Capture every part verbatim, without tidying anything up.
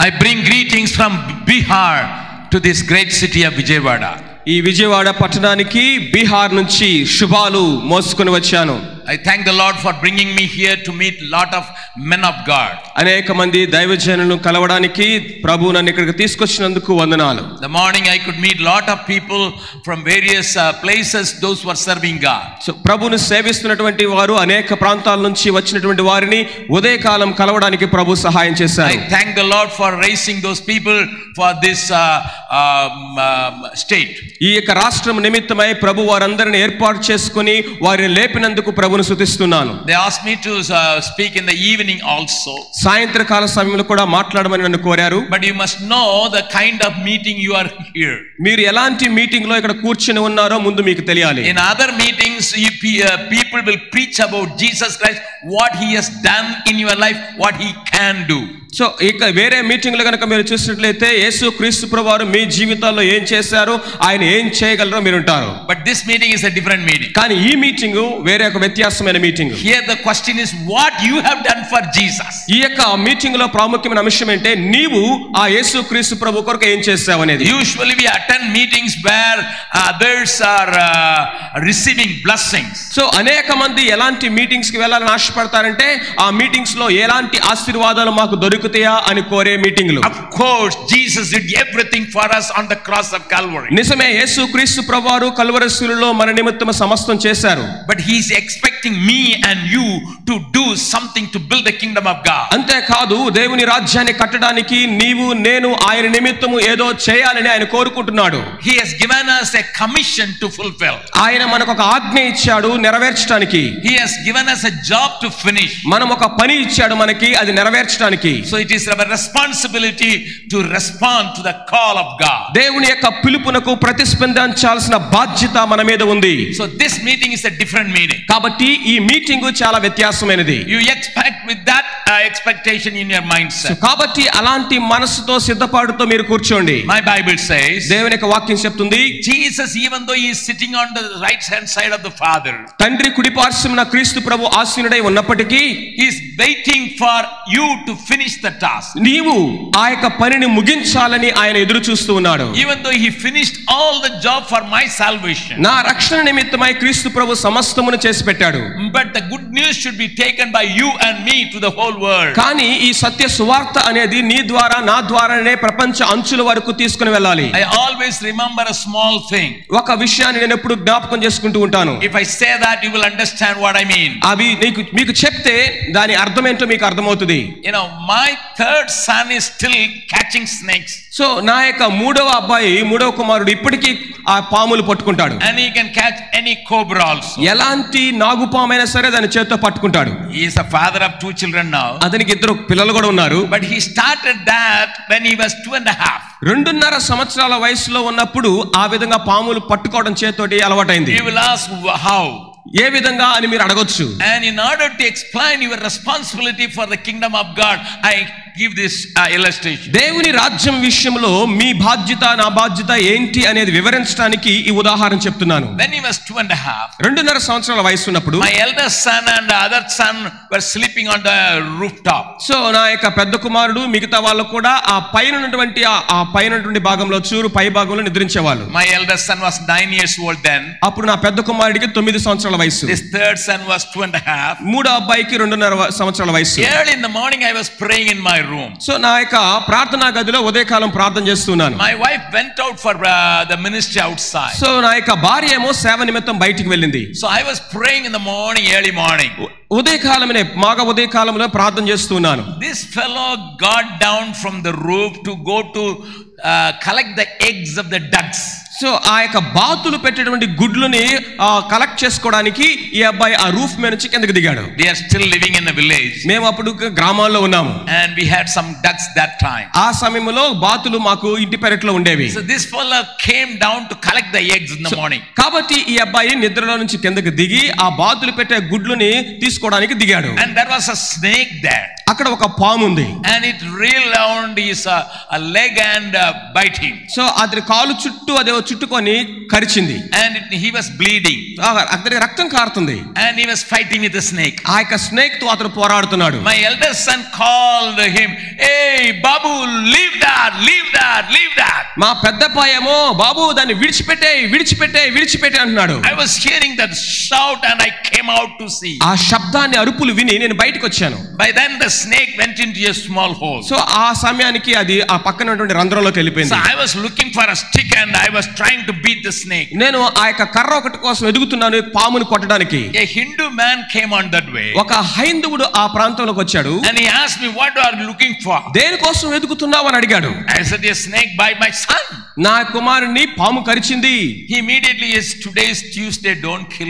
I bring greetings from Bihar to this great city of Vijayawada. ఈ విజయవాడ పట్టణానికి బీహార్ నుంచి శుభాలు మోసుకొని వచ్చాను. I thank the Lord for bringing me here to meet lot of men of God. అనేక మంది దైవజనులను కలవడానికి ప్రభువు నన్ను ఇక్కడికి తీసుకొచ్చినందుకు వందనాలు. The morning I could meet lot of people from various uh, places, those who are serving God. So ప్రభువును సేవిస్తున్నటువంటి వారు అనేక ప్రాంతాల నుంచి వచ్చినటువంటి వారిని ఉదయకాలం కలవడానికి ప్రభు సహాయం చేశారు. I thank the Lord for raising those people for this uh, um, um, state. ఈ యొక్క రాష్ట్రం నిమిత్తమై ప్రభు వారందరిని ఏర్పాటు చేసుకుని వారిని లేపినందుకు ప్రభువును స్తుతిస్తున్నాను. They asked me to uh, speak in the evening also. సాయంత్రకాల సమయంలో కూడా మాట్లాడమని నన్ను కోరారు. But you must know the kind of meeting you are here. మీరు ఎలాంటి మీటింగ్ లో ఇక్కడ కూర్చుని ఉన్నారో ముందు మీకు తెలియాలి. In other meetings you, uh, people will preach about Jesus Christ, what he has done in your life, what he can do. So ఇక వేరే మీటింగ్లు కనుక మీరు చూసినట్లయితే యేసు క్రీస్తు ప్రభువారు మీ జీవితాల్లో ఏం చేశారో ఆయన ఏం చేయగలరో మీరు ఉంటారు. But this meeting is a different meeting. కానీ ఈ మీటింగ్ వేరే ఒక వ్యత్యాసమైన meeting. Here the question is what you have done for Jesus. ఈ యొక్క మీటింగ్ లో ప్రాముఖ్యమైన అంశం ఏంటంటే నీవు ఆ యేసు క్రీస్తు ప్రభు కొరకు ఏం చేశావు అనేది. Usually we attend meetings where others are uh, receiving blessings. So అనేక మంది ఎలాంటి మీటింగ్స్ కి వెళ్ళాలని ఆశపడతారంటే ఆ మీటింగ్స్ లో ఎలాంటి ఆశీర్వాదాలు మాకు దొరుకుతాయా అని కోరే మీటింగ్లు. Of course Jesus did everything for us on the cross of Calvary. నిజమే యేసు క్రీస్తు ప్రభువారు కల్వరి శిలువలో మన నిమిత్తం సమస్తం చేశారు. But he is expecting me and you to do something to build the kingdom of God. అంతే కాదు దేవుని రాజ్యాన్ని కట్టడానికి నీవు నేను ఆయన నిమిత్తము ఏదో చేయాలని ఆయన కోరుకుంటున్నాడు. He has given us a commission to fulfill. ఆయన మనకు ఒక ఆజ్ఞ ఇచ్చాడు నెరవేర్చడానికి. He has given us a job to finish. మనం ఒక పని ఇచ్చాడు మనకి అది నెరవేర్చడానికి. So it is our responsibility to respond to the call of God. దేవుని యొక్క పిలుపునకు ప్రతిస్పందించాల్సిన బాధ్యత మన మీద ఉంది. So this meeting is a different meeting. కాబట్టి ఈ మీటింగ్ చాలా వ్యత్యాసమైనది. You expect with that uh, expectation in your mindset. So కాబట్టి అలాంటి మనసుతో సిద్ధపాటుతో మీరు కూర్చోండి. My Bible says దేవుని యొక్క వాక్యం చెప్తుంది Jesus, even though he is sitting on the right hand side of the Father, తండ్రి కుడి పార్శ్వమున క్రీస్తు ప్రభు ఆసీనుడై ఉన్నప్పటికీ he is waiting for you to finish the task. నీవు ఆ యొక్క పనిని ముగించాలని ఆయన ఎదురు చూస్తూ ఉన్నాడు. Even though he finished all the job for my salvation, నా రక్షణ నిమిత్తమై క్రీస్తు ప్రభు సమస్తమును చేసి పెట్టాడు. but the good news should be taken by you and me to the whole world. కానీ ఈ సత్య సువార్త అనేది నీ ద్వారా నా ద్వారానే ప్రపంచ అంచుల వరకు తీసుకుని వెళ్ళాలి. I always remember a small thing. ఒక విషయాన్ని నేను ఎప్పుడు జ్ఞాపకం చేసుకుంటూ ఉంటాను. If I say that, you will understand what I mean. అవి నీకు మీకు చెప్తే దాని అర్థం ఏంటో మీకు అర్థమవుతుంది. You know, my third son is still catching snakes. So నా యొక్క మూడవ అబ్బాయి మూడవ కుమారుడు ఇప్పటికీ ఆ పాములు పట్టుకుంటాడు. And he can catch any cobra also. ఎలాంటి నాగుపామైనా సరే దాని చేతితో పట్టుకుంటాడు. He is a father of two children now. అతనికి ఇద్దరు పిల్లలు కూడా ఉన్నారు. But he started that when he was two and a half. రెండున్నర సంవత్సరాల వయసులో ఉన్నప్పుడు ఆ విధంగా పాములు పట్టుకోవడం చేతోటి అలవాటైంది. You will ask how? ఏ విధంగా అని మీరు అడగొచ్చు. And in order to explain your responsibility for the kingdom of God, I give this uh, illustration. దేవుని రాజ్యం విషయంలో మీ బాధ్యత నా బాధ్యత ఏంటి అనేది వివరించడానికి ఈ ఉదాహరణ చెప్తున్నాను. When he was two and a half, రెండున్నర సంవత్సరాల వయసు ఉన్నప్పుడు my eldest son and the other son were sleeping on the rooftop. So నా యొక్క పెద్ద కుమారుడు మిగతా వాళ్ళు కూడా ఆ పైన ఉన్నటువంటి ఆ పైన ఉన్నటువంటి భాగంలో చూరు పై భాగంలో నిద్రించేవాళ్ళు. My eldest son was nine years old then. అప్పుడు నా పెద్ద కుమారుడికి తొమ్మిది సంవత్సరాల వయసు. This third son was two and a half. మూడో అబ్బాయికి రెండున్నర సంవత్సరాల వయసు. Early in the morning I was praying in my room. So నా యొక్క ప్రార్థనా గదిలో ఉదయకాలం ప్రార్థన చేస్తున్నాను. My wife went out for uh, the ministry outside. So నా యొక్క భార్య ఏమో సేవ నిమిత్తం బయటికి వెళ్ళింది. So I was praying in the morning, early morning. ఉదయకాలమే మాగ ఉదయకాలంలో ప్రార్థన చేస్తున్నాను. This fellow got down from the roof to go to uh, collect the eggs of the ducks. So ఆ యొక్క బాతులు పెట్టేటువంటి గుడ్లని కలెక్ట్ చేసుకోవడానికి ఈ అబ్బాయి ఆ రూఫ్ మీద నుంచి కిందకి దిగాడు. We are still living in a village. మేము అప్పుడు గ్రామాల్లో ఉన్నాము. And we had some ducks that time. ఆ సమయంలో బాతులు మాకు ఇంటి పెరట్లో ఉండేవి. So this fellow came down to collect the eggs in the morning. కాబట్టి ఈ అబ్బాయి నిద్రలో నుంచి కిందకి దిగి ఆ బాతులు పెట్టే గుడ్లని తీసుకోవడానికి దిగాడు. And there was a snake there. అక్కడ ఒక పాము ఉంది. And it reeled around his uh, a leg and uh, bite him. So అతని కాలు చుట్టూ అదే చుట్టుకొని కరిచింది. And it, he was bleeding. అతనికి రక్తం కారుతుంది. And he was fighting with the snake. ఆ యొక్క స్నేక్ తో అతను పోరాడుతున్నాడు. My elder son called him, "Hey Babu, leave that, leave that, leave that." మా పెద్దపాయ ఏమో బాబు దాన్ని విడిచిపెట్టే విడిచిపెట్టే విడిచిపెట్టే అంటున్నాడు. I was hearing that shout and I came out to see. ఆ శబ్దాన్ని అరుపులు విని నేను బయటికి వచ్చాను. By then the snake went into a small hole. So ఆ సమయానికి అది ఆ పక్కన ఉన్నటువంటి రంధ్రంలోకి వెళ్ళిపోయింది. So I was looking for a stick and I was trying to beat the snake. నేను ఆ యొక్క కర్ర ఒకటి కోసం ఎదుగుతున్నాను పామును కొట్టడానికి. A Hindu man came on that way. ఒక హైందవుడు ఆ ప్రాంతంలోకి వచ్చాడు. And he asked me, "What are you looking for?" దేని కోసం ఎదుగుతున్నావు అని అడిగాడు. I said, "A snake bite my son." నా కుమారుని పాము కరిచింది. He immediately is, "Today is Tuesday, don't kill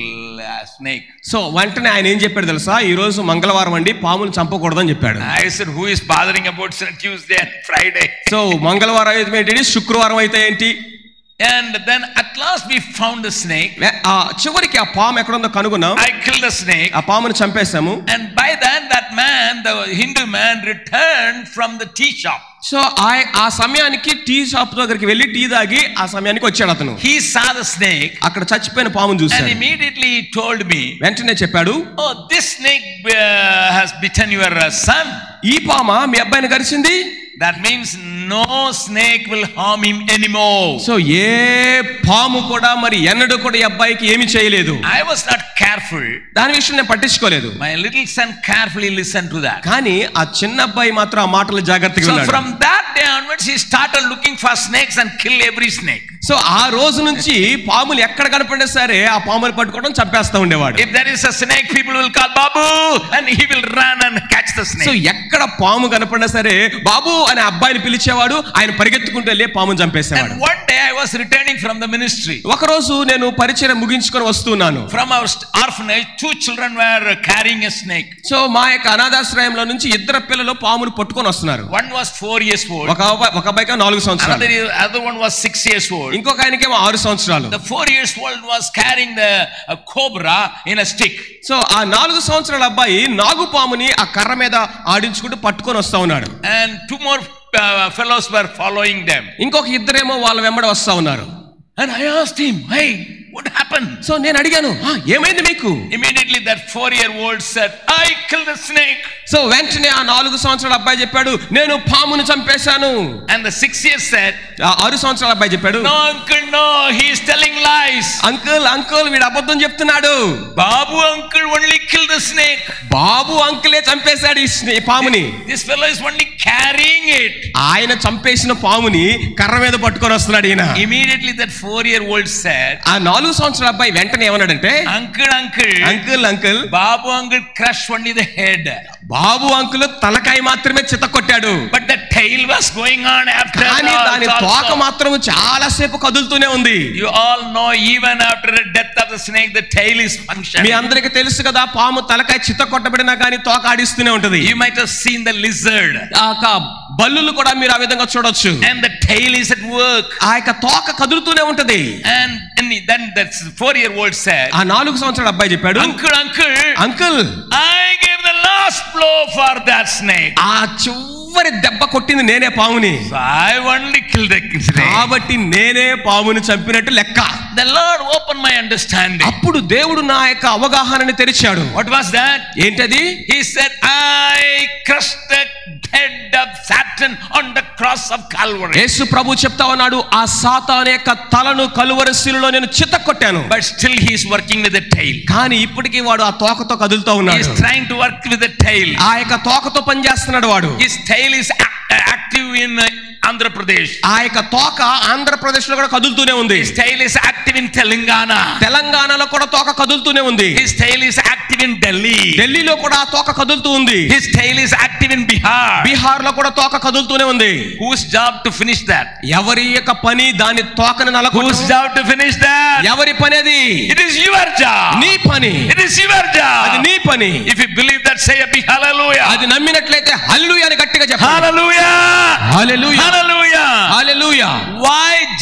a snake." So వెంటనే ఆయన ఏం చెప్పాడు తెలుసా, ఈ రోజు మంగళవారం అండి పామును చంపకూడదని చెప్పాడు. I said, "Who is bothering about Tuesday and Friday?" So మంగళవారం అయితే ఏంటి, శుక్రవారం అయితే ఏంటి? And then at last we found the snake. ఆ చివరికి ఆ పాము ఎక్కడ ఉందో కనుగొన్నాం. I killed the snake. ఆ పామును చంపేశాము. And by then that man, the Hindu man, returned from the tea shop. So ఆ సమయానికి టీ షాప్ దగ్గరికి వెళ్ళి టీ తాగి ఆ సమయానికి వచ్చాడు అతను. He saw the snake. అక్కడ చచ్చిపోయిన పామును చూశాడు. And immediately he told me, వెంటనే చెప్పాడు, "Oh, this snake uh, has bitten your uh, son." ఈ పామ మీ అబ్బాయిని కరిచింది. That means no snake will harm him anymore. So ఏ పాము కూడా మరి ఎన్నడూ కూడా ఈ అబ్బాయికి ఏమీ చేయలేదు. I was not careful. దాని విషయం నేను పట్టించుకోలేదు. My little son carefully listened to that. కానీ ఆ చిన్న అబ్బాయి మాత్రం ఆ మాటలు జాగ్రత్తగా విన్నాడు. So from that day onwards he started looking for snakes and kill every snake. So ఆ రోజు నుంచి పాములు ఎక్కడ కనపడినా సరే ఆ పాములు పట్టుకోవడం చంపేస్తా ఉండేవాడు. If there is a snake, people will call Babu and he will run and catch the snake. So ఎక్కడ పాము కనపడినా సరే బాబు అనే అబ్బాయిని పిలిచేవాడు, ఆయన పరిగెత్తుకుంటూ వెళ్ళి పామును చంపేసేవాడు. And one day I was returning from the ministry. ఒక రోజు నేను పరిచయం ముగించుకొని వస్తున్నాను. From our orphanage, two children were carrying a snake. So మా యొక్క అనాథాశ్రయంలో నుంచి ఇద్దరు పిల్లలు పామును పట్టుకొని వస్తున్నారు. One was four years old. ఒక ఒక అబ్బాయికి నాలుగు సంవత్సరాలు. Another other one was six years old. ఇంకొక ఆయనకేమో ఆరు సంవత్సరాలు. The four years old was carrying the a cobra in a stick. So ఆ నాలుగు సంవత్సరాల అబ్బాయి నాగుపాముని ఆ కర్ర మీద ఆడించుకుంటూ పట్టుకొని వస్తా ఉన్నాడు. And two more uh, fellows were following them. ఇంకొక ఇద్దరేమో వాళ్ళ వెంబడి వస్తా ఉన్నారు. And I asked him, "Hey, what happened?" So నేను అడిగాను, ఏమైంది మీకు? Immediately that four year old said, "I killed the snake." So వెంటనే ఆ నాలుగు సంవత్సరాల అబ్బాయి చెప్పాడు, నేను పామును చంపేశాను. And the six years said, ఆ ఆరు సంవత్సరాల అబ్బాయి చెప్పాడు, "No uncle, no, he is telling lies." Uncle uncle వీడు అబద్ధం చెప్తున్నాడు. Babu uncle only killed the snake. బాబు అంకులే చంపేశాడు ఈ పాముని. This fellow is only carrying it. ఆయన చంపేసిన పాముని కర్ర మీద పట్టుకొని వస్తున్నాడు ఈయన. Immediately that four year old said, ఆ నాలుగు సంవత్సరాల అబ్బాయి వెంటనే ఏమన్నాడంటే, "Uncle, uncle, uncle uncle Babu uncle crushed only the head. Babu uncle తలకాయ మాత్రమే చిత కొట్టాడు. But the tail was going on after that. కానీ దాని తోక మాత్రం చాలా సేపు కదులుతూనే ఉంది. You all know even after the death of the snake the tail is functioning. మీ అందరికీ తెలుసు కదా, పాము తలకాయ చిత కొట్టబడినా కానీ తోక ఆడిస్తూనే ఉంటది. You might have seen the lizard. ఆ బల్లులు కూడా మీరు ఆ విధంగా చూడొచ్చు. And the tail is at work. ఆ యొక్క తోక కదులుతూనే ఉంటది. And then that four year old said, ఆ నాలుగు సంవత్సరాల అబ్బాయి చెప్పాడు, "Uncle, uncle, uncle I gave the last blow for that snake. ఆ చివరి దెబ్బ కొట్టింది నేనే పాముని. So I only killed the snake. కాబట్టి నేనే పాముని చంపినట్టు లెక్క." The Lord opened my understanding. అప్పుడు దేవుడు నా యొక్క అవగాహనని తెరిచాడు. What was that? ఏంటది? He said, "I crushed the head of Satan on the cross of Calvary." యేసు ప్రభు చెప్తా ఉన్నాడు, ఆ సాతాను యొక్క తలను కలువరి శిలువలో నేను చితకొట్టాను. But still he is working with the tail. కానీ ఇప్పటికీ వాడు ఆ తోకతో కదులుతూ ఉన్నాడు. He is trying to work with the tail. ఆ యొక్క తోకతో పని చేస్తున్నాడు వాడు. His tail is active in Andhra Pradesh. ఆ యొక్క తోక ఆంధ్రప్రదేశ్ లో కూడా కదులుతూనే ఉంది. His tail is active in Telangana. తెలంగాణలో కూడా తోక కదులుతూనే ఉంది. His tail is active in Delhi. ఢిల్లీలో కూడా ఆ తోక కదులుతూ ఉంది. His tail is active in Bihar. Bihar లో కూడా తోక కదులుతూనే ఉంది. Whose job to finish that? ఎవరి యొక్క పని దాని తోకను నలకొట్టడం. Whose job to finish that? ఎవరి పని అది? It is your job. నీ పని. It is your job. అది నీ పని. If you believe that, say a big hallelujah. అది నమ్మినట్లయితే హల్లెలూయా అని గట్టిగా చెప్పండి. Hallelujah. Hallelujah. Hallelujah. Hallelujah. Why Jesus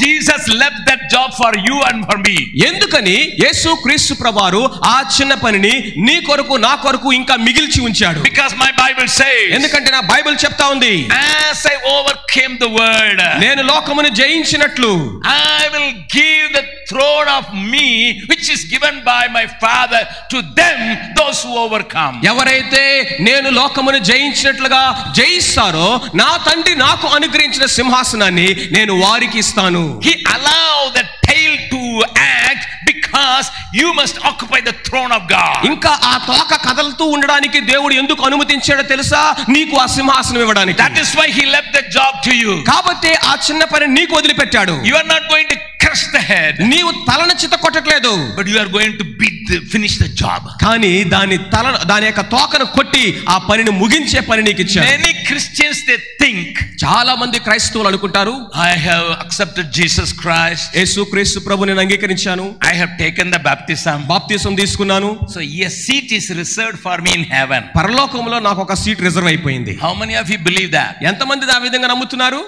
left that job for you and for me? ఎందుకని యేసు క్రీస్తు ప్రభువారు ఆ చిన్న పనిని నీ కొరకు నా కొరకు ఇంకా మిగిల్చి ఉంచాడు? Because my Bible says, ఎందుకంటే నా బైబిల్ చెప్తా ఉంది, as I overcame the world, నేను లోకమును జయించినట్లు I will give the throne of me which is given by my Father to them, those who overcome. ఎవరైతే నేను లోకమును జయించినట్లుగా జయిస్తారో నా తండ్రి నాకు అనుగ్రహించిన సింహాసనాన్ని నేను వారికి ఇస్తాను. He allowed the tail to act because you must occupy the throne of God. ఇంకా ఆ తోక కదలుతూ ఉండడానికి దేవుడు ఎందుకు అనుమతించాడో తెలుసా? నీకు ఆ సింహాసనం ఇవ్వడానికి. That is why he left the job to you. కాబట్టి ఆ చిన్న పని నీకు వదిలిపెట్టాడు. You are not going to crush the head, నీవు తలను చిత కొట్టట్లేదు, but you are going to beat the, finish the job. కానీ దాని తల దాని యొక్క తోకను కొట్టి ఆ పనిని ముగించే పని నీకు ఇచ్చాడు. Many Christians, they think, చాలా మంది క్రైస్తవులు అనుకుంటారు, I have accepted Jesus Christ, యేసు క్రీస్తు ప్రభువుని నేను అంగీకరించాను, I have taken the baptism, బాప్తిసం తీసుకున్నాను, so a seat is reserved for me in heaven. పరలోకంలో నాకు ఒక సీట్ రిజర్వ్ అయిపోయింది. How many of you believe that? ఎంతమంది ఆ విధంగా నమ్ముతున్నారు?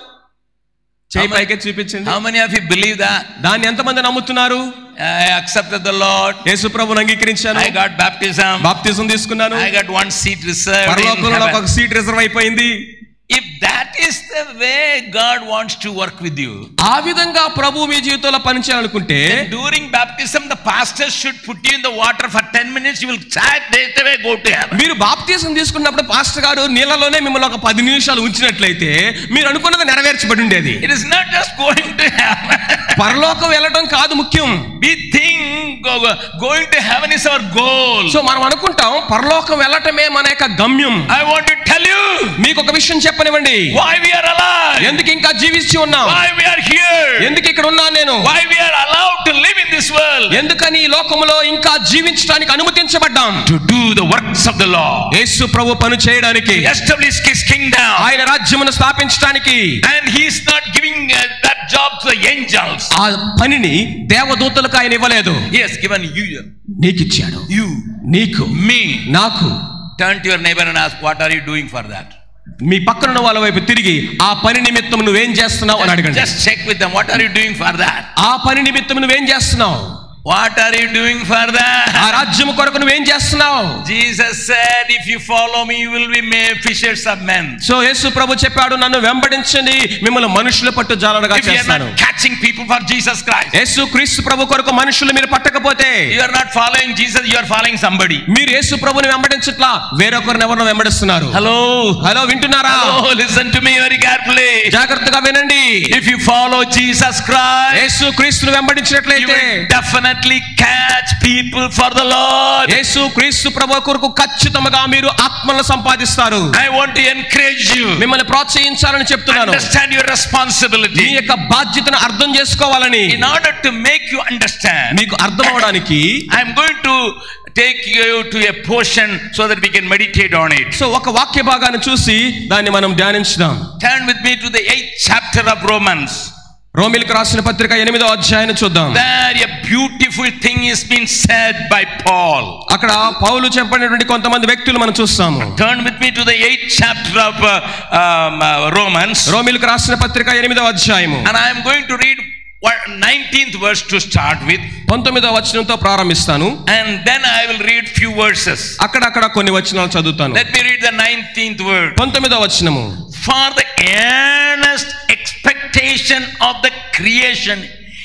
చేయి పైకి చూపించండి. How many of you believe that? దాన్ని ఎంతమంది నమ్ముతున్నారు? I accepted the Lord, యేసు ప్రభువుని అంగీకరించాను, I got baptism, బాప్తిసం తీసుకున్నాను, I got one seat reserved in పరలోకంలో నాకు heaven. ఒక సీట్ రిజర్వ్ అయిపోయింది. If that is the way God wants to work with you, ఆ విధంగా ప్రభువు మీ జీవితంలో పనిచేయాలనుకుంటే, then during baptism the pastor should put you in the water for ten minutes, you will chat, straight away go to heaven. మీరు బాప్తిసం తీసుకున్నప్పుడు pastor గారు నీళ్ళలోనే మిమ్మల్ని ఒక పది నిమిషాలు ఉంచినట్లయితే మీరు అనుకున్నది నెరవేర్చబడి ఉండేది. It is not just going to heaven. పరలోకం వెళ్ళడం కాదు ముఖ్యం. We think going to heaven is our goal. So మనం అనుకుంటాం పరలోకం వెళ్ళటమే మన యొక్క గమ్యం. I want to tell you, మీకు ఒక విషయం చెప్పనివ్వండి, why we are alive, ఎందుకు ఇంకా జీవించి ఉన్నాం, why we are here, ఎందుకు ఇక్కడ ఉన్నాను నేను, why we are allowed to live in this world, ఎందుకని ఈ లోకములో ఇంకా జీవించడానికి అనుమతించబడ్డాం. to do the works of the Lord. యేసు ప్రభు పని చేయడానికి, establish his kingdom, ఆయన రాజ్యమును స్థాపించడానికి. and he is not giving uh, that job to the angels. ఆ పనిని దేవదూతలకు ఆయన ఇవ్వలేదు, He has given you, నీకు ఇచ్చాడు. you, నీకు, me. నాకు. Turn to your neighbor and ask, what are you doing for that? మీ పక్కనున్న వాళ్ళ వైపు తిరిగి ఆ పని నిమిత్తం నువ్వేం చేస్తున్నావు అని అడగండి. Just check with them, what are you doing for that? ఆ పని నిమిత్తం నువ్వేం చేస్తున్నావు, What are you doing for ఆ that? రాజ్యం కొరకు నువ్వేం చేస్తున్నావు. Jesus said, if you follow me, you will be made fishers of men. So Yesu ప్రభు చెప్పాడు, నన్ను వెంబడించండి, మిమ్మల్ని మనుషుల పట్టు జాలరుగా If you are చేస్తాను. not catching people for Jesus Christ, యేసు క్రీస్తు ప్రభు కొరకు మనుషులు మీరు పట్టకపోతే, you are not following Jesus, you are following somebody. మీరు యేసు ప్రభుని వెంబడించట్లా, వేరొకరిని ఎవరిని వెంబడిస్తున్నారు. Hello, హలో, వింటున్నారా? hello, listen to me very carefully. జాగ్రత్తగా వినండి. If you follow Jesus Christ, యేసు క్రీస్తును you వెంబడించినట్లయితే will definitely catch people for the Lord. యేసు క్రీస్తు ప్రభు కొరకు ఖచ్చితంగా మీరు ఆత్మలను సంపాదిస్తారు. I want to encourage you, మిమ్మల్ని ప్రోత్సహించాలని చెప్తున్నాను. understand your me responsibility. యొక్క బాధ్యతను అర్థం చేసుకోవాలని. In order to make you understand, మీకు అర్థం అవడానికి I am going to take you to a portion so that we can meditate on it. So ఒక వాక్య భాగాన్ని చూసి దాన్ని మనం ధ్యానించుదాం. Turn with me to the eighth chapter of Romans. రోమీయులకు రాసిన పత్రిక ఎనిమిదో అధ్యాయాన్ని చూద్దాం. There a beautiful thing is being said by Paul. అక్కడ పౌలు చెప్పినటువంటి కొంతమంది వ్యక్తులు మనం చూస్తాము. Turn with me to the eighth chapter of uh, um, uh, Romans. రోమీయులకు రాసిన పత్రిక ఎనిమిదో అధ్యాయము. And I am going to read nineteenth verse to start with. పంతొమ్మిదో వచనంతో ప్రారంభిస్తాను. And then I will read few verses. అక్కడక్కడ కొన్ని వచనాలు చదువుతాను. Let me read the nineteenth word. పంతొమ్మిదో వచనము. For the earnest expectation of the creation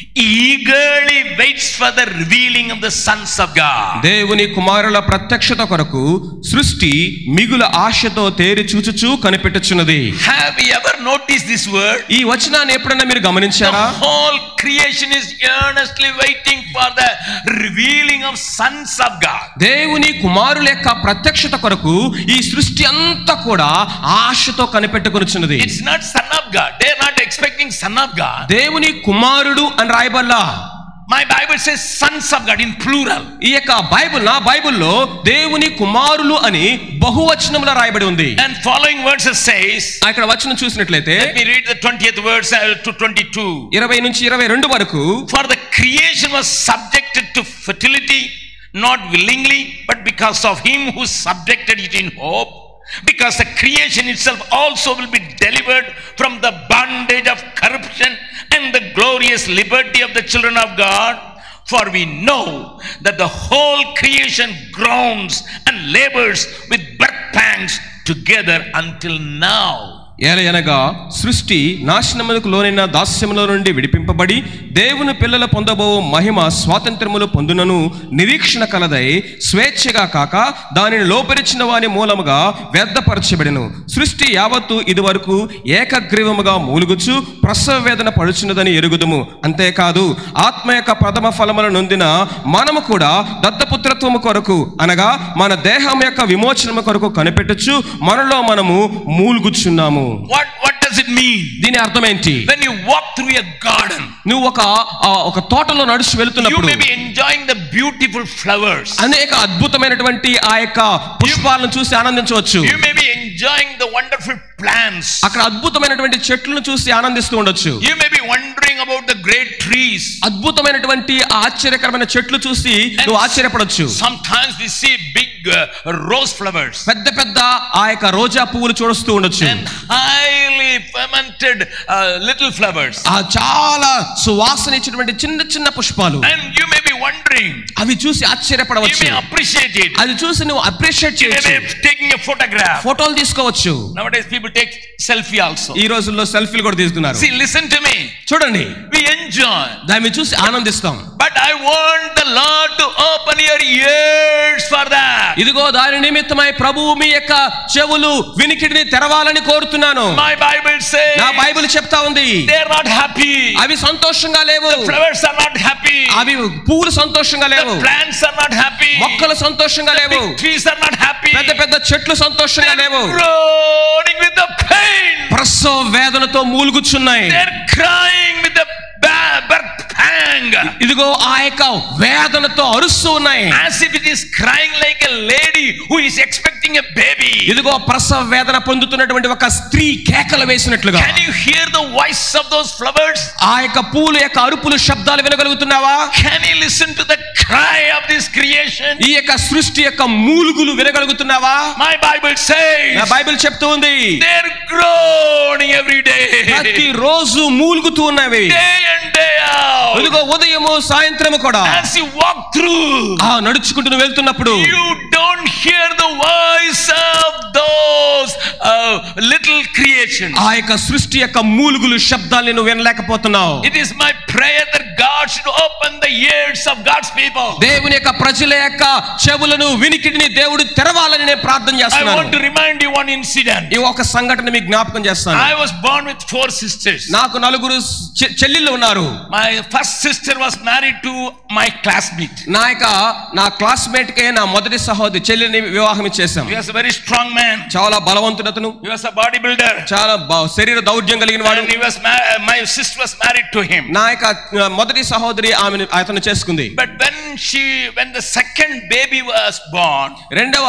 eagerly waits for the revealing of the sons of God. దేవుని కుమారుల ప్రత్యక్షత కొరకు సృష్టి మిగుల ఆశతో తేరి చూచుచూ కనిపెట్టుచున్నది. Have you ever noticed this word? ఈ వచనాన్ని ఎప్పుడైనా మీరు గమనించారా? The whole creation is earnestly waiting for the revealing of sons of God. దేవుని కుమారుల యొక్క ప్రత్యక్షత కొరకు ఈ సృష్టి అంతా కూడా ఆశతో కనిపెట్టుకొనుచున్నది. It's not son of God. They are not expecting son of God. దేవుని కుమారుడు అని రాయబడలా. My Bible says sons of God in plural. ఈ యొక్క బైబిల్ నా బైబిల్లో దేవుని కుమారులు అని బహువచనంలో రాయబడి ఉంది. And following verses says, అక్కడ వచనం చూసినట్లయితే, let me read the twentieth verse to twenty-two. ఇరవై నుంచి ఇరవై రెండు వరకు. For the creation was subjected to fertility, not willingly, but because of him who subjected it in hope. Because the creation itself also will be delivered from the bondage of corruption and the glorious liberty of the children of God, for we know that the whole creation groans and labors with birth pangs together until now. ఏలయనగా సృష్టి నాశనములకు లోనైన దాస్యముల నుండి విడిపింపబడి దేవుని పిల్లల పొందబో మహిమ స్వాతంత్రములు పొందునను నిరీక్షణ కలదై స్వేచ్ఛగా కాక దానిని లోపరిచిన వాని మూలముగా వ్యర్థపరచబడెను. సృష్టి యావత్తు ఇదివరకు ఏకగ్రీవముగా మూలుగుచు ప్రసవ వేదన పడుచున్నదని ఎరుగుదుము. అంతేకాదు ఆత్మ యొక్క ప్రథమ ఫలముల నొందిన మనము కూడా దత్తపుత్రత్వము కొరకు అనగా మన దేహం యొక్క విమోచనము కొరకు కనిపెట్టుచు మనలో మనము మూలుగుచున్నాము. What what does it mean? దీని అర్థం ఏంటి? When you walk through a garden, నువ్వు ఒక ఒక తోటలో నడుచు వెళ్తున్నప్పుడు you may be enjoying the beautiful flowers. అనేక అద్భుతమైనటువంటి ఆ యొక్క పుష్పాలను చూసి ఆనందించవచ్చు. You may be enjoying the wonderful plants. అక్కడ అద్భుతమైనటువంటి చెట్లను చూసి ఆనందిస్తూ ఉండొచ్చు. You may be wondering about the great trees. అద్భుతమైనటువంటి ఆశ్చర్యకరమైన చెట్లు చూసి నువ్వు ఆశ్చర్యపడొచ్చు. Sometimes we see big uh, rose flowers. పెద్ద పెద్ద ఆ యొక్క రోజా పువ్వులు చూస్తూ ఉండొచ్చు. And highly fermented uh, little flowers. ఆ చాలా సువాసన ఇచ్చేటువంటి చిన్న చిన్న పుష్పాలు. And you may be wondering. అవి చూసి ఆశ్చర్యపడవచ్చు. You may appreciate it. అది చూసి నువ్వు అప్రిషియేట్ చేయొచ్చు. You may be taking a photograph. ఫోటోలు తీసుకోవచ్చు. Nowadays people take selfie also. ఈ రోజుల్లో సెల్ఫీలు కూడా తీస్తున్నారు. See, listen to me. చూడండి, we enjoy. దాన్ని చూసి ఆనందిస్తాం. But I want the Lord to open your ears for that. ఇదిగో దాని నిమిత్తమై ప్రభువు మీ యొక్క చెవులు వినికిడిని తెరవాలని కోరుతున్నాను. My Bible says. నా బైబిల్ చెప్తా ఉంది. They are not happy. అవి సంతోషంగా లేవు. The flowers are not happy. అవి పువ్వులు సంతోషంగా లేవు. The plants are not happy. మొక్కలు సంతోషంగా లేవు. The trees are not happy. పెద్ద పెద్ద చెట్లు సంతోషంగా లేవు. Groaning with the pain. ప్రసవ వేదనతో మూలుగుచున్నాయి. They are crying with the birth pang. ఇదిగో ఆ యొక్క వేదనతో అరుస్తూ ఉన్నాయి. As if it is crying like a lady who is expecting a baby. ఇదిగో ప్రసవ వేదన పొందుతున్నటువంటి ఒక స్త్రీ కేకలు వేసినట్లుగా. Can you hear the voice of those flowers? ఆ యొక్క పూల యొక్క అరుపులు శబ్దాలు వినగలుగుతున్నావా? Can you listen to the cry of this creation? ఈ యొక్క సృష్టి యొక్క మూలుగులు వినగలుగుతున్నావా? My Bible says. నా బైబిల్ చెప్తూ ఉంది. They are groaning every day. ప్రతి రోజు మూలుగుతూ ఉన్నవి. Day and day out. ఇదిగో ఉదయము సాయంత్రము కూడా. As you walk through. ఆ నడుచుకుంటూ వెళ్తున్నప్పుడు. You don't hear the voice of those uh, little creations. ఆ యొక్క సృష్టి యొక్క మూలుగులు శబ్దాలను నువ్వు వినలేకపోతున్నావు. It is my prayer that God should open the ears of God's people. దేవుని యొక్క ప్రజల యొక్క చెవులను వినికిడిని దేవుడు తెరవాలని నేను ప్రార్థన చేస్తున్నాను. I want to remind you one incident. ఈ ఒక సంఘటన మీకు జ్ఞాపకం చేస్తాను. I was born with four sisters. నాకు నలుగురు చెల్లెళ్ళు ఉన్నారు. My first sister was married to my classmate. నా యొక్క నా క్లాస్మేట్ కే నా మొదటి సహోదరి చెల్లిని వివాహం చేశాం. He was a very strong man. చాలా బలవంతుడు అతను. He was a bodybuilder. చాలా శరీర దౌర్జన్యం కలిగిన వాడు. And he was my sister was married to him. నా యొక్క మొదటి సహోదరి ఆమెను అతను చేసుకుంది. But when she when the second baby was born, రెండవ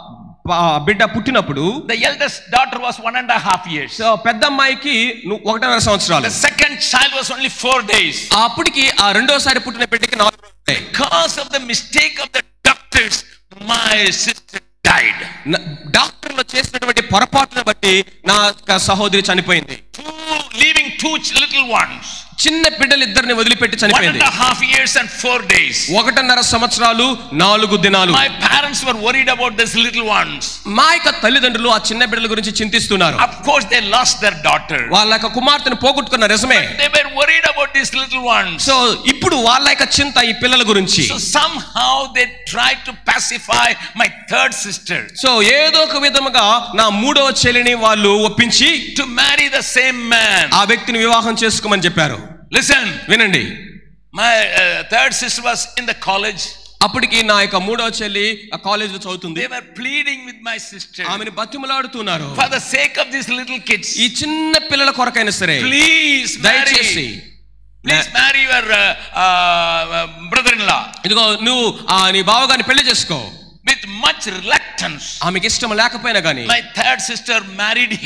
బిడ్డ పుట్టినప్పుడు the eldest daughter was one and a half years. So పెద్ద అమ్మాయికి ఒకటిన్నర సంవత్సరాలు. The second child was only four days. అప్పటికి ఆ రెండోసారి పుట్టిన బిడ్డకి నాలుగు రోజులు. Because of the mistake of the doctors, my sister died. డాక్టర్లు చేసినటువంటి పొరపాటును బట్టి నా సహోదరి చనిపోయింది. Leaving two little ones. చిన్న బిడ్డలు ఇద్దరిని వదిలిపెట్టి చనిపోయింది. One and a half years and four days. ఒకటిన్నర సంవత్సరాలు నాలుగు దినాలు. My parents were worried about these little ones. మా యొక్క తల్లిదండ్రులు ఆ చిన్న బిడ్డల గురించి చింతిస్తున్నారు. Of course they lost their daughter. వాళ్ళ యొక్క కుమార్తెను పోగొట్టుకున్న నిజమే. They were worried about these little ones. So ఇప్పుడు వాళ్ళ యొక్క చింత ఈ పిల్లల గురించి. So somehow they tried to pacify my third sister. So ఏదో ఒక విధముగా నా మూడవ చెల్లిని వాళ్ళు ఒప్పించి to marry the same man. ఆ వ్యక్తిని వివాహం చేసుకోమని చెప్పారు. Listen, వినండి. My uh, third sister was in the college. అప్పటికి నా యొక్క మూడవ చెల్లి ఆ కాలేజ్ లో చదువుతుంది. They were pleading with my sister. ఆమెను బతిమలాడుతున్నారు. For the sake of these little kids. ఈ చిన్న పిల్లల కొరకైనా సరే. Please దయచేసి Please marry your uh, uh, brother-in-law. ఇదిగో నువ్వు నీ బావగారిని పెళ్లి చేసుకో. With much reluctance. ఆమెకి ఇష్టం లేకపోయినా గానీ my third sister married him.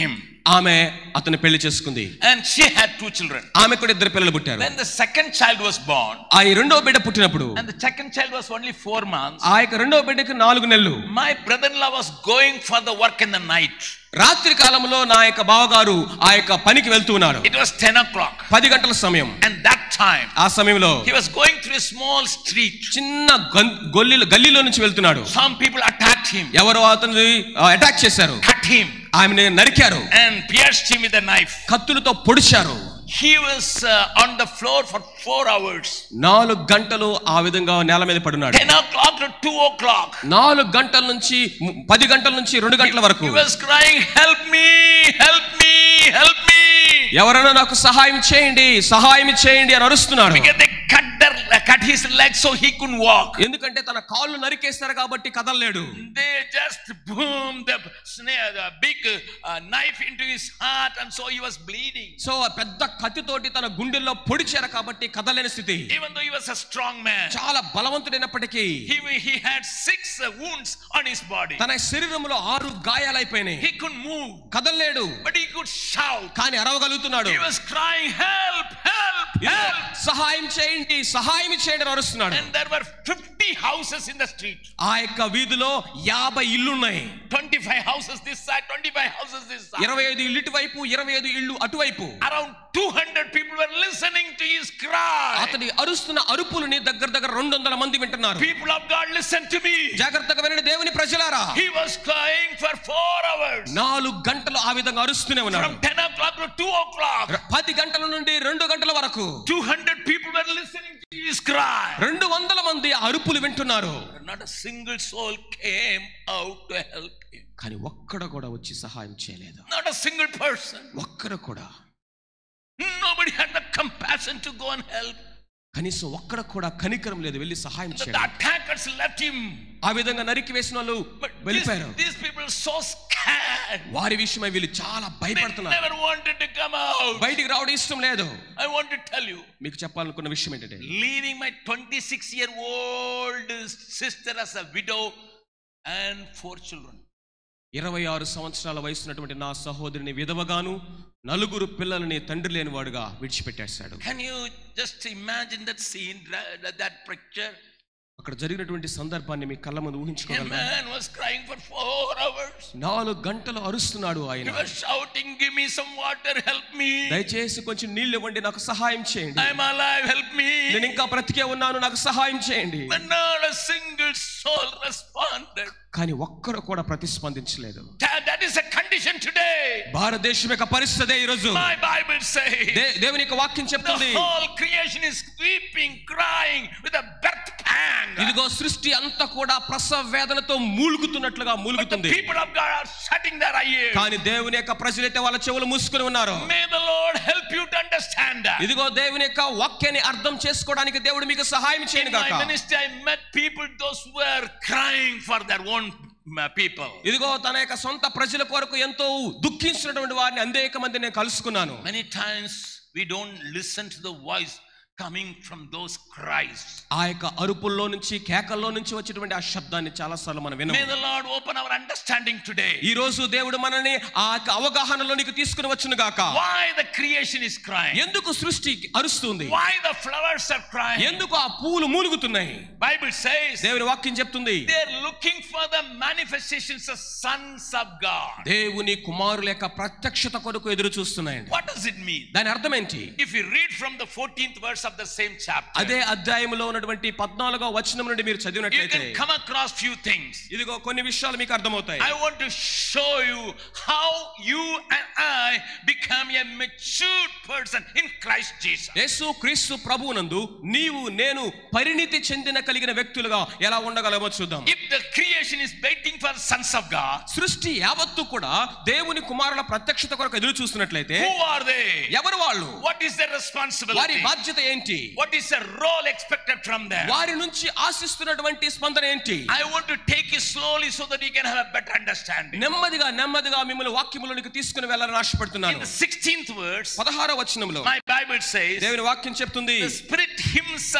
ఆమె అతని పెళ్లి చేసుకుంది. And she had two children. ఆమె కూడా ఇద్దరు పిల్లలు పుట్టారు. When the second child was born, ఆ రెండో బిడ్డ పుట్టినప్పుడు, and the second child was only four months, ఆ యొక్క రెండో బిడ్డకి నాలుగు నెలలు, my brother-in-law was going for the work in the night. రాత్రి కాలంలో నా యొక్క బావగారు ఆ యొక్క పనికి వెళ్తూ ఉన్నారు. It was ten o'clock. పది గంటల సమయం. And that time, ఆ సమయంలో he was going through a small street. చిన్న గల్లీలో గల్లీలో నుంచి వెళ్తున్నాడు. Some people attacked him. ఎవరో అతన్ని అటాక్ చేశారు. Cut him. ఆమెను నరికారు. And pierced him with a knife. కత్తులతో పొడిచారు. He was uh, on the floor for four hours. నాలుగు గంటలు ఆ విధంగా నేల మీద పడున్నాడు. ten o'clock to two o'clock. నాలుగు గంటల నుంచి పది గంటల నుంచి రెండు గంటల వరకు. He was crying, help me, help me, help me. ఎవరైనా నాకు సహాయం చేయండి, సహాయం చేయండి అని అరుస్తున్నాడు. Because they cut their, cut his legs so he couldn't walk. ఎందుకంటే తన కాళ్ళు నరికేస్తారు కాబట్టి కదలలేడు. They just boom the snare, the big uh, knife into his heart, and so he was bleeding. So పెద్ద కత్తితోటి తన గుండెల్లో పొడిచారు కాబట్టి కదలేని స్థితి. Even though he was a strong man, చాలా బలవంతుడైనప్పటికీ he he had six uh, wounds on his body. తన శరీరంలో ఆరు గాయాలైపోయినాయి. He couldn't move, కదలలేడు, but he could shout. కానీ అరవగలుగుతున్నాడు. He was crying, help, help, help. సహాయం చేయండి, సహాయం చేయండి అని అరుస్తున్నాడు. And there were fifty houses in the street. ఆ యొక్క వీధిలో యాభై ఇళ్ళు ఉన్నాయి. twenty-five houses this side, twenty-five houses this side. ఇరవై ఐదు ఇళ్ళు ఇటువైపు, ఇరవై ఐదు ఇళ్ళు అటువైపు. Around two hundred people were listening to his cry. అతడి అరుస్తున్న అరుపులని దగ్గర దగ్గర రెండు వందల మంది వింటున్నారు. People of God, listen to me. జాగ్రత్తగా వినండి దేవుని ప్రజలారా. He was crying for four hours. నాలుగు గంటలు ఆ విధంగా అరుస్తూనే ఉన్నాడు. From ten o'clock to two o'clock. పది గంటల నుండి రెండు గంటల వరకు two hundred people were listening to his cry. రెండు వందల మంది ఆ అరుపులు వింటున్నారు. Not a single soul came out to help him. కానీ ఒక్కడు కూడా వచ్చి సహాయం చేయలేదు. Not a single person. ఒక్కడు కూడా. Nobody had the compassion to go and help. కనీసం ఒక్కడ కూడా కనికరం లేదు వెళ్ళి సహాయం The చేయడానికి. attackers left him. ఆ విధంగా నరికి వేసిన వాళ్ళు వెళ్ళిపోయారు. These, these people so scared. వారి విషయమై వీళ్ళు చాలా They భయపడుతున్నారు. never wanted to come out. బయటికి రావడం ఇష్టం లేదు. I want to tell you, మీకు చెప్పాలనుకున్న విషయం ఏంటంటే, leaving my twenty-six year old sister as a widow and four children. ఇరవై ఆరు సంవత్సరాల వయసున్నటువంటి నా సహోదరిని విధవగాను నలుగురు పిల్లలని తండ్రి లేని వాడుగా విడిచిపెట్టేశాడు. Can you just imagine that scene, that picture? అక్కడ జరిగినటువంటి సందర్భాన్ని మీ కళ్ళ ముందు A ఊహించుకోగలరా? man was crying for four hours. నాలుగు గంటలు అరుస్తున్నాడు He ఆయన. was shouting, give me some water, help me. దయచేసి కొంచెం నీళ్లు ఇవ్వండి, నాకు సహాయం చేయండి. I'm alive, help me. నేను ఇంకా బ్రతికే ఉన్నాను, నాకు సహాయం చేయండి. But not a single soul responded. కానీ ఒక్కరు కూడా ప్రతిస్పందించలేదు. That, that is a condition today. భారతదేశం యొక్క పరిస్థితి ఈ రోజు. My Bible says దేవుని యొక్క వాక్యం the చెప్తుంది, whole creation is weeping, crying with a birth pang. ఇదిగో సృష్టి అంతా కూడా ప్రసవ వేదనతో మూలుగుతున్నట్లుగా But the మూలుగుతుంది. people of God are shutting their ears. కానీ దేవుని యొక్క ప్రజలైతే వాళ్ళ చెవులు మూసుకొని ఉన్నారు. May the Lord help you to understand that. ఇదిగో దేవుని యొక్క వాక్యాన్ని అర్థం చేసుకోవడానికి దేవుడు మీకు సహాయం చేయను In my గాక. ministry, I met people, those who were crying for their own people. ఇదిగో తన యొక్క సొంత ప్రజల కొరకు ఎంతో దుఃఖించినటువంటి వారిని అనేక మంది నేను కలుసుకున్నాను. Many times we don't listen to the voice coming from those cries. ఆ యొక్క అరుపుల్లో నుంచి కేకల్లో నుంచి వచ్చేటువంటి ఆ శబ్దాన్ని చాలా సార్లు మనం విన్నాం. May the Lord open our understanding today. ఈ రోజు దేవుడు మనల్ని ఆ యొక్క అవగాహనలోనికి తీసుకుని వచ్చును గాక. Why the creation is crying? ఎందుకు సృష్టి అరుస్తుంది? Why the flowers are crying? ఎందుకు ఆ పూలు మూలుగుతున్నాయి? Bible says దేవుని వాక్యం చెప్తుంది, they're looking for the manifestations of sons of God. దేవుని కుమారుల యొక్క ప్రత్యక్షత కొరకు ఎదురు చూస్తున్నాయండి. What does it mean? దాని అర్థం ఏంటి? If you read from the fourteenth verse of the same chapter, అదే అధ్యాయంలో ఉన్నటువంటి పద్నాలుగవ వచనం నుండి మీరు you చదివినట్లయితే can come across few things. ఇదిగో కొన్ని విషయాలు మీకు అర్థమవుతాయి. I want to show you how you and I become a mature person in Christ Jesus. యేసు క్రీస్తు ప్రభువునందు నీవు నేను పరిణితి చెందిన కలిగిన వ్యక్తులుగా ఎలా ఉండగలమో చూద్దాం. If the creation is waiting for sons of God, సృష్టి యావత్తు కూడా దేవుని కుమారుల ప్రత్యక్షత కొరకు ఎదురు చూస్తున్నట్లయితే who are they? ఎవరు వాళ్ళు? What is their వారి responsibility? బాధ్యత ఏంటి? What is the role expected from them? వారి నుంచి ఆశిస్తున్నటువంటి స్పందన ఏంటి? I want to take it slowly so that you can have a better understanding. నెమ్మదిగా నెమ్మదిగా మిమ్మల్ని వాక్యములోనికి తీసుకుని వెళ్ళాలని In ఆశపడుతున్నాను. the sixteenth verse, పదహారవ వచనంలో my Bible says దేవుని వాక్యం చెప్తుంది, the Spirit Himself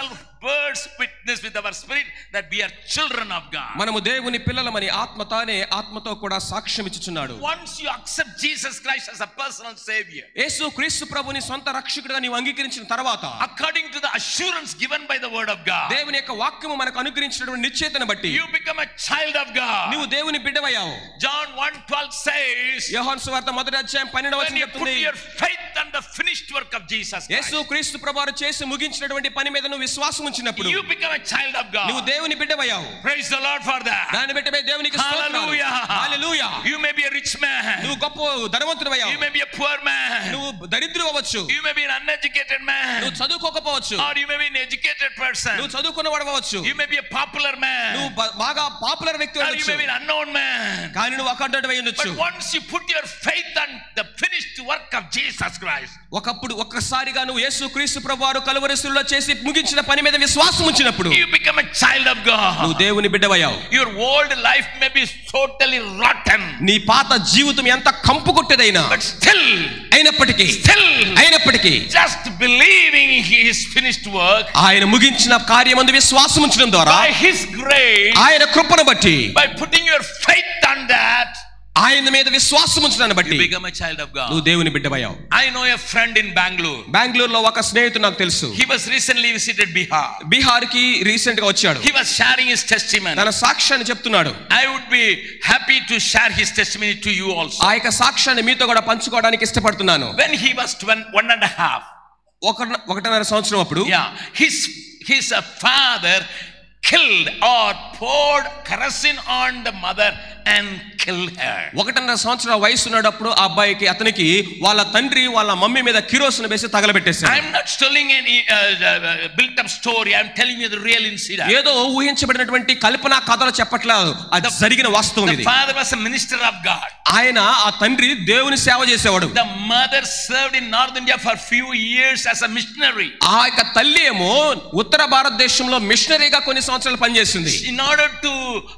bears witness with our spirit that we are children of God. మనము దేవుని పిల్లలమని ఆత్మ తానే ఆత్మతో కూడా సాక్ష్యం ఇచ్చుచున్నాడు. Once you accept Jesus Christ as a personal savior, యేసు క్రీస్తు ప్రభుని సొంత రక్షకుడిగా నీవు అంగీకరించిన తర్వాత, according to the assurance given by the word of God, దేవుని యొక్క వాక్యము మనకు అనుగ్రహించినటువంటి నిశ్చయతను బట్టి you become a child of God. నీవు దేవుని బిడ్డవయ్యావు. John one twelve says, యోహాను సువార్త మొదటి అధ్యాయం పన్నెండవ when వచనం you put చెప్తుంది, your faith on the finished work of Jesus Christ, యేసు క్రీస్తు ప్రభువారు చేసి ముగించినటువంటి పని మీద నువ్వు విశ్వాసం ఉంచినప్పుడు you become a child of God. నువ్వు దేవుని బిడ్డవయ్యావు. Praise the Lord for that. దాన్ని బట్టి దేవునికి స్తోత్రాలు. Hallelujah. Hallelujah. You may be a rich man, నువ్వు గొప్ప ధనవంతుడివయ్యావు. you may be a poor man, నువ్వు దరిద్రుడు అవ్వచ్చు. you may be an uneducated man, నువ్వు చదువుకోకపోవచ్చు. or you may be an educated person, నువ్వు చదువుకున్నవాడు అవ్వచ్చు. you may be a popular man, నువ్వు బాగా పాపులర్ వ్యక్తి or you అవ్వచ్చు. may be an unknown man. కానీ నువ్వు అక్కడవై ఉండొచ్చు. But once you put your faith on the finished work of Jesus Christ, ఒకప్పుడు ఒక్కసారిగా నువ్వు యేసు క్రీస్తు ప్రభువారు కలువరి శిలువలో చేసి ముగించిన పని మీద విశ్వాసం ఉంచినప్పుడు you become a child of God. నువ్వు దేవుని బిడ్డవయ్యావు. Your old life may be totally rotten, నీ పాత జీవితం ఎంత కంపు కొట్టేదైనా, but still అయినప్పటికీ still అయినప్పటికీ just believing his finished work, ఆయన ముగించిన కార్యమందు విశ్వాసం ఉంచడం ద్వారా, by his grace, ఆయన కృపను బట్టి, by putting your faith on that, ఆయన మీద విశ్వాసం ఉంచడాన్ని బట్టి you become a child of God. నువ్వు దేవుని బిడ్డవయ్యావు. I know a friend in Bangalore. బెంగళూరులో ఒక స్నేహితుడు నాకు తెలుసు. He was recently visited Bihar. Bihar కి రీసెంట్ గా వచ్చాడు. He was sharing his testimony. తన సాక్ష్యాన్ని చెప్తున్నాడు. I would be happy to share his testimony to you also. ఆ యొక్క సాక్ష్యాన్ని మీతో కూడా పంచుకోవడానికి ఇష్టపడుతున్నాను. When he was one, one and a half, ఒక ఒకటిన్నర సంవత్సరం అప్పుడు, yeah, his his uh, father killed or poured kerosene on the mother and killed her. ఒకటిన్నర సంవత్సరాల వయసు ఉన్నప్పుడు ఆ అబ్బాయికి అతనికి వాళ్ళ తండ్రి వాళ్ళ మమ్మీ మీద కిరోసిన్ వేసి తగలబెట్టేశాడు. I am not telling any uh, uh, built up story. I am telling you the real incident. ఏదో ఊహించబడినటువంటి కల్పనా కథలు చెప్పట్లేదు, అది జరిగిన వాస్తవం ఇది. The father was a minister of God. ఆయన ఆ తండ్రి దేవుని సేవ చేసేవాడు. The mother served in North India for few years as a missionary. ఆ యొక్క తల్లి ఏమో ఉత్తర భారతదేశంలో మిషనరీగా కొన్ని సంవత్సరాలు పనిచేసింది. In order to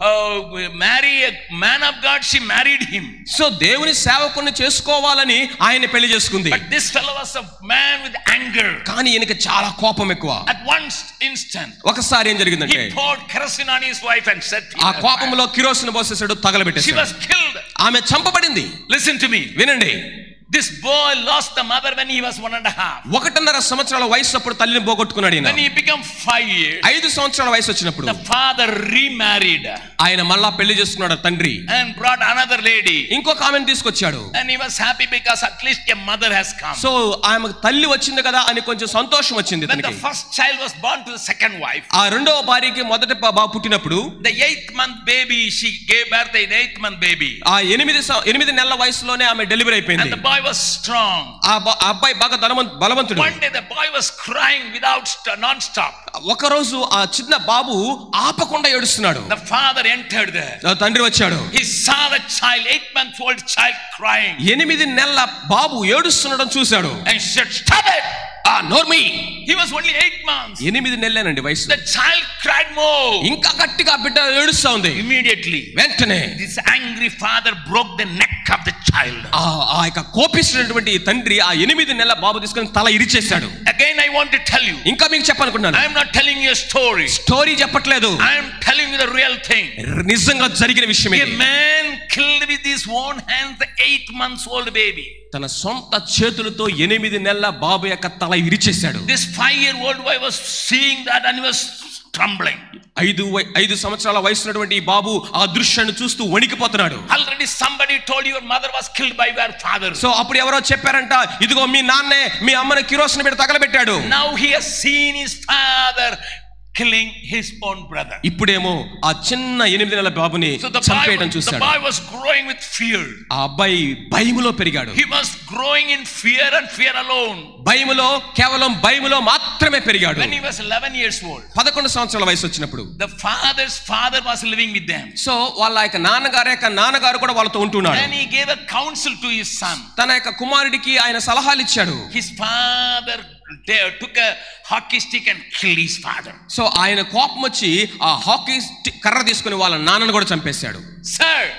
uh, marry a man of God, she married him. So దేవుని సేవకుని చేసుకోవాలని ఆయన పెళ్లి చేసుకుంది. But this fellow was a man with anger. కానీ ఈయనకి చాలా కోపం ఎక్కువ. At one instant, ఒకసారి ఏం జరిగిందంటే, he poured kerosene on his wife and said, ఆ కోపంలో కిరోసిన్ పోసేసాడు, she తగలబెట్టేశాడు. was killed. ఆమె చంపబడింది. Listen to me. వినండి, This boy lost the mother when he was one and a half. ఒకటిన్నర సంవత్సరాల వయసు అప్పుడు తల్లిని పోగొట్టుకున్నాడు ఈయన. When he became five years, ఐదు సంవత్సరాల వయసు వచ్చినప్పుడు the father remarried ఆయన మళ్ళా పెళ్లి చేసుకున్నాడు తండ్రి. and brought another lady. ఇంకొక ఆమెను తీసుకొచ్చాడు. And he was happy because at least a mother has come. So ఆమె తల్లి వచ్చింది కదా అని కొంచెం సంతోషం వచ్చింది When the తనకి. first child was born to the second wife, ఆ రెండవ భార్యకి మొదటి బాబు పుట్టినప్పుడు, the eighth month baby, she gave birth in eighth month baby. ఆ ఎనిమిది సం- ఎనిమిది నెలల వయసులోనే ఆమె డెలివరీ అయిపోయింది. And the boy was strong. ఆ బ- ఆ అబ్బాయి బాగా ధనవంతు బలవంతుడు. One day the boy was crying without st- non-stop. ఒక రోజు ఆ చిన్న బాబు ఆపకుండా ఏడుస్తున్నాడు. The father entered there. ఆ తండ్రి వచ్చాడు. He saw the child, eight month old child crying. ఎనిమిది నెలల బాబు ఏడుస్తుండడం చూశాడు. And said, "Stop it!" ఆ నోర్మి. He was only eight months. ఎనిమిది నెలలేనండి వయసు. The child cried more. ఇంకా గట్టిగా బిడ్డ ఏడుస్తా ఉంది. Immediately, వెంటనే this angry father broke the neck of the child. ఆ ఆ యొక్క కోపిస్తున్నటువంటి తండ్రి ఆ ఎనిమిది నెలల బాబు తీసుకొని తల ఇరిచేశాడు. Again, I want to tell you. ఇంకా మీకు చెప్పాలనుకుంటున్నాను. I am not telling you a story. Story చెప్పట్లేదు, I am telling you the real thing. నిజంగా జరిగిన విషయం A ఇది. man killed with his own hands the eight months old baby. తన సొంత చేతులతో ఎనిమిది నెలల బాబు యొక్క తల ఇరిచేశాడు. This five year old boy was seeing that and he was trembling. ఐదు వై- ఐదు సంవత్సరాల వయసున్నటువంటి ఈ బాబు ఆ దృశ్యాన్ని చూస్తూ వణికిపోతున్నాడు. Already somebody told you your mother was killed by your father. So అప్పుడు ఎవరో చెప్పారంట, ఇదిగో మీ నాన్నే మీ అమ్మని కిరోసిన్ పెట్టి తగలబెట్టాడు. Now he has seen his father killing his own brother. ఇప్పుడేమో ఆ చిన్న ఎనిమిది నెలల బాబుని So the boy, చంపేయడం the చూశాడు. boy was growing with fear. ఆ అబ్బాయి భయములో పెరిగాడు. He was growing in fear and fear alone. భయములో, కేవలం భయములో మాత్రమే పెరిగాడు. When he was eleven years old, పదకొండు సంవత్సరాల వయసు వచ్చినప్పుడు the father's father was living with them. So వాళ్ళ యొక్క నాన్నగారు యొక్క నాన్నగారు కూడా వాళ్ళతో ఉంటున్నాడు. And he gave a counsel to his son. తన యొక్క కుమారుడికి ఆయన సలహాలు ఇచ్చాడు. His father took a hockey stick and killed his father. So ఆయన కోపం వచ్చి ఆ హాకీ స్టిక్ కర్ర తీసుకుని వాళ్ళ నాన్నను కూడా చంపేశాడు. Sir,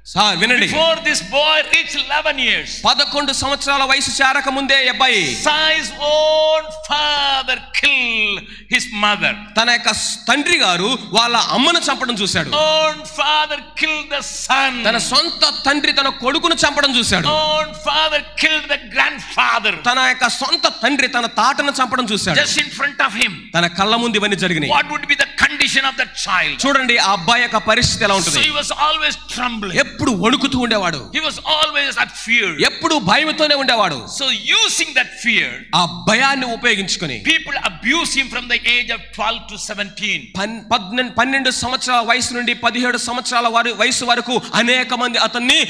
సార్ వినండి. Before this boy reached eleven years, పదకొండు సంవత్సరాల వయసు చేరక ముందే అబ్బాయి his own father killed his mother. తన యొక్క తండ్రి గారు వాళ్ళ అమ్మను చంపడం చూశాడు. Own father killed the son. తన సొంత తండ్రి తన కొడుకును చంపడం చూశాడు. Own father killed the grandfather. తన యొక్క సొంత తండ్రి తన తాతను చంపడం చూశాడు. Just in front of him. తన కళ్ళ ముందు ఇవన్నీ జరిగినాయి. What would be the condition of that child? చూడండి ఆ అబ్బాయి యొక్క పరిస్థితి ఎలా ఉంటుంది. So he was always trembling. ఎప్పుడు వణుకుతూ ఉండేవాడు. He was always at fear. ఎప్పుడు భయంతోనే ఉండేవాడు. So using that fear, ఆ భయాన్ని ఉపయోగించుకొని people abuse him from the age of twelve to seventeen. పన్నెండు సంవత్సరాల వయసు నుండి పదిహేడు సంవత్సరాల వయసు వరకు అనేక మంది అతన్ని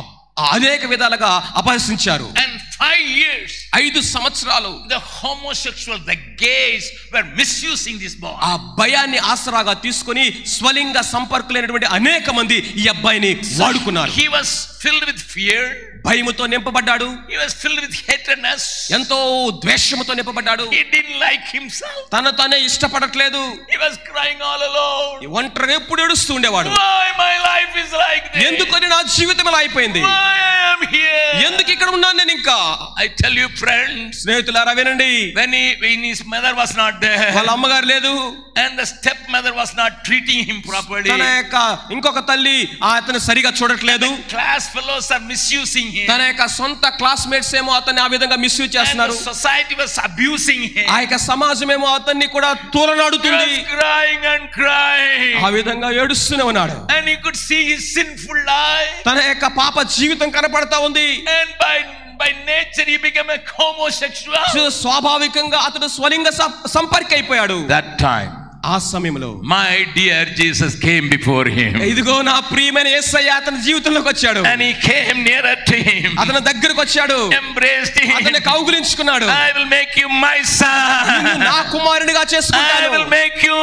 అనేక విధాలుగా అపహసించారు. And five years, ఐదు సంవత్సరాలు the homosexual, the gays were misusing this boy. ఆ భయాన్ని ఆసరాగా తీసుకొని స్వలింగ సంపర్కులైనటువంటి అనేక మంది ఈ అబ్బాయిని వాడుకున్నారు. He was filled with fear. భయముతో నింపబడ్డాడు. He was filled with hatredness. ఎంతో ద్వేషముతో నింపబడ్డాడు. He didn't like himself. తన తానే ఇష్టపడట్లేదు. He was crying all alone. ఒంటరిగా ఎప్పుడు ఏడుస్తూ ఉండేవాడు. Why my life is like this? ఎందుకని నా జీవితం ఇలా అయిపోయింది? Why I am here? ఎందుకు ఇక్కడ ఉన్నాను నేను ఇంకా? I tell you friends, స్నేహితులారా వినండి. when he when his mother was not there, వాళ్ళ అమ్మగారు లేదు, and the stepmother was not treating him properly, తన యొక్క ఇంకొక తల్లి అతను సరిగా చూడట్లేదు, class fellows are misusing him, తన యొక్క సొంత క్లాస్మేట్స్ ఏమో అతన్ని ఆ విధంగా మిస్యూజ్ చేస్తున్నారు, and the society was abusing him, ఆ యొక్క సమాజం ఏమో అతన్ని కూడా తూలనాడుతుంది, he was crying and crying, ఆ విధంగా ఏడుస్తూనే ఉన్నాడు. and he could see his sinful life, తన యొక్క పాప జీవితం కనపడతా ఉంది. and by by nature he became a homosexual. స్వాభావికంగా అతడు స్వలింగ సంపర్క అయిపోయాడు. That time, ఆ సమయంలో my dear Jesus came before him, ఇదిగో నా ప్రియమైన యేసయ్య అతని జీవితంలోకి వచ్చాడు. and he came nearer to him, అతని దగ్గరకు వచ్చాడు, embraced him, అతన్ని కౌగిలించుకున్నాడు. I will make you my son, నిన్ను నా కుమారుడిగా చేసుకుంటాను, I will make you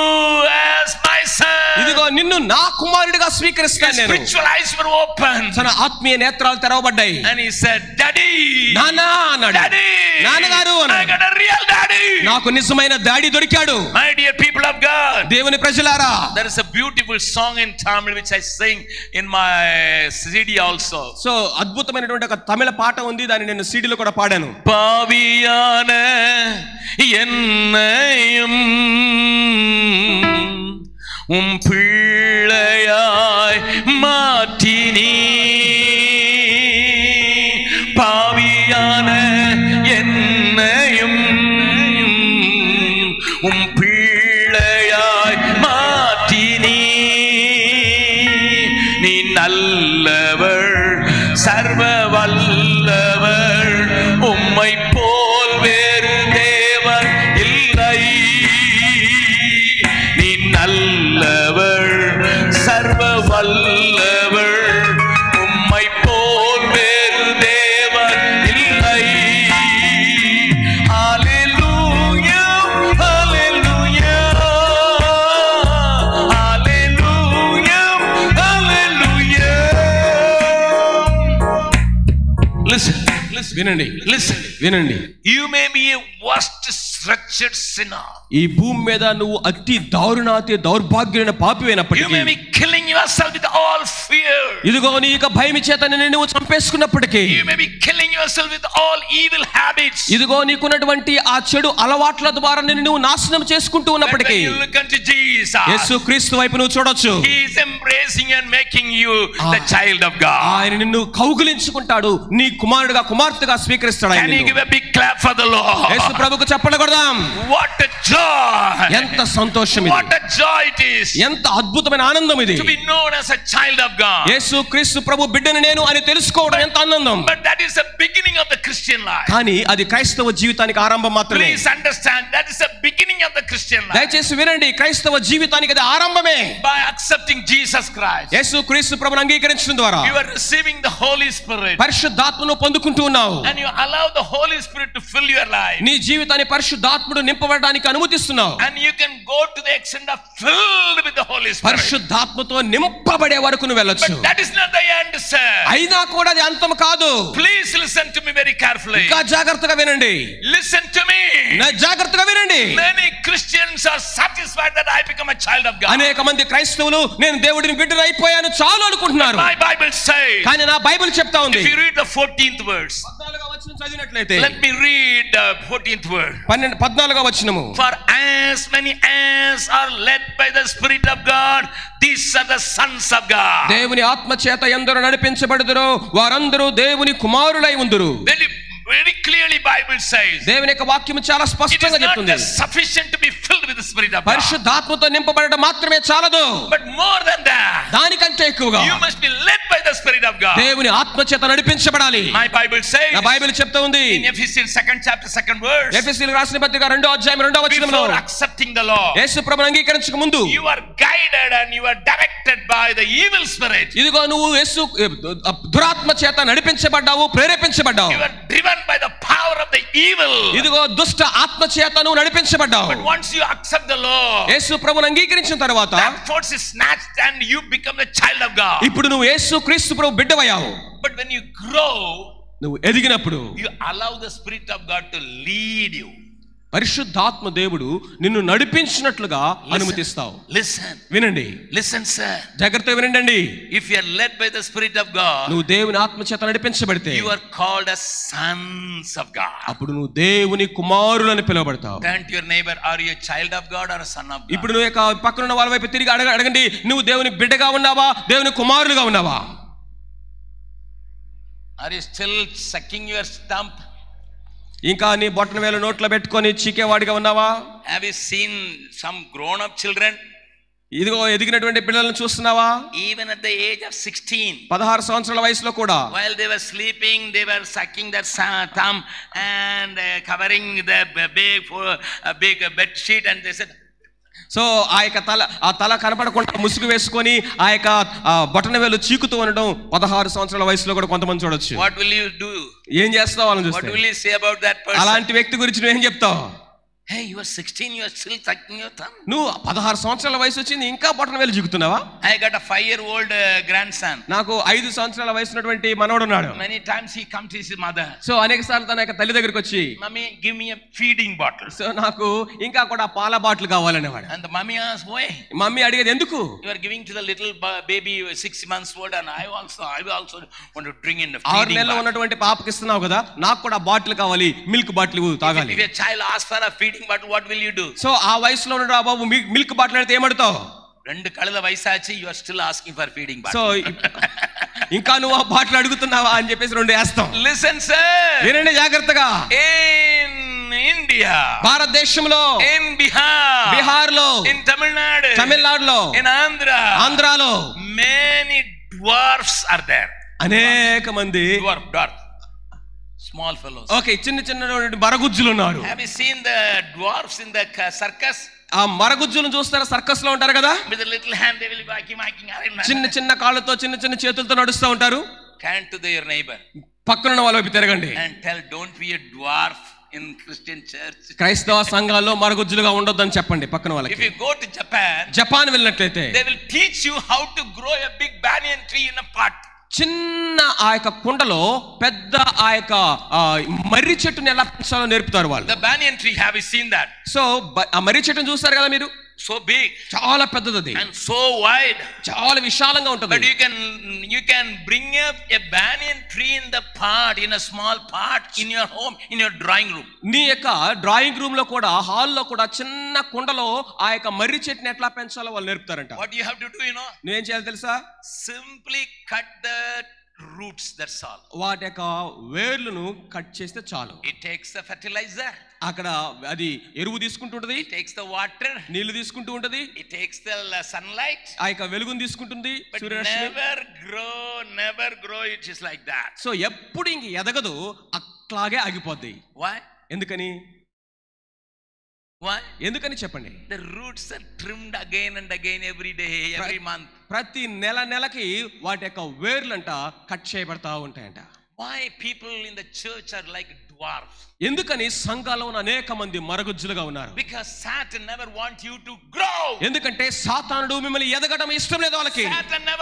as my son. ఇదిగో నిన్ను నా కుమారుడిగా స్వీకరిస్తాను నేను. Spiritual eyes were open, తన ఆత్మీయ నేత్రాలు తెరవబడ్డాయి. and he said, daddy, నానా అన్నాడు. daddy, నాన్నగారు I అన్నాడు. got a real daddy. నాకు నిజమైన డాడీ దొరికాడు. My dear people of God, దేవుని ప్రజలారా, there is a beautiful song in Tamil which I sing in my C D also. So అద్భుతమైనటువంటి ఒక తమిళ పాట ఉంది, దాన్ని నేను సీడీలో కూడా పాడాను. పావియాన என்னையும் உம் பிள்ளையாய் மாற்றினீ, பாவியான என்னையும் உம் பிள்ளையாய் மாற்றினீ, நீ நல்லவர் சர்வ வல்லவர், உம்மை போல் வேறு தேவன் இல்லை, நீ நல்லவர் சர்வ வல்லவர், உம்மை போல் வேறு தேவன் இல்லை. Hallelujah, hallelujah, hallelujah, hallelujah. Listen, listen, వినండి, listen, వినండి. you may be a worst wretched sinner, ఈ భూమి మీద నువ్వు అతి దారుణాతి దౌర్భాగ్యమైన you పాపివైనప్పటికీ, may be killing yourself with all fear, ఇదిగో నీ యొక్క భయం చేత నిన్ను నువ్వు చంపేసుకున్నప్పటికీ, you may be killing yourself with all evil habits, ఇదిగో నీకున్నటువంటి ఆ చెడు అలవాట్ల ద్వారా నిన్ను నువ్వు నాశనం చేసుకుంటూ but ఉన్నప్పటికీ, when you look unto Jesus, యేసు క్రీస్తు వైపు నువ్వు చూడొచ్చు. he is embracing and making you the child of God. ఆయన నిన్ను కౌగిలించుకుంటాడు, నీ కుమారుడుగా కుమార్తెగా స్వీకరిస్తాడు. Can you give a big clap for the Lord? యేసు ప్రభువుకు చప్పట్లు కొడదాం. What a joy, ఎంత సంతోషం ఇది, what a joy it is ఎంత అద్భుతమైన ఆనందం ఇది. to be known as a child of God. యేసు క్రీస్తు ప్రభు బిడ్డను నేను అని తెలుసుకోవడం ఎంత ఆనందం. But that is the beginning of the Christian life. కానీ అది క్రైస్తవ జీవితానికి ఆరంభం మాత్రమే. Please understand, that is the beginning of the Christian life. దయచేసి వినండి, క్రైస్తవ జీవితానికి అది ఆరంభమే. By accepting Jesus Christ, యేసు క్రీస్తు ప్రభువును అంగీకరించడం ద్వారా you are receiving the Holy Spirit, పరిశుద్ధాత్మను పొందుకుంటూ ఉన్నావు. and you allow the Holy Spirit to fill your life, నీ జీవితాన్ని పరిశుద్ధాత్ముడు నింపబడడానికి అనుమతిస్తున్నావు. and you can go to the extent of filled with the Holy Spirit. పరిశుద్ధాత్మతో నింప నింపబడే వరకు నువ్వు వెళ్ళొచ్చు. But that is not the end, sir. అయినా కూడా అది అంతం కాదు. Please listen to me very carefully. ఇంకా జాగ్రత్తగా వినండి. Listen to me. నా జాగ్రత్తగా వినండి. Many Christians are satisfied that I become a child of God. అనేక మంది క్రైస్తవులు నేను దేవుడిని బిడ్డను అయిపోయాను చాలు అనుకుంటున్నారు. My Bible says. కానీ నా బైబిల్ చెప్తా ఉంది. If you read the fourteenth verse. పద్నాలుగవ వచనం చదివినట్లయితే. Let me read the fourteenth verse. పద్నాలుగవ వచనము. For as many as are led by the Spirit of God, these are the sons of God. దేవుని ఆత్మ చేత ఎందరు నడిపించబడుదురో వారందరూ దేవుని కుమారులై ఉందురు. Very clearly Bible says. దేవుని యొక్క వాక్యం చాలా స్పష్టంగా చెప్తుంది. It is not sufficient to be filled with the Spirit of God. పరిశుద్ధాత్మతో నింపబడడం మాత్రమే చాలదు. But more than that. దానికంటే ఎక్కువగా. You must be led by the Spirit of God. దేవుని ఆత్మ చేత నడిపించబడాలి. My Bible says. నా బైబిల్ చెప్తా ఉంది. In Ephesians second chapter second verse. ఎఫెసీయులకు రాసిన పత్రిక రెండో అధ్యాయం రెండో వచనంలో. Before accepting the law. యేసు ప్రభువును అంగీకరించక ముందు. You are guided and you are directed by the evil spirit. ఇదిగో నువ్వు యేసు దురాత్మ చేత నడిపించబడ్డావు, ప్రేరేపించబడ్డావు. You are driven by the power of the evil. ఇదిగో దుష్ట ఆత్మ చేత నువ్వు నడిపించబడ్డావు. But once you accept the law, యేసు ప్రభువును అంగీకరించిన తర్వాత that force is snatched and you become a child of God. ఇప్పుడు నువ్వు యేసు క్రీస్తు ప్రభు బిడ్డవయ్యావు. But when you grow, నువ్వు ఎదిగినప్పుడు you allow the Spirit of God to lead you. పరిశుద్ధాత్మ దేవుడు నిన్ను నడిపించినట్లుగా అనుమతిస్తావు. Listen. వినండి. Listen, sir. జాగ్రత్తగా వినండి. If you are led by the Spirit of God, నువ్వు దేవుని ఆత్మ చేత నడిపించబడితే you are called as sons of God. అప్పుడు నువ్వు దేవుని కుమారులని పిలువబడతావు. Turn to your neighbor, are you a child of God or a son of God? ఇప్పుడు నువ్వు పక్కన ఉన్న వాళ్ళ వైపు తిరిగి అడగ అడగండి నువ్వు దేవుని బిడ్డగా ఉన్నావా దేవుని కుమారులుగా ఉన్నావా? Are you still sucking your stump? ఇంకా నీ బొట్టన వేలు నోట్లో పెట్టుకొని చీకేవాడిగా ఉన్నావా? Have you seen some grown up children? ఇదిగో ఎదిగినటువంటి పిల్లలను చూస్తున్నావా? Even at the age of sixteen, పదహారు సంవత్సరాల వయసులో కూడా while they were sleeping, they were sucking their thumb and uh, covering the big uh, big bed sheet, and they said, so ఆ యొక్క తల ఆ తల కనపడకుండా ముసుగు వేసుకొని ఆ యొక్క బొటన వేలు చీకుతూ ఉండడం పదహారు సంవత్సరాల వయసులో కూడా కొంతమంది చూడొచ్చు. What will you do? ఏం చేస్తావు వాళ్ళని చూస్తే? What will you say about that person? అలాంటి వ్యక్తి గురించి నువ్వు ఏం చెప్తావు? Hey, you are sixteen, you are still sucking your thumb. నువ్వు పదహారు సంవత్సరాల వయసు వచ్చింది ఇంకా బొటన వేలు చీకుతున్నావా? I got a five year old uh, grandson. నాకు ఐదు సంవత్సరాల వయసు ఉన్నటువంటి మనవడు ఉన్నాడు. Many times he comes to his mother. So అనేక సార్లు తన యొక్క తల్లి దగ్గరికి వచ్చి, "Mommy, give me a feeding bottle." So నాకు ఇంకా కూడా పాల బాటిల్ కావాలనేవాడు. And the mommy asked, "Why?" Mommy అడిగేది ఎందుకు? "You are giving to the little baby six months old, and I also I also want to drink in the feeding." ఆరు నెలలు ఉన్నటువంటి పాపకి ఇస్తున్నావు కదా, నాకు కూడా బాటిల్ కావాలి, మిల్క్ బాటిల్ తాగాలి. If a child asks for a feeding bottle, what will you do? So ఆ వయసులో ఉన్న బాబు మిల్క్ బాటిల్ అడిగితే ఏమడతావు? రెండు కళ్ళ వయసాచి, you are still asking for feeding bottle. So ఇంకా నువ్వు ఆ బాటిల్ అడుగుతున్నావా అని చెప్పేసి రెండు వేస్తాం. Listen, sir. వినండి జాగ్రత్తగా. In India, భారతదేశంలో, in Bihar, బిహార్ లో, in Tamil Nadu, తమిళనాడులో, in Andhra, ఆంధ్రాలో many dwarfs are there. అనేక మంది dwarf dwarf small fellows. Okay, చిన్న చిన్న మరగుజ్జులు ఉన్నారు. Have you seen the dwarfs in the circus? ఆ మరగుజ్జులను చూస్తారా? సర్కస్ లో ఉంటారు కదా. With a little hand they will be walking walking. చిన్న చిన్న కాళ్ళతో చిన్న చిన్న చేతులతో నడుస్తూ ఉంటారు. Turn to their neighbor. పక్కన వాళ్ళ వైపు తిరగండి. And tell, don't be a dwarf in Christian church. క్రైస్తవ సంఘాల్లో మరగుజ్జులుగా ఉండొద్దని చెప్పండి పక్కన వాళ్ళకి. If you go to Japan, Japan వెళ్ళినట్లయితే they will teach you how to grow a big banyan tree in a pot. చిన్న ఆ యొక్క కుండలో పెద్ద ఆ యొక్క మర్రి చెట్టుని ఎలా పెంచాలో నేర్పుతారు వాళ్ళు. The banyan tree, have you seen that? So ఆ మర్రి చెట్టును చూస్తారు కదా మీరు. So big, చాలా పెద్దది and so wide, చాలా విశాలంగా ఉంటుంది. but you can you can bring up a banyan tree in the pot, in a small pot in your home, in your drawing room. నీ యొక్క డ్రాయింగ్ రూమ్ లో కూడా, hall లో కూడా చిన్న కుండలో ఆ యొక్క మర్రి చెట్టుని ఎట్లా పెంచాలో వాళ్ళు నేర్పుతారంట. What you have to do, you know? నువ్వేం చేయాలి తెలుసా? Simply cut the roots, that's all. వాటి యొక్క వేర్లను కట్ చేస్తే చాలు. It takes the fertilizer, అక్కడ అది ఎరువు తీసుకుంటుంటది. it takes the water, నీళ్లు తీసుకుంటూ ఉంటది. it takes the sunlight, ఆ యొక్క వెలుగును తీసుకుంటుంది, but సూర్యరశ్మి. never grow never grow it is like that. So ఎప్పుడు ఇంక ఎదగదు, అట్లాగే ఆగిపోద్ది. Why? ఎందుకని? Why? ఎందుకని చెప్పండి. The roots are trimmed again and again every day, every month. ప్రతి నెల నెలకి వాటి యొక్క వేర్లంట కట్ చేయబడతా ఉంటాయంట. Why people in the church are like dwarfs? ఎందుకని సంఘాల్లో ఉన్న అనేక మంది మరగుజ్జులుగా ఉన్నారు? Because Satan never wants you to grow. ఎందుకంటే సాతానుడు మిమ్మల్ని ఎదగడం ఇష్టం లేదు వాళ్ళకి. Satan never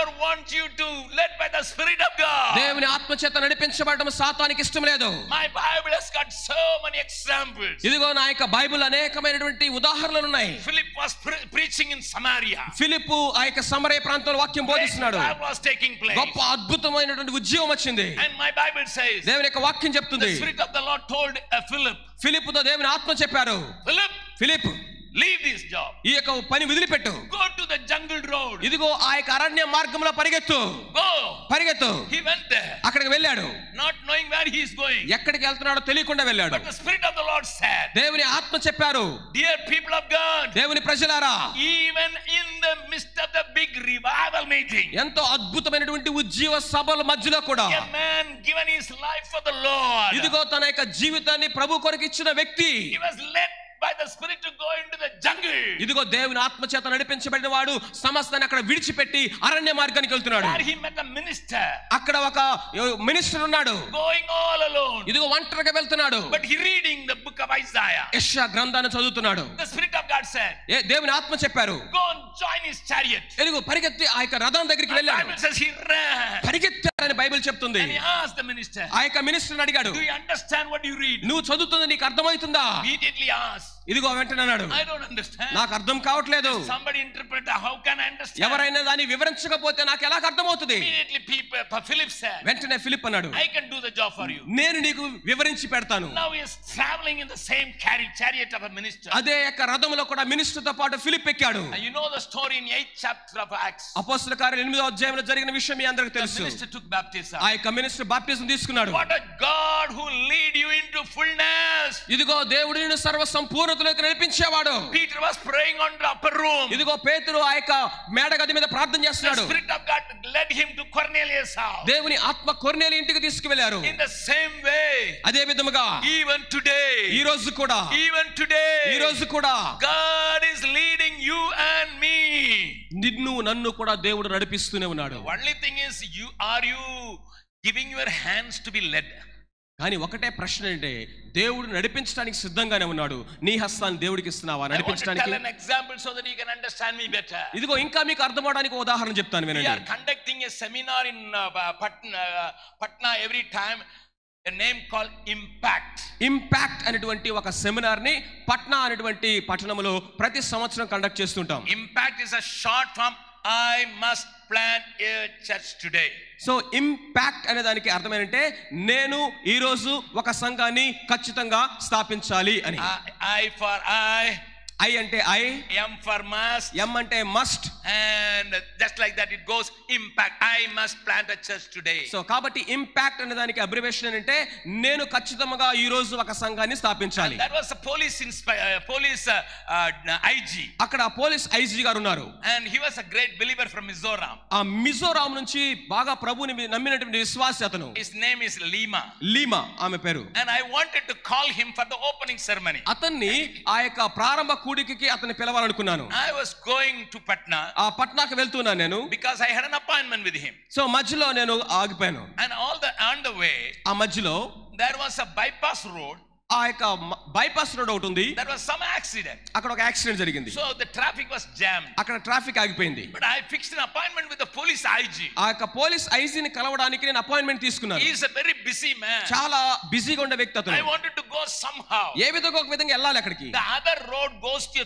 never want you to led by the Spirit of God. దేవుని ఆత్మ చేత నడిపించబడడం సాతానికి ఇష్టం లేదు. My Bible has got so many examples. ఇదిగో నా యొక్క బైబిల్ అనేకమైనటువంటి ఉదాహరణలు ఉన్నాయి. Philip was pre- preaching in Samaria. ఫిలిప్పు ఆ యొక్క సమరయ ప్రాంతంలో వాక్యం బోధిస్తున్నాడు. That was taking place. గొప్ప అద్భుతమైనటువంటి ఉద్యమం వచ్చింది. And my Bible says, దేవుని యొక్క వాక్యం చెప్తుంది, the Spirit of the Lord told uh, Philip, ఫిలిప్పుతో దేవుని ఆత్మ చెప్పారు, Philip, Philip leave this job. ఈ యొక్క పని వదిలిపెట్టు. Go to the jungle road. ఇదిగో ఆ యొక్క అరణ్య మార్గంలో పరిగెత్తు. Go. పరిగెత్తు. He went there. అక్కడికి వెళ్ళాడు. Not knowing where he is going. ఎక్కడికి వెళ్తున్నాడో తెలియకుండా వెళ్ళాడు. But the Spirit of the Lord said, దేవుని ఆత్మ చెప్పారు, dear people of God, దేవుని ప్రజలారా, even in the midst of the big revival meeting, ఎంతో అద్భుతమైనటువంటి ఉజ్జీవ సభల మధ్యలో కూడా a man given his life for the Lord, ఇదిగో తన యొక్క జీవితాన్ని ప్రభు కొరకు ఇచ్చిన వ్యక్తి, he was led by the Spirit to go into the jungle. ఇదిగో దేవుని ఆత్మ చేత నడిపించబడిన వాడు సమస్తాన్ని అక్కడ విడిచిపెట్టి అరణ్య మార్గానికి వెళ్తున్నాడు. There he met a minister. అక్కడ ఒక మినిస్టర్ ఉన్నాడు, going all alone. ఇదిగో ఒంటరిగా వెళ్తున్నాడు. But he reading the book of Isaiah. యెషయా గ్రంథాన్ని చదువుతున్నాడు. The Spirit of God said, ఏ దేవుని ఆత్మ చెప్పారు, go and join his chariot. ఇదిగో పరిగెత్తి ఆ యొక్క రథం దగ్గరికి The వెళ్ళాడు. Bible says he ran. పరిగెత్తారని బైబిల్ చెప్తుంది. And he asked the minister, ఆ యొక్క మినిస్టర్ అడిగాడు, do you understand what you read? నువ్వు చదువుతుంది నీకు అర్థమవుతుందా? Immediately asked, ఇదిగో వెంటనే అన్నాడు, I don't understand. నాకు అర్థం కావట్లేదు. Somebody interpret, how can I understand? ఎవరైనా దాన్ని వివరించకపోతే నాకు ఎలా అర్థమవుతుంది? Immediately people, Philip said, వెంటనే ఫిలిప్ అన్నాడు, I can do the job for you. నేను నీకు వివరించి పెడతాను. Now he is traveling in the same chariot, chariot of a minister. అదే యొక్క రథములో కూడా మినిస్టర్ తో పాటు ఫిలిప్ ఎక్కాడు. And you know the story in eighth chapter of Acts. అపోస్తల కార్యాలు ఎనిమిదవ అధ్యాయంలో జరిగిన విషయం మీ అందరికీ The తెలుసు. minister took baptism. ఆ యొక్క మినిస్టర్ బాప్టిజం తీసుకున్నాడు. What a God who lead you into fullness. ఇదిగో దేవుడు నిన్ను సర్వ సంపూర్ణతలోకి నడిపించేవాడు. Peter was praying on the upper room. ఇదిగో పేతురు ఆ యొక్క మేడ గది మీద ప్రార్థన The చేస్తున్నాడు. Spirit of God led him to Cornelius' house. దేవుని ఆత్మ కొర్నేలి ఇంటికి తీసుకువెళ్లారు. In the same way, అదే విధముగా even today, ఈ రోజు కూడా even today, ఈ రోజు కూడా God is leading you and me. నిన్ను నన్ను కూడా దేవుడు నడిపిస్తూనే ఉన్నాడు. The only thing is, you are you giving your hands to be led? కానీ ఒకటే ప్రశ్న అంటే, దేవుడు నడిపించడానికి సిద్ధంగానే ఉన్నాడు. నీ హస్తాన్ని దేవుడికి ఇస్తున్నావా నడిపించడానికి? I want to tell an example so that you can understand me better. ఇదిగో ఇంకా మీకు అర్థం అవడానికి ఉదాహరణ చెప్తాను We వినండి. are conducting a seminar in uh, Patna, uh, Patna every time, a name called Impact. Impact అనేటువంటి ఒక సెమినార్ ని పట్నా అనేటువంటి పట్టణంలో ప్రతి సంవత్సరం కండక్ట్ చేస్తుంటాం. Impact is a short form. I must plant a church today. So Impact అనే దానికి అర్థం ఏంటంటే, నేను ఈ రోజు ఒక సంఘాన్ని ఖచ్చితంగా స్థాపించాలి అని. I for I, ఐ అంటే I, M for must, M అంటే must, and just like that it goes impact. I must plant a church today. So కాబట్టి ఇంపాక్ట్ అనే దానికి అబ్రివేషన్ ఏంటంటే, నేను ఖచ్చితంగా ఈ రోజు ఒక సంఘాన్ని స్థాపించాలి. And that was a police inspe- uh, police uh, uh, I G. అక్కడ పోలీస్ ఐజీ గారు ఉన్నారు. And he was a great believer from Mizoram. ఆ మిజోరాం నుంచి బాగా ప్రభుని నమ్మినటువంటి విశ్వాసి అతను. His name is Lima. Lima ఆమె పేరు. And I wanted to call him for the opening ceremony. అతన్ని ఆ యొక్క ప్రారంభ కూడికకి అతన్ని పిలవాలనుకున్నాను. I was going to Patna ఆ పట్నాకి వెళ్తున్నాను నేను, because I had an appointment with him. So మధ్యలో నేను ఆగిపోయాను. And all the on the way, ఆ మధ్యలో there was a bypass road. ఆ యొక్క బైపాస్ రోడ్ ఒకటి ఉంది. There was some accident. అక్కడ ఒక యాక్సిడెంట్ జరిగింది. So the traffic was jammed. అక్కడ ట్రాఫిక్ ఆగిపోయింది. But I fixed an appointment with the police I G. ఆ యొక్క పోలీస్ ఐజీని కలవడానికి నేను అపాయింట్మెంట్ తీసుకున్నాను. He is a very busy man. చాలా బిజీగా ఉండే వ్యక్తి అతను. I wanted to go somehow. ఏ విధంగా ఒక విధంగా వెళ్ళాలి అక్కడికి. The other road goes to a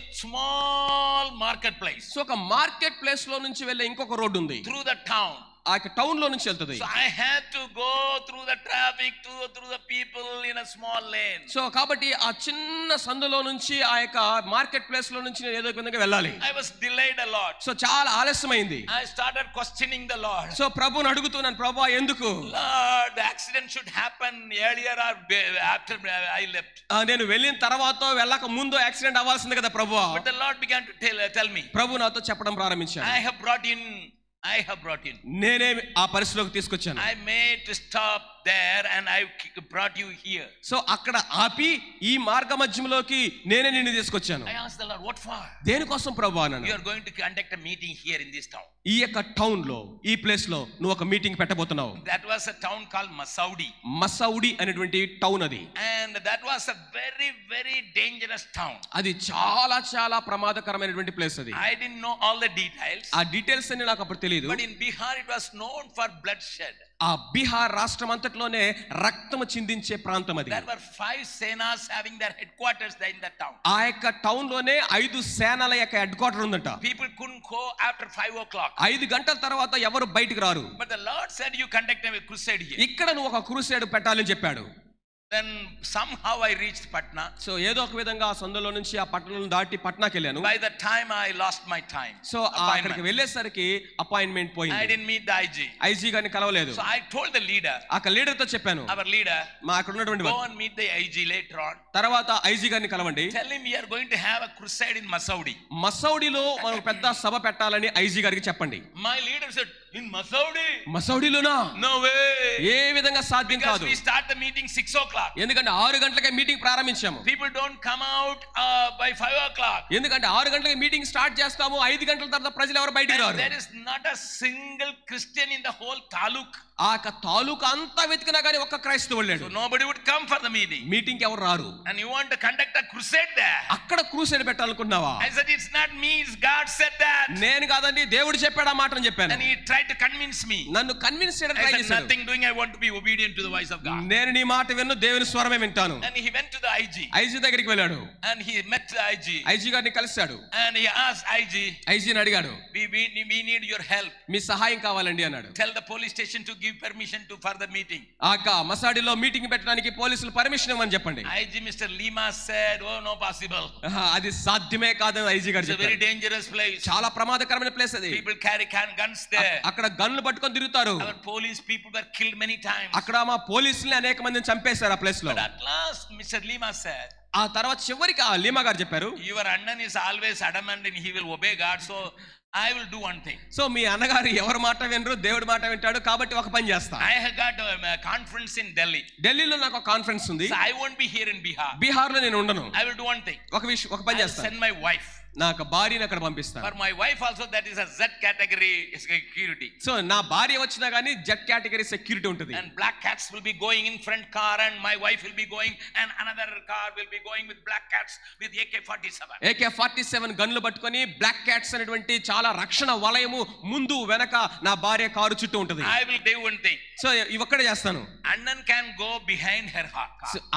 small marketplace. So ఒక మార్కెట్ ప్లేస్ లో నుంచి వెళ్ళే ఇంకొక రోడ్డు ఉంది. Through the town. ఆ యొక్క టౌన్ లో నుంచి వెళ్తుంది. So I had to go through the traffic, to through the people in a small lane. So కాబట్టి ఆ చిన్న సందులో నుంచి ఆ యొక్క మార్కెట్ ప్లేస్ లో నుంచి నేను ఏదో ఒక విధంగా వెళ్ళాలి. I was delayed a lot. So చాలా ఆలస్యమైంది. I started questioning the Lord. So ప్రభువుని అడుగుతున్నాను, ప్రభువా ఎందుకు? Lord, the accident should happen earlier or after I left. నేను వెళ్ళిన తర్వాత వెళ్ళక ముందు యాక్సిడెంట్ అవ్వాల్సింది కదా ప్రభువా. But the Lord began to tell tell me. ప్రభు నాతో చెప్పడం ప్రారంభించాడు. I have brought in I have brought in. నేనే ఆ పరిస్థితిలోకి తీసుకొచ్చాను. I made to stop there and I brought you here. So అక్కడ ఆపి ఈ మార్గ మధ్యలోకి నేనే నిన్ను తీసుకొచ్చాను. I asked the Lord, what for? దేనికోసం ప్రభువా అన్నాను. You are going to conduct a meeting here in this town. ఈ యొక్క టౌన్ లో ఈ ప్లేస్ లో నువ్వు ఒక మీటింగ్ పెట్టబోతున్నావు. That was a town called Masaudi. Masaudi అనేటువంటి టౌన్ అది. And that was a very very dangerous town. అది చాలా చాలా ప్రమాదకరమైనటువంటి ప్లేస్ అది. I didn't know all the details. ఆ డీటెయిల్స్ అన్ని నాకు అప్పుడు తెలియదు. But in Bihar it was known for bloodshed. ఆ బీహార్ రాష్ట్రం అంతట్లోనే రక్తము చిందించే ప్రాంతం అది. There were five senas having their headquarters there in that town. ఆ యొక్క టౌన్ లోనే ఐదు సేనల యొక్క హెడ్ క్వార్టర్ ఉందంట. People couldn't go after five o'clock. ఐదు గంటల తర్వాత ఎవరు బయటికి రారు. But the Lord said you conduct a crusade here. ఇక్కడ నువ్వు ఒక క్రూసేడ్ పెట్టాలని చెప్పాడు. Then somehow I reached Patna. So ఏదో ఒక విధంగా ఆ సందులో నుంచి ఆ పట్టణం దాటి పట్నాకి వెళ్ళాను. By the time I lost my time. So అక్కడికి వెళ్ళేసరికి అపాయింట్మెంట్ పోయింది. I didn't meet the I G. IG గారిని కలవలేదు. So I told the leader. ఆ లీడర్ తో చెప్పాను. Our leader. మా అక్కడ ఉన్నటువంటి go and meet the I G later on. తర్వాత ఐజీ గారిని కలవండి. Tell him we are going to have a crusade in Masaudi. మసౌడిలో మనం పెద్ద సభ పెట్టాలని ఐజీ గారికి చెప్పండి. My leader said in Masaudi. మసౌడిలోనా? No way. ఏ విధంగా సాధ్యం కాదు. Because we start the meeting six o'clock. ఎందుకంటే ఆరు గంటలకే మీటింగ్ ప్రారంభించాము. People don't come out uh, by five o'clock. ఎందుకంటే ఆరు గంటలకి మీటింగ్ స్టార్ట్ చేస్తాము. ఐదు గంటల తర్వాత ప్రజలు ఎవరు బయటికి రారు. There is not a single Christian in the whole taluk. ఆ తాలూకా అంతా వెతికినా కానీ ఒక్క క్రైస్తవుడు లేడు. So nobody would come for the meeting. Meeting కి ఎవరు రారు. And you want to conduct a crusade there. అక్కడ క్రూసేడ్ పెట్టాలనుకున్నావా? I said it's not me, it's God said that. నేను కాదండి, దేవుడు చెప్పాడు ఆ మాటని చెప్పాను. And he tried to convince me. నన్ను కన్విన్స్ చేయడానికి ట్రై చేశాడు. Nothing doing, I want to be obedient to the voice of God. నేను నీ మాట విన్ను, దేవుని స్వరమే వింటాను. And he went to the I G. IG దగ్గరికి వెళ్ళాడు. And he met the I G. IG గారిని కలిశాడు. And he asked I G. ఐజీని అడిగాడు. We we we need your help. మీ సహాయం కావాలండి అన్నాడు. Tell the police station to give permission to further meeting. ఆక మసాడిలో meeting పెట్టడానికి పోలీసులు పర్మిషన్ ఇవ్వమని చెప్పండి. I G Mister Lima said, "Oh, no possible." అది సాధ్యమే కాదని ఐజీ గారు చెప్పారు. It's a very dangerous place. చాలా ప్రమాదకరమైన ప్లేస్ అది. People carry can guns there. అక్కడ గన్లు పట్టుకొని తిరుగుతారు. Our police people were killed many times. అక్కడ మా పోలీసుల్ని అనేక మందిని చంపేశారు ఆ ప్లేస్ లో. But at last Mister Lima said, ఆ తర్వాత చివరికి ఆ లీమా గారు చెప్పారు, your Annan is always adamant and he will obey God, so I will do one thing. So మీ అన్నగారు ఎవరి మాట వినరు, దేవుడి మాట వింటాడు, కాబట్టి ఒక పని చేస్తా. I have got a conference in Delhi. ఢిల్లీలో నాకు ఒక కాన్ఫరెన్స్ ఉంది. So I won't be here in Bihar. Bihar లో నేను ఉండను. I will do one thing. ఒక విషయం ఒక పని చేస్తా. Send my wife. నాకు భార్యని అక్కడ పంపిస్తాను. For my wife also that is a Z category security. So నా భార్య వచ్చినా గానీ జెడ్ కేటగిరీ సెక్యూరిటీ ఉంటుంది. And black cats will be going in front car and my wife will be going and another car will be going with black cats with A K forty-seven. A K forty-seven గన్లు పట్టుకొని black cats అనేటువంటి చాలా రక్షణ వలయము ముందు వెనక నా భార్య car చుట్టూ ఉంటుంది. I will do one thing. So ఇవొక్కడే చేస్తాను. Annan can go behind her car.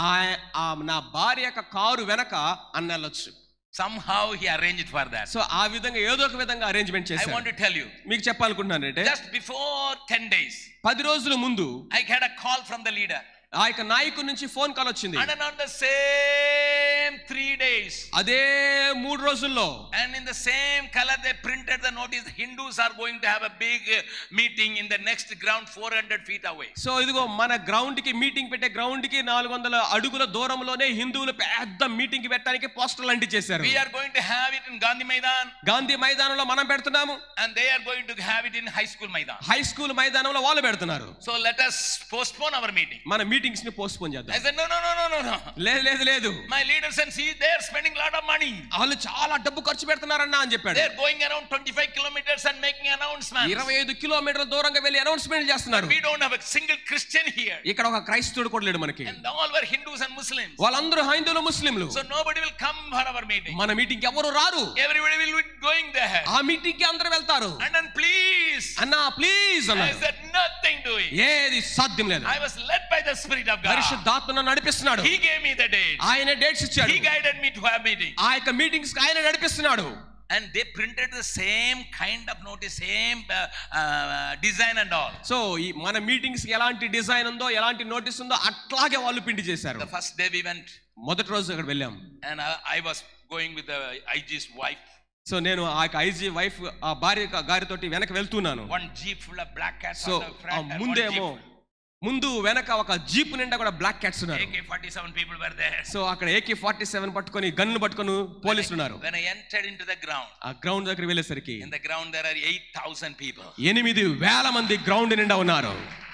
నా భార్య యొక్క కారు వెనక అన్న వెళ్ళొచ్చు. Somehow he arranged for that. So ఆ విధంగా ఏదో ఒక విధంగా అరేంజ్మెంట్ చేశారు. I want to tell you. మీకు చెప్పాలనుకుంటున్నాను అంటే just before ten days. పది రోజుల ముందు I had a call from the leader. ఆ యొక్క నాయకుడి నుంచి ఫోన్ కాల్ వచ్చింది. And on the same three days. అదే మూడు రోజుల్లో. And in the same color they printed the notice, Hindus are going to have a big meeting in the next ground four hundred feet away. So ఇదిగో మన ground కి meeting పెట్టే ground కి నాలుగు వందల అడుగుల దూరంలోనే హిందువులు పెద్ద మీటింగ్ కి పెట్టడానికి పోస్టర్లు అంటించేశారు. We are going to have it in Gandhi Maidan. Gandhi మైదానంలో మనం పెడుతున్నాము. And they are going to have it in high school Maidan. High school మైదానంలో వాళ్ళు పెడుతున్నారు. So let us postpone our meeting. మన మీటింగ్స్ ని పోస్ట్ పోన్ చేద్దాం. I said no no no no no no. లేదు లేదు లేదు. My leaders and see they are spending lot of money. వాళ్ళు చాలా డబ్బు ఖర్చు పెడుతున్నారన్న అని చెప్పాడు. They are going around twenty-five kilometers and making announcements. ఇరవై ఐదు కిలోమీటర్ల దూరంగా వెళ్ళి అనౌన్స్మెంట్ చేస్తున్నారు. We don't have a single Christian here. ఇక్కడ ఒక క్రైస్తవుడు కూడా లేడు మనకి. And all were Hindus and Muslims. వాళ్ళందరూ హైందువులు ముస్లింలు. So nobody will come for our meeting. మన మీటింగ్ కి ఎవరు రారు. Everybody will be going there. ఆ మీటింగ్ కి అందరూ వెళ్తారు. And then please. అన్నా ప్లీజ్ అన్నా. I said nothing doing. ఏది సాధ్యం లేదు. I was led by the Spirit of God. పరిశుద్ధాత్మ నడిపిస్తున్నాడు. He gave me the dates. ఆయన డేట్స్ ఇచ్చాడు. He guided me to have meeting. ఆ యొక్క మీటింగ్స్ కి ఆయన నడిపిస్తున్నాడు. And they printed the same kind of notice, same uh, uh, design and all. So ఈ మన మీటింగ్స్ కి ఎలాంటి డిజైన్ ఉందో ఎలాంటి నోటీస్ ఉందో అట్లాగే వాళ్ళు ప్రింట్ చేశారు. The first day we went. మొదటి రోజు అక్కడ వెళ్ళాం. And I, I was going with the I G's wife. So నేను ఆ ఐజీ వైఫ్ ఆ భార్య గారితోటి వెనక వెళ్తున్నాను. One jeep full of black cats so on the front. ముందేమో ముందు వెనక ఒక జీప్ నిండా కూడా బ్లాక్ క్యాట్స్ ఉన్నారు. A K forty-seven people were there. So అక్కడ A K forty-seven పట్టుకొని గన్ను పట్టుకొని పోలీసులు ఉన్నారు. When I entered into the ground. ఆ గ్రౌండ్ దగ్గర వెళ్ళేసరికి in the ground there are eight thousand people. ఎనిమిది వేల మంది గ్రౌండ్ నిండా ఉన్నారు.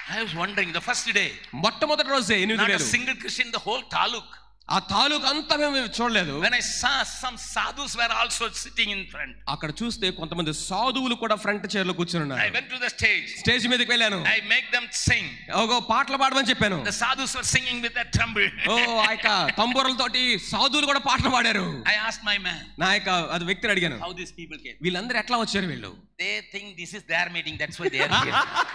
I was wondering the first day. మొట్టమొదటి రోజే ఎనిమిది Not a వేలు single Christian in the whole taluk. ఆ తాలూకు అంతా మేము చూడలేదు. When I saw some sadhus were also sitting in front. అక్కడ చూస్తే కొంతమంది సాధువులు కూడా ఫ్రంట్ చైర్ లో కూర్చుని ఉన్నారు. I went to the stage. Stage మీదకి వెళ్ళాను. I make them sing. ఓ పాటలు పాడమని చెప్పాను. The sadhus were singing with that trumpet. ఓ ఆ యొక్క తంబూరలతోటి సాధువులు కూడా పాటలు పాడారు. I asked my man. నా యొక్క అది వ్యక్తిని అడిగాను. How these people came? వీళ్ళందరూ ఎట్లా వచ్చారు వీళ్ళు? They think this is their meeting, that's why they are here.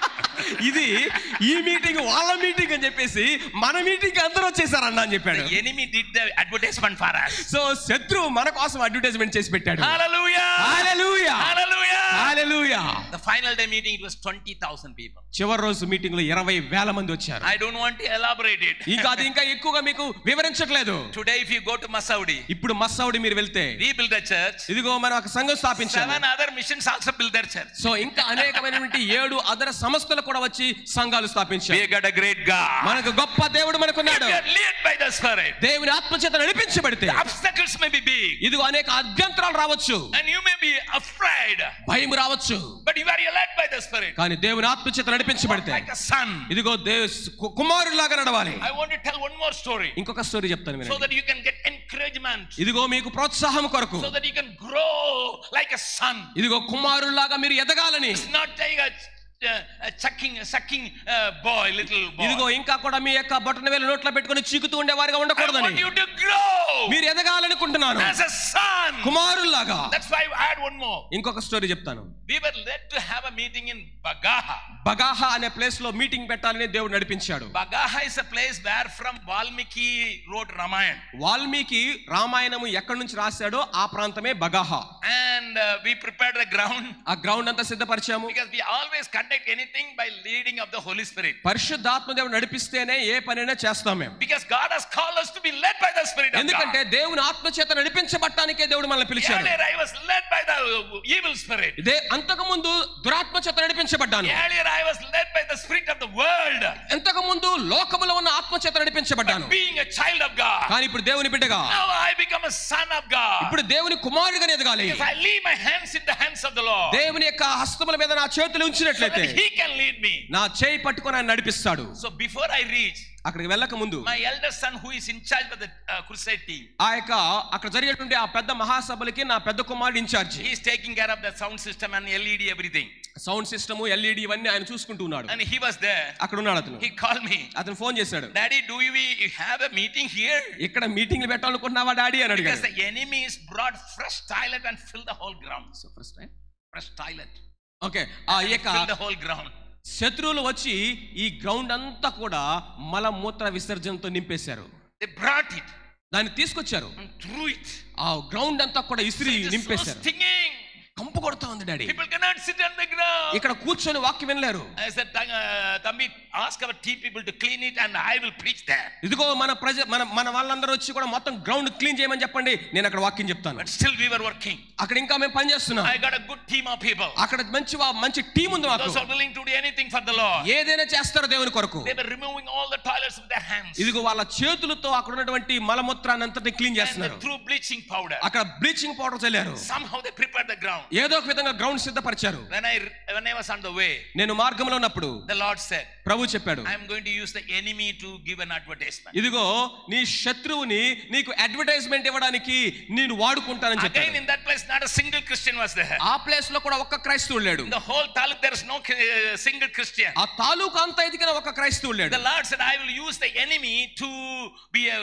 ఇది ఈ మీటింగ్ వాళ్ళ మీటింగ్ అని చెప్పేసి మన మీటింగ్ అందరూ వచ్చేసారు అన్న అని చెప్పాడు. The enemy did the advertisement for us. So శత్రువు మన కోసం అడ్వర్టైజ్మెంట్ చేసి పెట్టాడు. Hallelujah. Hallelujah. Hallelujah. Hallelujah. The final day meeting it was twenty thousand people. చివరి రోజు మీటింగ్ లో ఇరవై వేల మంది వచ్చారు. I don't want to elaborate it. ఇంకా అది ఇంకా ఎక్కువగా మీకు వివరించట్లేదు. Today if you go to Masaudi, ఇప్పుడు మస్సౌడి మీరు వెళ్తే we build a church. ఇదిగో మనం ఒక సంఘం స్థాపించాము. Seven other missions also build their church. So ఇంకా అనేకమైనటువంటి ఏడు అదర సంస్థలు కూడా వచ్చి సంఘాలు స్థాపించారు. We got a great God. మనకు గొప్ప దేవుడు మనకున్నాడు. We are led by the Spirit. దేవుని ఆత్మ చేత నడిపించబడితే Obstacles may be big. ఇదిగో అనేక అభ్యంతరాలు రావచ్చు. And you may be afraid. భయం రావచ్చు. But you are led by the Spirit. కానీ దేవుని ఆత్మ చేత నడిపించబడితే like a son. ఇదిగో కుమారులాగా నడవాలి. I want to tell one more story. ఇంకొక స్టోరీ చెప్తాను so that you can get encouragement. ఇదిగో మీకు ప్రోత్సాహం కొరకు. So that you can grow like a son. ఇదిగో కుమారులాగా మీరు ఎదగాలని. It's not like a Uh, a sucking a sucking uh, boy, little boy. ఇదిగో ఇంకా కూడా మీ యొక్క బొటన వేలు నోట్లో పెట్టుకొని చీకుతూ ఉండేవారుగా ఉండకూడదని. I want you to grow. మీరు ఎదగాలనుకుంటున్నాను. As a son. కుమారుల్లాగా. That's why I add one more. ఇంకొక స్టోరీ చెప్తాను. We were led to have a meeting in Bagaha. Bagaha అనే ప్లేస్ లో మీటింగ్ పెట్టాలని దేవుడు నడిపించాడు. Bagaha is a place where from Valmiki wrote Ramayana. Valmiki రామాయణము ఎక్కడి నుంచి రాశాడో ఆ ప్రాంతమే Bagaha. And uh, we prepared the ground. ఆ గ్రౌండ్ అంతా సిద్ధపరిచాము. Because we always conduct anything by leading of the Holy Spirit. పరిశుద్ధాత్మ దేవుడు నడిపిస్తేనే ఏ పనైనా చేస్తాం మేము. Because God has called us to be led by the Spirit of God. ఎందుకంటే దేవుని ఆత్మ చేత నడిపించబడటానికే దేవుడు మనల్ని పిలిచాడు. Earlier I was led by the evil spirit. ఇదే అంతకు ముందు దురాత్మ చేత నడిపించబడ్డాను. Earlier I was led by the spirit of the world. అంతకు ముందు లోకములో ఉన్న ఆత్మ చేత నడిపించబడ్డాను. Being a child of God. కానీ ఇప్పుడు దేవుని బిడ్డగా. Now I become a son of God. ఇప్పుడు దేవుని కుమారుడిగా ఎదగాలి. If I leave my hands in the hands of the Lord. దేవుని యొక్క హస్తముల మీద నా చేతులు ఉంచినట్లయితే He can lead me. నా చేయి పట్టుకొని ఆయన నడిపిస్తాడు. So before I reach అక్కడికి వెళ్ళక ముందు my elder son who is in charge of the uh, crusade team. ఆ యొక్క అక్కడ జరిగేటువంటి ఆ పెద్ద మహాసభలకి నా పెద్ద కుమారుడు in charge. He is taking care of the sound system and L E D everything. Sound system LED ఇవన్నీ ఆయన చూసుకుంటూ ఉన్నాడు. And he was there. అక్కడ ఉన్నాడు అతను. He called me. అతను ఫోన్ చేశాడు. Daddy, do we have a meeting here? ఇక్కడ మీటింగ్లు పెట్టాలనుకుంటున్నావా డాడీ అని అడిగాడు. Because the enemy is brought fresh toilet and fill the whole ground. So first time fresh toilet. Okay ఆ యొక్క fill the whole ground. శత్రువులు వచ్చి ఈ గ్రౌండ్ అంతా కూడా మలమూత్ర విసర్జనతో నింపేశారు. They brought it. దాన్ని తీసుకొచ్చారు. And threw it. ఆ గ్రౌండ్ అంతా కూడా ఇసిరి So నింపేశారు. stinging. కంపు కొడతా ఉంది daddy. People cannot sit on the ground. ఇక్కడ కూర్చొని వాక్యం వినలేరు. I said, Tambi, ask our team people to clean it and I will preach there. ఇదిగో మన ప్రజ మన మన వాళ్ళందరూ వచ్చి కూడా మొత్తం గ్రౌండ్ క్లీన్ చేయమని చెప్పండి, నేను అక్కడ వాక్యం చెప్తాను. But still we were working. అక్కడ ఇంకా మేము పని చేస్తున్నాం. I got a good team of people. అక్కడ మంచి మంచి టీం ఉంది మాకు. Those are willing to do anything for the Lord. ఏదైనా చేస్తారు దేవుని కొరకు. They were removing all the toilets with their hands. ఇదిగో వాళ్ళ చేతులతో అక్కడ ఉన్నటువంటి మలమూత్రాన్ని అంతటిని క్లీన్ చేస్తున్నారు. And through bleaching powder. అక్కడ బ్లీచింగ్ పౌడర్ చల్లారు. Somehow they prepared the ground. ఏదో ఒక విధంగా గ్రౌండ్ సిద్ధపరిచారు. When I when I was on the way, నేను మార్గంలో ఉన్నప్పుడు the Lord said, ప్రభు చెప్పాడు, I am going to use the enemy to give an advertisement. ఇదిగో నీ శత్రువుని నీకు అడ్వర్టైజ్మెంట్ ఇవ్వడానికి నేను వాడుకుంటానని చెప్పాడు. Again in that place not a single Christian was there. ఆ ప్లేస్ లో కూడా ఒక్క క్రైస్తవుడు లేడు. In the whole taluk there is no uh, single Christian. ఆ తాలూకా అంతా ఎదిగిన ఒక్క క్రైస్తవుడు లేడు. The Lord said, I will use the enemy to be a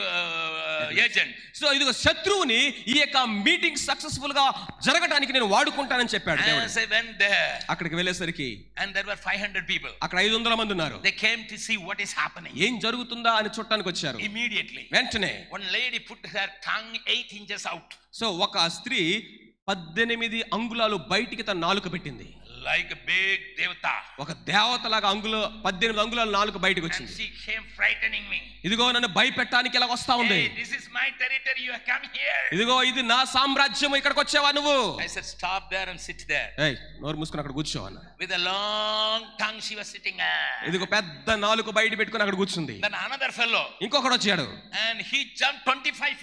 uh, agent. So ఇదిగో శత్రువుని ఈ యొక్క మీటింగ్ సక్సెస్ఫుల్ గా జరగడానికి నేను వాడుకుంటానని చెప్పాడు దేవుడు. As I went there, అక్కడికి వెళ్ళేసరికి and there were five hundred people. అక్కడ ఐదు వందల మంది ఉన్నారు. They came to see what is happening. ఏం జరుగుతుందా అని చూడటానికి వచ్చారు. Immediately వెంటనే one lady put her tongue eight inches out. So ఒక స్త్రీ పద్దెనిమిది అంగుళాలు బయటికి తన నాలుక పెట్టింది. Like a big devata. ఒక దేవతలాగా అంగుళ పద్దెనిమిది అంగుళాల నాలుక బయటికి వచ్చింది. And she came frightening me. ఇదిగో నన్ను భయపెట్టడానికి ఇలా వస్తా ఉంది. Hey, this is my territory, you have come here. ఇదిగో ఇది నా సామ్రాజ్యం, ఇక్కడికి వచ్చావా నువ్వు? I said, stop there and sit there. ఏయ్ నోరు మూసుకొని అక్కడ కూర్చో అన్న. With a long tongue she was sitting there. ఇదిగో పెద్ద నాలుక బయట పెట్టుకొని అక్కడ కూర్చుంది. Then another fellow. ఇంకొకడు వచ్చాడు. And he jumped twenty-five feet.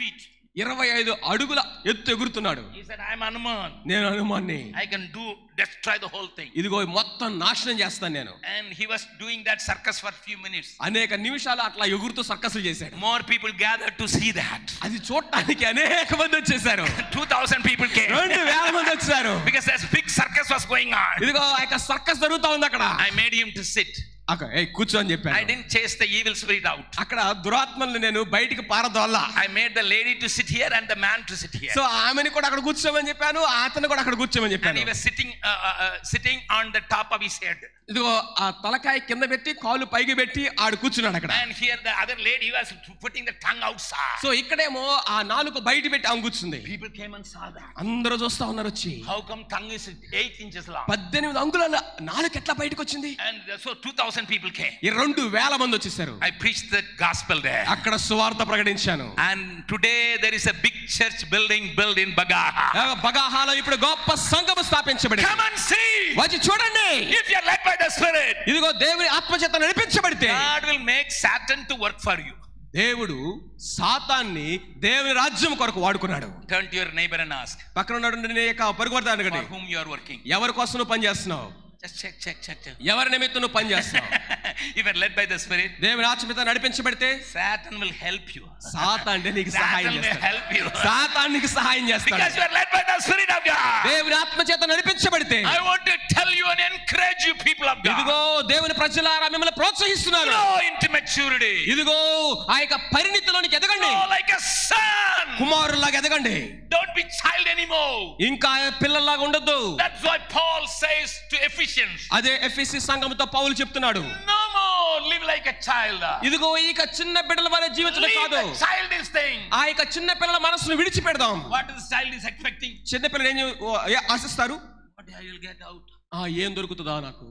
ఇరవై ఐదు అడుగుల ఎత్తు ఎగురుతున్నాడు. He said, I am Hanuman. నేను హనుమాన్ని. I can do destroy the whole thing. ఇదిగో మొత్తం నాశనం చేస్తాను నేను. And he was doing that circus for few minutes. అనేక నిమిషాలు అట్లా ఎగురుతూ సర్కస్లు చేశాడు. More people gathered to see that. అది చూడటానికి అనేక మంది వచ్చేసారు. two thousand people came. రెండు వేల మంది వచ్చారు. Because this big circus was going on. ఇదిగో ఆ యొక్క సర్కస్ జరుగుతా ఉంది అక్కడ. I made him to sit. అక్క ఏ కూర్చో అని చెప్పాను. I didn't chase the evil spirit out. అక్కడ దురాత్మల్ని నేను బయటికి పారదోల్లా. I made the lady to sit here and the man to sit here. So ఆమెని కూడా అక్కడ కూర్చోమని చెప్పాను, అతను కూడా అక్కడ కూర్చోమని చెప్పాను. And he was sitting uh, uh, sitting on the top of his head. ఇదిగో ఆ తలకాయ కింద పెట్టి కాలు పైకి పెట్టి ఆడు కూర్చున్నాడు అక్కడ. And here the other lady was putting the tongue outside. So ఇక్కడేమో ఆ నాలుక బయట పెట్టి ఆమె కూర్చుంది. People came and saw that. అందరూ చూస్తా ఉన్నారు వచ్చి. How come tongue is eight inches long? పద్దెనిమిది అంగుళాల నాలుక ఎట్లా బయటకు వచ్చింది? And so two thousand people came. ఈ రెండు వేల మంది వచ్చేసారు. I preached the gospel there. అక్కడ సువార్త ప్రకటించాను. And today there is a big church building built in Bagaha. బగాహాలో ఇప్పుడు గొప్ప సంఘము స్థాపించబడింది. Come and see. వచ్చి చూడండి. If you are led by the Spirit, ఇదిగో దేవుని ఆత్మ చేత నడిపించబడితే God will make Satan to work for you. దేవుడు సాతాన్ని దేవుని రాజ్యం కొరకు వాడుకున్నాడు. Turn to your neighbor and ask. పక్కన ఉన్నాడు నీ యొక్క పొరుగువారితో అడగండి. For whom you are working. ఎవరి కోసం నువ్వు పని చేస్తున్నావు? Just check, check, check, check. ఎవరి నిమిత్తం నువ్వు పని చేస్తున్నావు? If you are led by the Spirit, దేవుని ఆత్మ చేత నడిపించబడితే Satan will help you. సాతాను నీకు సహాయం Satan will చేస్తాడు. help you. సాతాను నీకు సహాయం చేస్తాడు. Because you are led by the Spirit of God. దేవుని ఆత్మ చేత నడిపించబడితే I want to tell you and encourage you people of God. ఇదిగో దేవుని ప్రజలారా మిమ్మల్ని ప్రోత్సహిస్తున్నాను. Grow into maturity. ఇదిగో ఆ యొక్క పరిణితిలోనికి ఎదగండి. Grow like a son. కుమారులాగా ఎదగండి. Don't be child anymore. ఇంకా పిల్లల్లాగా ఉండొద్దు. That's why Paul says to Ephesians. అదే ఎఫెసీ సంఘముతో పౌలు చెప్తున్నాడు. No more live like a child. ఇదిగో ఇక చిన్న బిడ్డల వలె జీవించడం కాదు. Leave the childish thing. ఆ యొక్క చిన్న పిల్లల మనసును విడిచిపెడదాం. What is the child is expecting? చిన్న పిల్లలు ఏం ఆశిస్తారు? What I will get out. ఆ ఏం దొరుకుతుందా నాకు?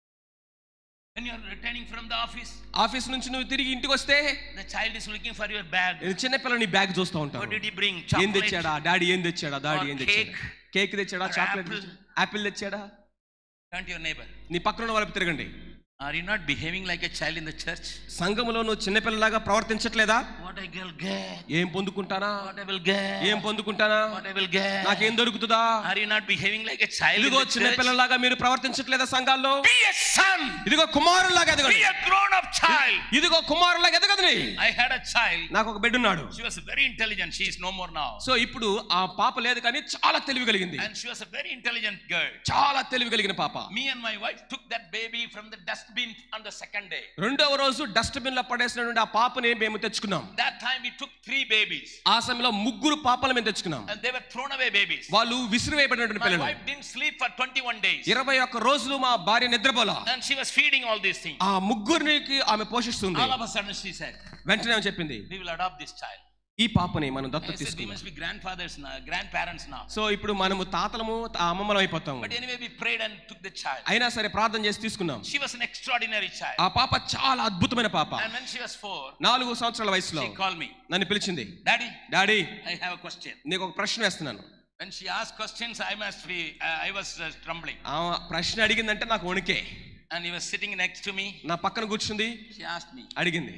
When you are returning from the office, office నుంచి నువ్వు తిరిగి ఇంటికి వస్తే the child is looking for your bag. చిన్న పిల్లలు నీ బ్యాగ్ చూస్తూ ఉంటారు. What did he bring? ఏం Chocolate. తెచ్చాడా? డాడీ ఏం తెచ్చాడా? డాడీ ఏం తెచ్చాడా? Cake. కేక్ తెచ్చాడా? Or chocolate apple. యాపిల్ తెచ్చాడా? Turn to your neighbor. నీ పక్కన ఉన్న వైపు తిరగండి. Are you not behaving like a child in the church? సంఘములో నువ్వు చిన్న పిల్లలాగా ప్రవర్తించట్లేదా? What I will get. ఏం పొందుకుంటానా? What I will get. ఏం పొందుకుంటానా? What I will get. నాకేం దొరుకుతుందా? Are you not behaving like a child in ఇదిగో the చిన్న church? పిల్లలాగా మీరు ప్రవర్తించట్లేదా సంఘాల్లో? Be a son. ఇదిగో కుమారులాగా Be ఎదగండి. a grown up child. ఇదిగో కుమారులాగా ఎదగండి. I had a child. నాకు ఒక బిడ్డ ఉన్నాడు. She was very intelligent. She is no more now. So ఇప్పుడు ఆ పాప లేదు కానీ చాలా తెలివి కలిగింది. And she was a very intelligent girl. చాలా తెలివి కలిగిన పాప. Me and my wife took that baby from the dustbin on the second day. రెండవ రోజు డస్ట్బిన్ లో పడేసినటువంటి ఆ పాపని మేము తెచ్చుకున్నాం. That time we took three babies. ఆ సమయంలో ముగ్గురు పాపలు మేము తెచ్చుకున్నాం. And they were thrown away babies. వాళ్ళు విసిరివేయబడినటువంటి My పిల్లలు. wife didn't sleep for twenty-one days. ఇరవై ఒక్క రోజులు మా భార్య నిద్రపోలా. And she was feeding all these things. ఆ ముగ్గురికి ఆమె పోషిస్తుంది. All of a sudden she said, వెంటనే ఆమె చెప్పింది, we will adopt this child. ఈ పాపని మనం I దత్తత said, we తీసుకుందాం. must be grandfathers now, grandparents now. So ఇప్పుడు మనము తాతలము అమ్మమ్మలం అయిపోతాము. But anyway we prayed and took the child. అయినా సరే ప్రార్థన చేసి తీసుకున్నాం. She was an extraordinary child. ఆ పాప చాలా అద్భుతమైన పాప. And when she was four, నాలుగు సంవత్సరాల వయసులో she called me. నన్ను పిలిచింది. Daddy, daddy I have a question. నీకు ఒక ప్రశ్న వేస్తున్నాను. When she asked questions, I must be, uh, I was uh, trembling. ఆ ప్రశ్న అడిగిందంటే నాకు వణికే. And he was sitting next to me. నా పక్కన కూర్చుంది. She asked me, అడిగింది,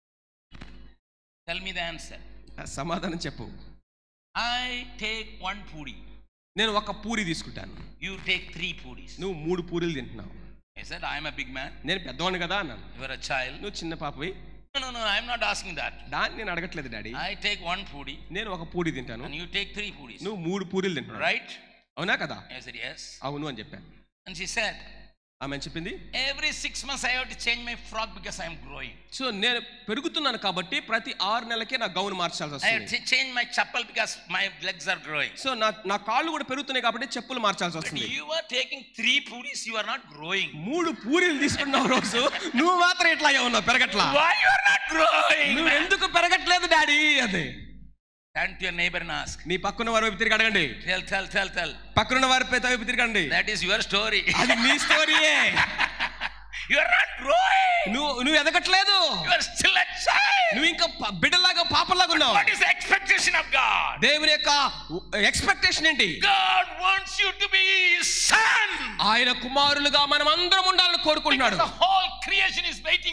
tell me the answer. సమాధానం చెప్పు. I take one puri. నేను ఒక పూరి తీసుకుంటాను. You take three puris. నువ్వు మూడు పూరీలు తింటున్నావు. I said, I am a big man. నేను పెద్దవాడిని కదా అన్నాను. You are a child. నువ్వు చిన్న పాపవి. No, no, no, I am not asking that. దాన్ని నేను అడగట్లేదు daddy. I take one puri. నేను ఒక పూరి తింటాను. And you take three puris. నువ్వు మూడు పూరీలు తింటున్నావు. Right? అవునా కదా? I said, yes. అవును అని చెప్పాను. And she said, ఆమె చెప్పింది, every six months I have to change my frock because I am growing. So నేను పెరుగుతున్నాను కాబట్టి ప్రతి ఆరు నెలలకే నా గౌన్ మార్చాల్సి I have వస్తుంది. to change my chappal because my legs are growing. So నా నా కాళ్ళు కూడా పెరుగుతున్నాయి కాబట్టి చెప్పులు మార్చాల్సి But వస్తుంది. you are taking three puris, you are not growing. మూడు పూరీలు తీసుకున్నావు రోజు, నువ్వు మాత్రం ఇట్లాగే ఉన్నావు, పెరగట్లా. Why you are not growing? నువ్వు ఎందుకు పెరగట్లేదు డాడీ? అదే. Turn to your neighbor and ask. నీ పక్కన వారి వైపు తిరిగి అడగండి. Tell, tell, tell, tell. పక్కన వారి వైపు తిరగండి. That is your story. అది నీ స్టోరీయే. You are not growing. నువ్వు నువ్వు ఎదగట్లేదు. You are still a child. నువ్వు ఇంకా బిడ్డలాగా పాపలాగా ఉన్నావు. What is the expectation of God? దేవుని యొక్క ఎక్స్పెక్టేషన్ ఏంటి? God wants you to be son. ఆయన కుమారులుగా మనం అందరం ఉండాలని కోరుకుంటున్నాడు. The whole creation is waiting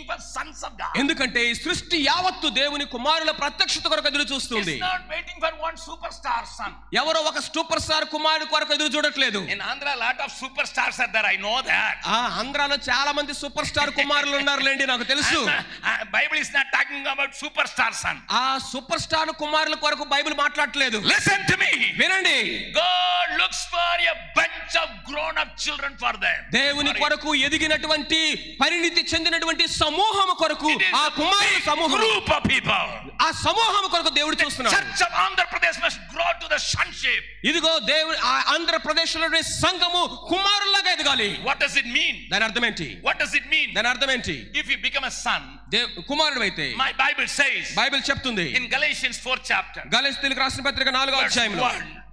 for sons of God. ఎందుకంటే ఈ సృష్టి యావత్తు దేవుని కుమారుల ప్రత్యక్షత కొరకు ఎదురు చూస్తుంది. It's not waiting for one superstar son. ఎవరో ఒక సూపర్ స్టార్ కుమారుడు కొరకు ఎదురు చూడట్లేదు. In Andhra a lot of superstars are there, I know that. ఆ ఆంధ్రాలో చాలా మంది సూపర్ స్టార్ కుమారులు ఉన్నారులేండి, నాకు తెలుసు. Bible is not talking about superstar son. ఆ సూపర్ స్టార్ కుమారుల కొరకు బైబిల్ మాట్లాడట్లేదు. Listen to me. వినండి. God looks for a bunch of grown up children for them. దేవుని కొరకు ఎదిగినటువంటి పరిణితి చెందినటువంటి సమూహం కొరకు ఆ కుమారుల సమూహం, group of people. ఆ సమూహం కొరకు దేవుడు చూస్తున్నాడు. Church of Andhra Pradesh must grow to the sonship. ఇదిగో దేవుడు ఆ ఆంధ్రప్రదేశ్ లోని సంఘము కుమారుల్లాగా ఎదగాలి. What does it mean? దాని అర్థం ఏంటి? What does it mean? దాని అర్థం ఏంటి? If you become a son, కుమారుడు అయితే, my Bible says, బైబిల్ చెప్తుంది in Galatians fourth chapter, గలాతీయులకు రాసిన పత్రిక నాలుగో అధ్యాయంలో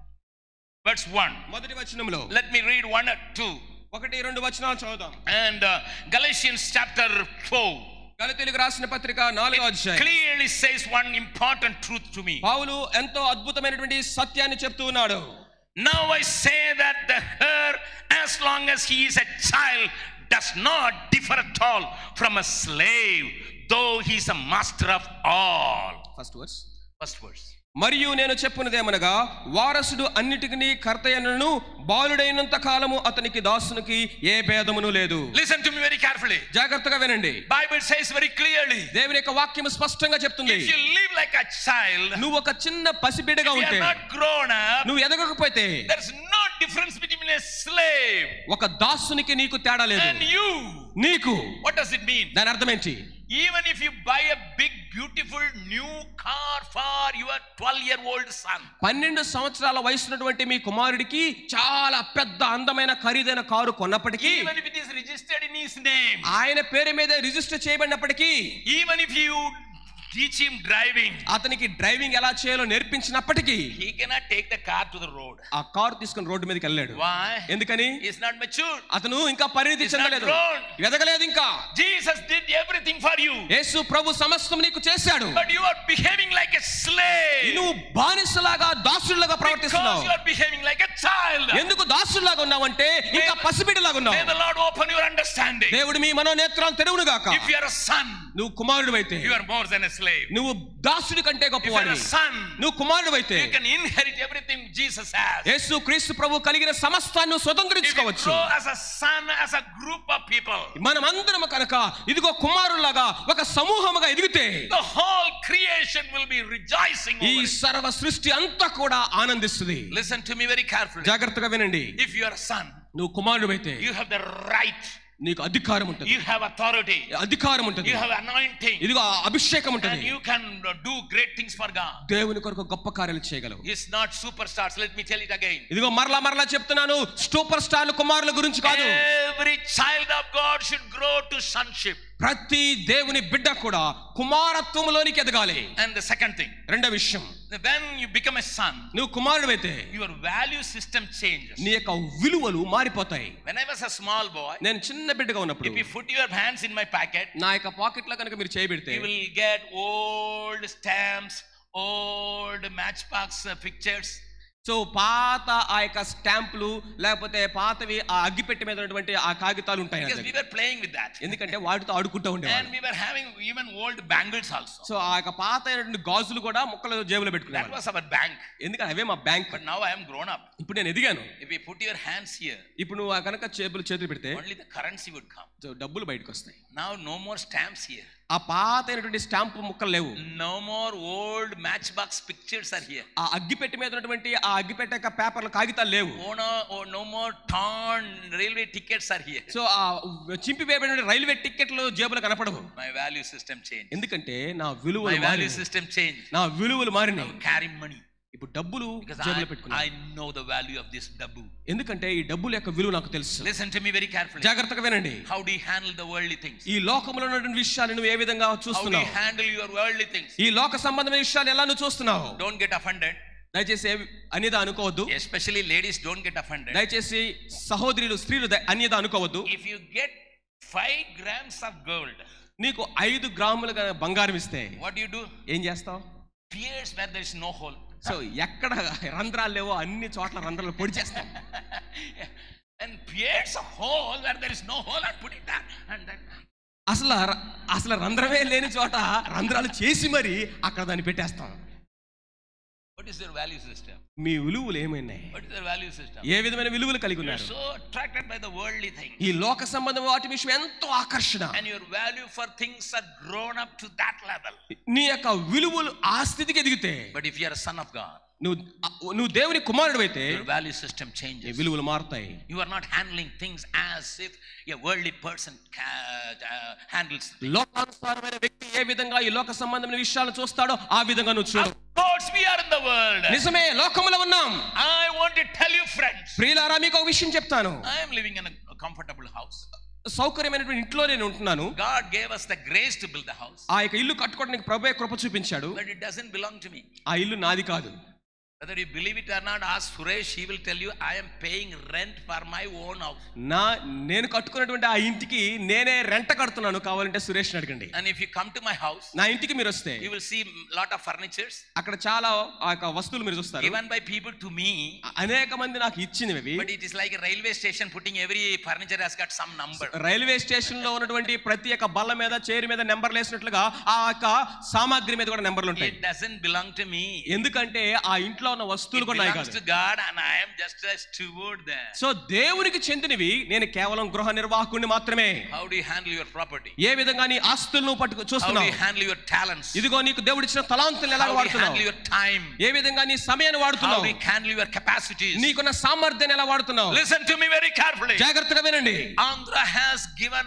verse one, మొదటి వచనంలో, let me read one or two. ఒకటి రెండు వచనాలు చదువుదాం. And uh, Galatians chapter four, గలాతీయులకు రాసిన పత్రిక నాలుగో అధ్యాయం clearly says one important truth to me. పౌలు ఎంతో అద్భుతమైనటువంటి సత్యాన్ని చెప్తూ ఉన్నాడు. Now I say that the heir, as long as he is a child, does not differ at all from a slave, though he is a master of all. First verse. First verse. మరియు నేను చెప్పున్నదేమనగా, వారసుడు అన్నిటికీ కర్తయ్యను, బాలుడైనంత కాలము అతనికి దాసునికి ఏ భేదమును లేదు. Listen to me very carefully. జాగ్రత్తగా వినండి. Bible says very clearly, దేవుని యొక్క వాక్యం స్పష్టంగా చెప్తుంది, if you live like a child, నువ్వు ఒక చిన్న పసిబిడ్డగా ఉంటే, you are not grown up, నువ్వు ఎదగకపోతే, there is no difference between a slave ఒక దాసునికి నీకు తేడా లేదు, and you. నీకు. What does it mean? దాని అర్థం ఏంటి? Even if you buy a big beautiful new car for your twelve year old son, పన్నెండు సంవత్సరాల వయసున్నటువంటి మీ కుమారుడికి చాలా పెద్ద అందమైన ఖరీదైన కారు కొన్నప్పటికీ, even if it is registered in his name, ఆయన పేరు మీద రిజిస్టర్ చేయబడినప్పటికీ, even if you teach him driving, అతనికి డ్రైవింగ్ ఎలా చేయాలో నేర్పించినప్పటికీ, he cannot take the car to the road. ఆ కారు తీసుకుని రోడ్డు మీదకి వెళ్ళాడు. Why? ఎందుకని? He is not mature. అతను ఇంకా పరిణితి చెందలేదు, ఎదగలేదు ఇంకా. Jesus did everything for you. యేసు ప్రభు సమస్తం నీకు చేశాడు. But you are behaving like a slave. నువ్వు బానిసలాగా, దాసుడిలాగా ప్రవర్తిస్తున్నావు. Because you are behaving like a child. ఎందుకు దాసుడిలాగా ఉన్నావంటే ఇంకా పసిబిడ్డలాగా ఉన్నావు. May the Lord open your understanding. దేవుడు మీ మనోనేత్రాలు తెరువును గాక. If you are a son, నువ్వు కుమారుడివైతే, you are more than a slave. నువ్వు దాసుడి కంటే గొప్పవాడివి. నువ్వు కుమారుడివైతే, you can inherit everything Jesus has. యేసు క్రీస్తు ప్రభు కలిగిన సమస్తాన్ని స్వతంత్రించుకోవచ్చు. As a son, as a group of people, మనమందరం కనుక ఇదిగో కుమారులాగా ఒక సమూహముగా ఎదిగితే, the whole creation will be rejoicing over ఈ it. సర్వ సృష్టి అంతా కూడా ఆనందిస్తుంది. Listen to me very carefully. జాగ్రత్తగా వినండి. If you are a son, నువ్వు కుమారుడివైతే, you have the right, నీకు అధికారం ఉంటుంది, you have authority, అధికారం ఉంటుంది, you have anointing, ఇదిగో అభిషేకం ఉంటుంది, and you can do great things for God. దేవుని కొరకు గొప్ప కార్యాలు చేయగలవు. It's not superstars. Let me tell it again. ఇదిగో మరలా మరలా చెప్తున్నాను, సూపర్ స్టార్ కుమారుల గురించి కాదు. Every child of God should grow to sonship. ప్రతి దేవుని బిడ్డ కూడా కుమారత్వంలోనికి ఎదగాలి. And the second thing, రెండో విషయం, when you become a son, నువ్వు కుమారుడివైతే your value system changes. నీ యొక్క విలువలు మారిపోతాయి. When I was a small boy, నేను చిన్న బిడ్డగా ఉన్నప్పుడు, if you put your hands in my pocket, నా యొక్క పాకెట్ లో కనుక మీరు చేయబెడితే, you will get old stamps, old matchbox pictures. So పాత ఆ యొక్క స్టాంపులు, లేకపోతే పాతవి ఆ అగ్గిపెట్టె మీద ఉన్నటువంటి ఆ కాగితాలు ఉంటాయి. Because we were playing with that. ఎందుకంటే వాటితో ఆడుకుంటూ ఉండేవాళ్ళం. And we were having even old bangles also. So ఆ యొక్క పాత అయినటువంటి గాజులు కూడా ముక్కలు జేబులో పెట్టుకునేవాళ్ళం. That was our bank. ఎందుకంటే అవే మా bank. But now I am grown up. ఇప్పుడు నేను ఎదిగాను. If you put your hands here, ఇప్పుడు నువ్వు కనుక చేతులు చేతులు పెడితే only the currency would come. So డబ్బులు బయటకు వస్తాయి. Now no more stamps here. ఆ పాత అయినటువంటి స్టాంపు ముక్కలు లేవు. No more old matchbox pictures are here. ఆ అగ్గిపెట్టె మీద ఉన్నటువంటి ఆ అగ్గిపెట్టె యొక్క పేపర్ల కాగితాలు లేవు. Oh no, oh, no more torn railway tickets are here. So ఆ చింపి వేయబడిన రైల్వే టికెట్లు జేబులో కనపడవు. My value system changed. ఎందుకంటే నా విలువలు My value system changed. నా విలువలు మారినాయి. I carry money. ఇప్పుడు డబ్బులు Because జేబులో I, పెట్టుకున్నాను. I know the value of this dabbu. ఎందుకంటే ఈ డబ్బుల యొక్క విలువ నాకు తెలుసు. Listen to me very carefully. జాగ్రత్తగా వినండి. How do you handle the worldly things? ఈ లోకంలో ఉన్నటువంటి విషయాలు నువ్వు ఏ విధంగా How do చూస్తున్నావు? you handle your worldly things? ఈ లోక సంబంధమైన విషయాలు ఎలా నువ్వు చూస్తున్నావు? Don't get offended. దయచేసి అన్యదా అనుకోవద్దు. Especially ladies, don't get offended. దయచేసి సహోదరులు స్త్రీలు అన్యదా అనుకోవద్దు. If you get five grams of gold, నీకు ఐదు గ్రాములుగా బంగారం ఇస్తే what do you do? ఏం చేస్తావు? Pierce where there is no hole. So ఎక్కడ రంధ్రాలు లేవో అన్ని చోట్ల రంధ్రాలు పొడి చేస్తాం. And pierce a hole where there is no hole and put it there and then. అసలు అసలు రంధ్రమే లేని చోట రంధ్రాలు చేసి మరి అక్కడ దాన్ని పెట్టేస్తాం. What is your value system? మీ విలువలు ఏమైనాయి? What is your value system? ఏ విధమైన విలువలు కలిగి You are ఉన్నారు? so attracted by the worldly things. ఈ లోక సంబంధం వాటి విషయం ఎంతో ఆకర్షణ. And your value for things are grown up to that level. నీ యొక్క విలువలు ఆ స్థితికి ఎదిగితే, But if you are a son of God, నువ్వు నువ్వు దేవుని కుమారుడు అయితే your value system changes. విలువలు మారుతాయి. You are not handling things as if a worldly person ca- uh, handles things. లోకానుసారమైన వ్యక్తి ఏ విధంగా ఈ లోక సంబంధమైన విషయాలను చూస్తాడో ఆ విధంగా నువ్వు చూడు. Of course we are in the world. నిజమే, లోకములో ఉన్నాం. I want to tell you friends, ప్రియులారా, మీకు ఒక విషయం చెప్తాను. I am living in a comfortable house. సౌకర్యమైనటువంటి ఇంట్లో నేను ఉంటున్నాను. God gave us the grace to build the house. ఆ యొక్క ఇల్లు కట్టుకోవడానికి ప్రభువే కృప చూపించాడు. But it doesn't belong to me. ఆ ఇల్లు నాది కాదు. Whether you believe it or not, ask Suresh, he will tell you I am paying rent for my own house. నా నేను కట్టుకున్నటువంటి ఆ ఇంటికి నేనే రెంట కడుతున్నాను, కావాలంటే సురేష్ అడగండి. And if you come to my house, నా ఇంటికి మీరు వస్తే you will see lot of furnitures అక్కడ చాలా ఆ యొక్క వస్తువులు మీరు చూస్తారు. given by people to me. అనేక మంది నాకు ఇచ్చినవి. But it is like a railway station putting every furniture has got some number. Railway station లో ఉన్నటువంటి ప్రతి ఒక్క బల్ల మీద చైర్ మీద నెంబర్లు వేసినట్లుగా ఆ యొక్క సామాగ్రి మీద కూడా నెంబర్లు ఉంటాయి. It doesn't belong to me. ఎందుకంటే ఆ ఇంట్లో ఉన్న వస్తువులు కూడా నాయి కాదు. It belongs to God and I am just a steward there. So దేవునికి చెందినవి, నేను కేవలం గృహ నిర్వాహకుడిని మాత్రమే. How do you handle your property? ఏ విధంగా నీ ఆస్తులను పట్టుకు చూస్తున్నావు? How do you handle your talents? ఇదిగో నీకు దేవుడు ఇచ్చిన తలాంతులను ఎలా How do you వాడుతున్నావు? handle your time? ఏ విధంగా నీ సమయాన్ని How వాడుతున్నావు? do you handle your capacities? నీకున్న సామర్థ్యాన్ని ఎలా వాడుతున్నావు? Listen to me very carefully. జాగ్రత్తగా వినండి. Andhra has given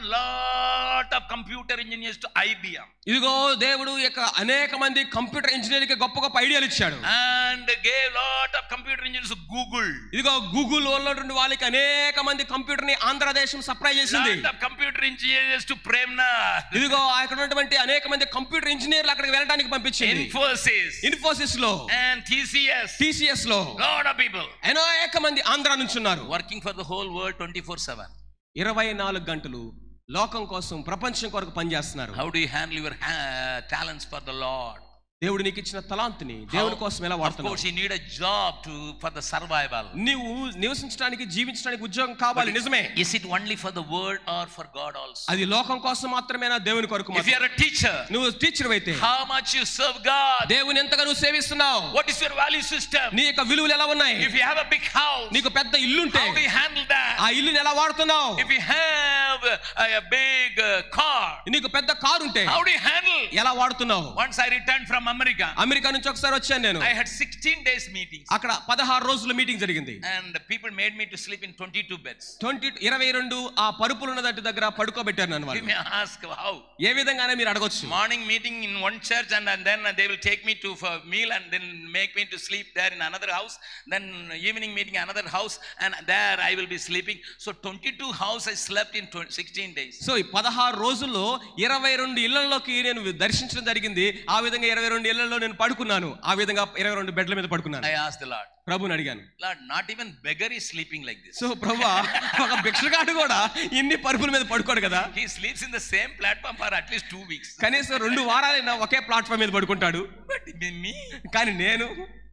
lot of computer engineers to I B M. ఇదిగో దేవుడు యొక్క అనేక మంది కంప్యూటర్ ఇంజనీర్కి గొప్ప గొప్ప ఐడియాలు ఇచ్చాడు. And gave lot of computer engineers to Google. ఇదిగో గూగుల్ ఉన్నటువంటి వాళ్ళకి అనేక మంది కంప్యూటర్ ని ఆంధ్రదేశం సప్లై చేసింది. Lot of computer engineers to Premna. ఇదిగో అక్కడ ఉన్నటువంటి అనేక మంది కంప్యూటర్ ఇంజనీర్లు అక్కడికి వెళ్ళడానికి పంపించింది. Infosys. ఇన్ఫోసిస్ లో And T C S. TCS లో Lot of people అనేక మంది ఆంధ్ర నుంచి ఉన్నారు. working for the whole world twenty-four seven. ఇరవై నాలుగు గంటలు లోకం కోసం, ప్రపంచం కొరకు పనిచేస్తున్నారు. How do you handle your uh, talents for the Lord? దేవుడు నీకు ఇచ్చిన తలాంతుని దేవుని కోసం ఎలా Of వాడుతున్నావు? course you need a job to for the survival. నీవు నివసించడానికి, జీవించడానికి ఉద్యోగం కావాలి, నిజమే. Is it only for the world or for God also? అది లోకం కోసం మాత్రమేనా, దేవుని కొరకు If you మాత్రమే? are a teacher, నువ్వు టీచర్ అయితే how much you serve God? దేవుని ఎంతగా నువ్వు సేవిస్తున్నావు? What is your value system? నీ యొక్క విలువలు ఎలా ఉన్నాయి? If you have a big house, నీకు పెద్ద ఇల్లు ఉంటే how do you handle that? ఆ ఇల్లుని ఎలా వాడుతున్నావు? If you have a, a big uh, car, నీకు పెద్ద కారు ఉంటే how do you handle? ఎలా వాడుతున్నావు? Once I returned from America, America నుంచి ఒకసారి వచ్చాను నేను. I had sixteen days meetings. అక్కడ పదహారు రోజుల మీటింగ్ జరిగింది. And people made me to sleep in twenty-two beds. Twenty ఇరవై రెండు ఆ పరుపులు ఉన్న దట్టు దగ్గర పడుకోబెట్టారు నన్ను You వాళ్ళు. may ask how. ఏ విధంగానే మీరు అడగొచ్చు. Morning meeting in one church and, and then they will take me to for meal and then make me to sleep there in another house. Then evening meeting another house and there I will be sleeping. So twenty-two house I slept in sixteen days. So ఈ పదహారు రోజుల్లో ఇరవై రెండు ఇళ్లలోకి నేను దర్శించడం జరిగింది. ఆ విధంగా ఇరవై రెండు ఇళ్లలో నేను పడుకున్నాను. ఆ విధంగా ఇరవై రెండు బెడ్ల మీద పడుకున్నాను. I asked the Lord. ప్రభుని అడిగాను. Lord, not even beggar is sleeping like this. So ప్రభువా, ఒక భిక్షగాడు కూడా ఇన్ని పరుపుల మీద పడుకోడు కదా. He sleeps in the same platform for at least two weeks. కనీసం రెండు వారాలైనా ఒకే ప్లాట్ఫామ్ మీద పడుకుంటాడు. But me, కానీ నేను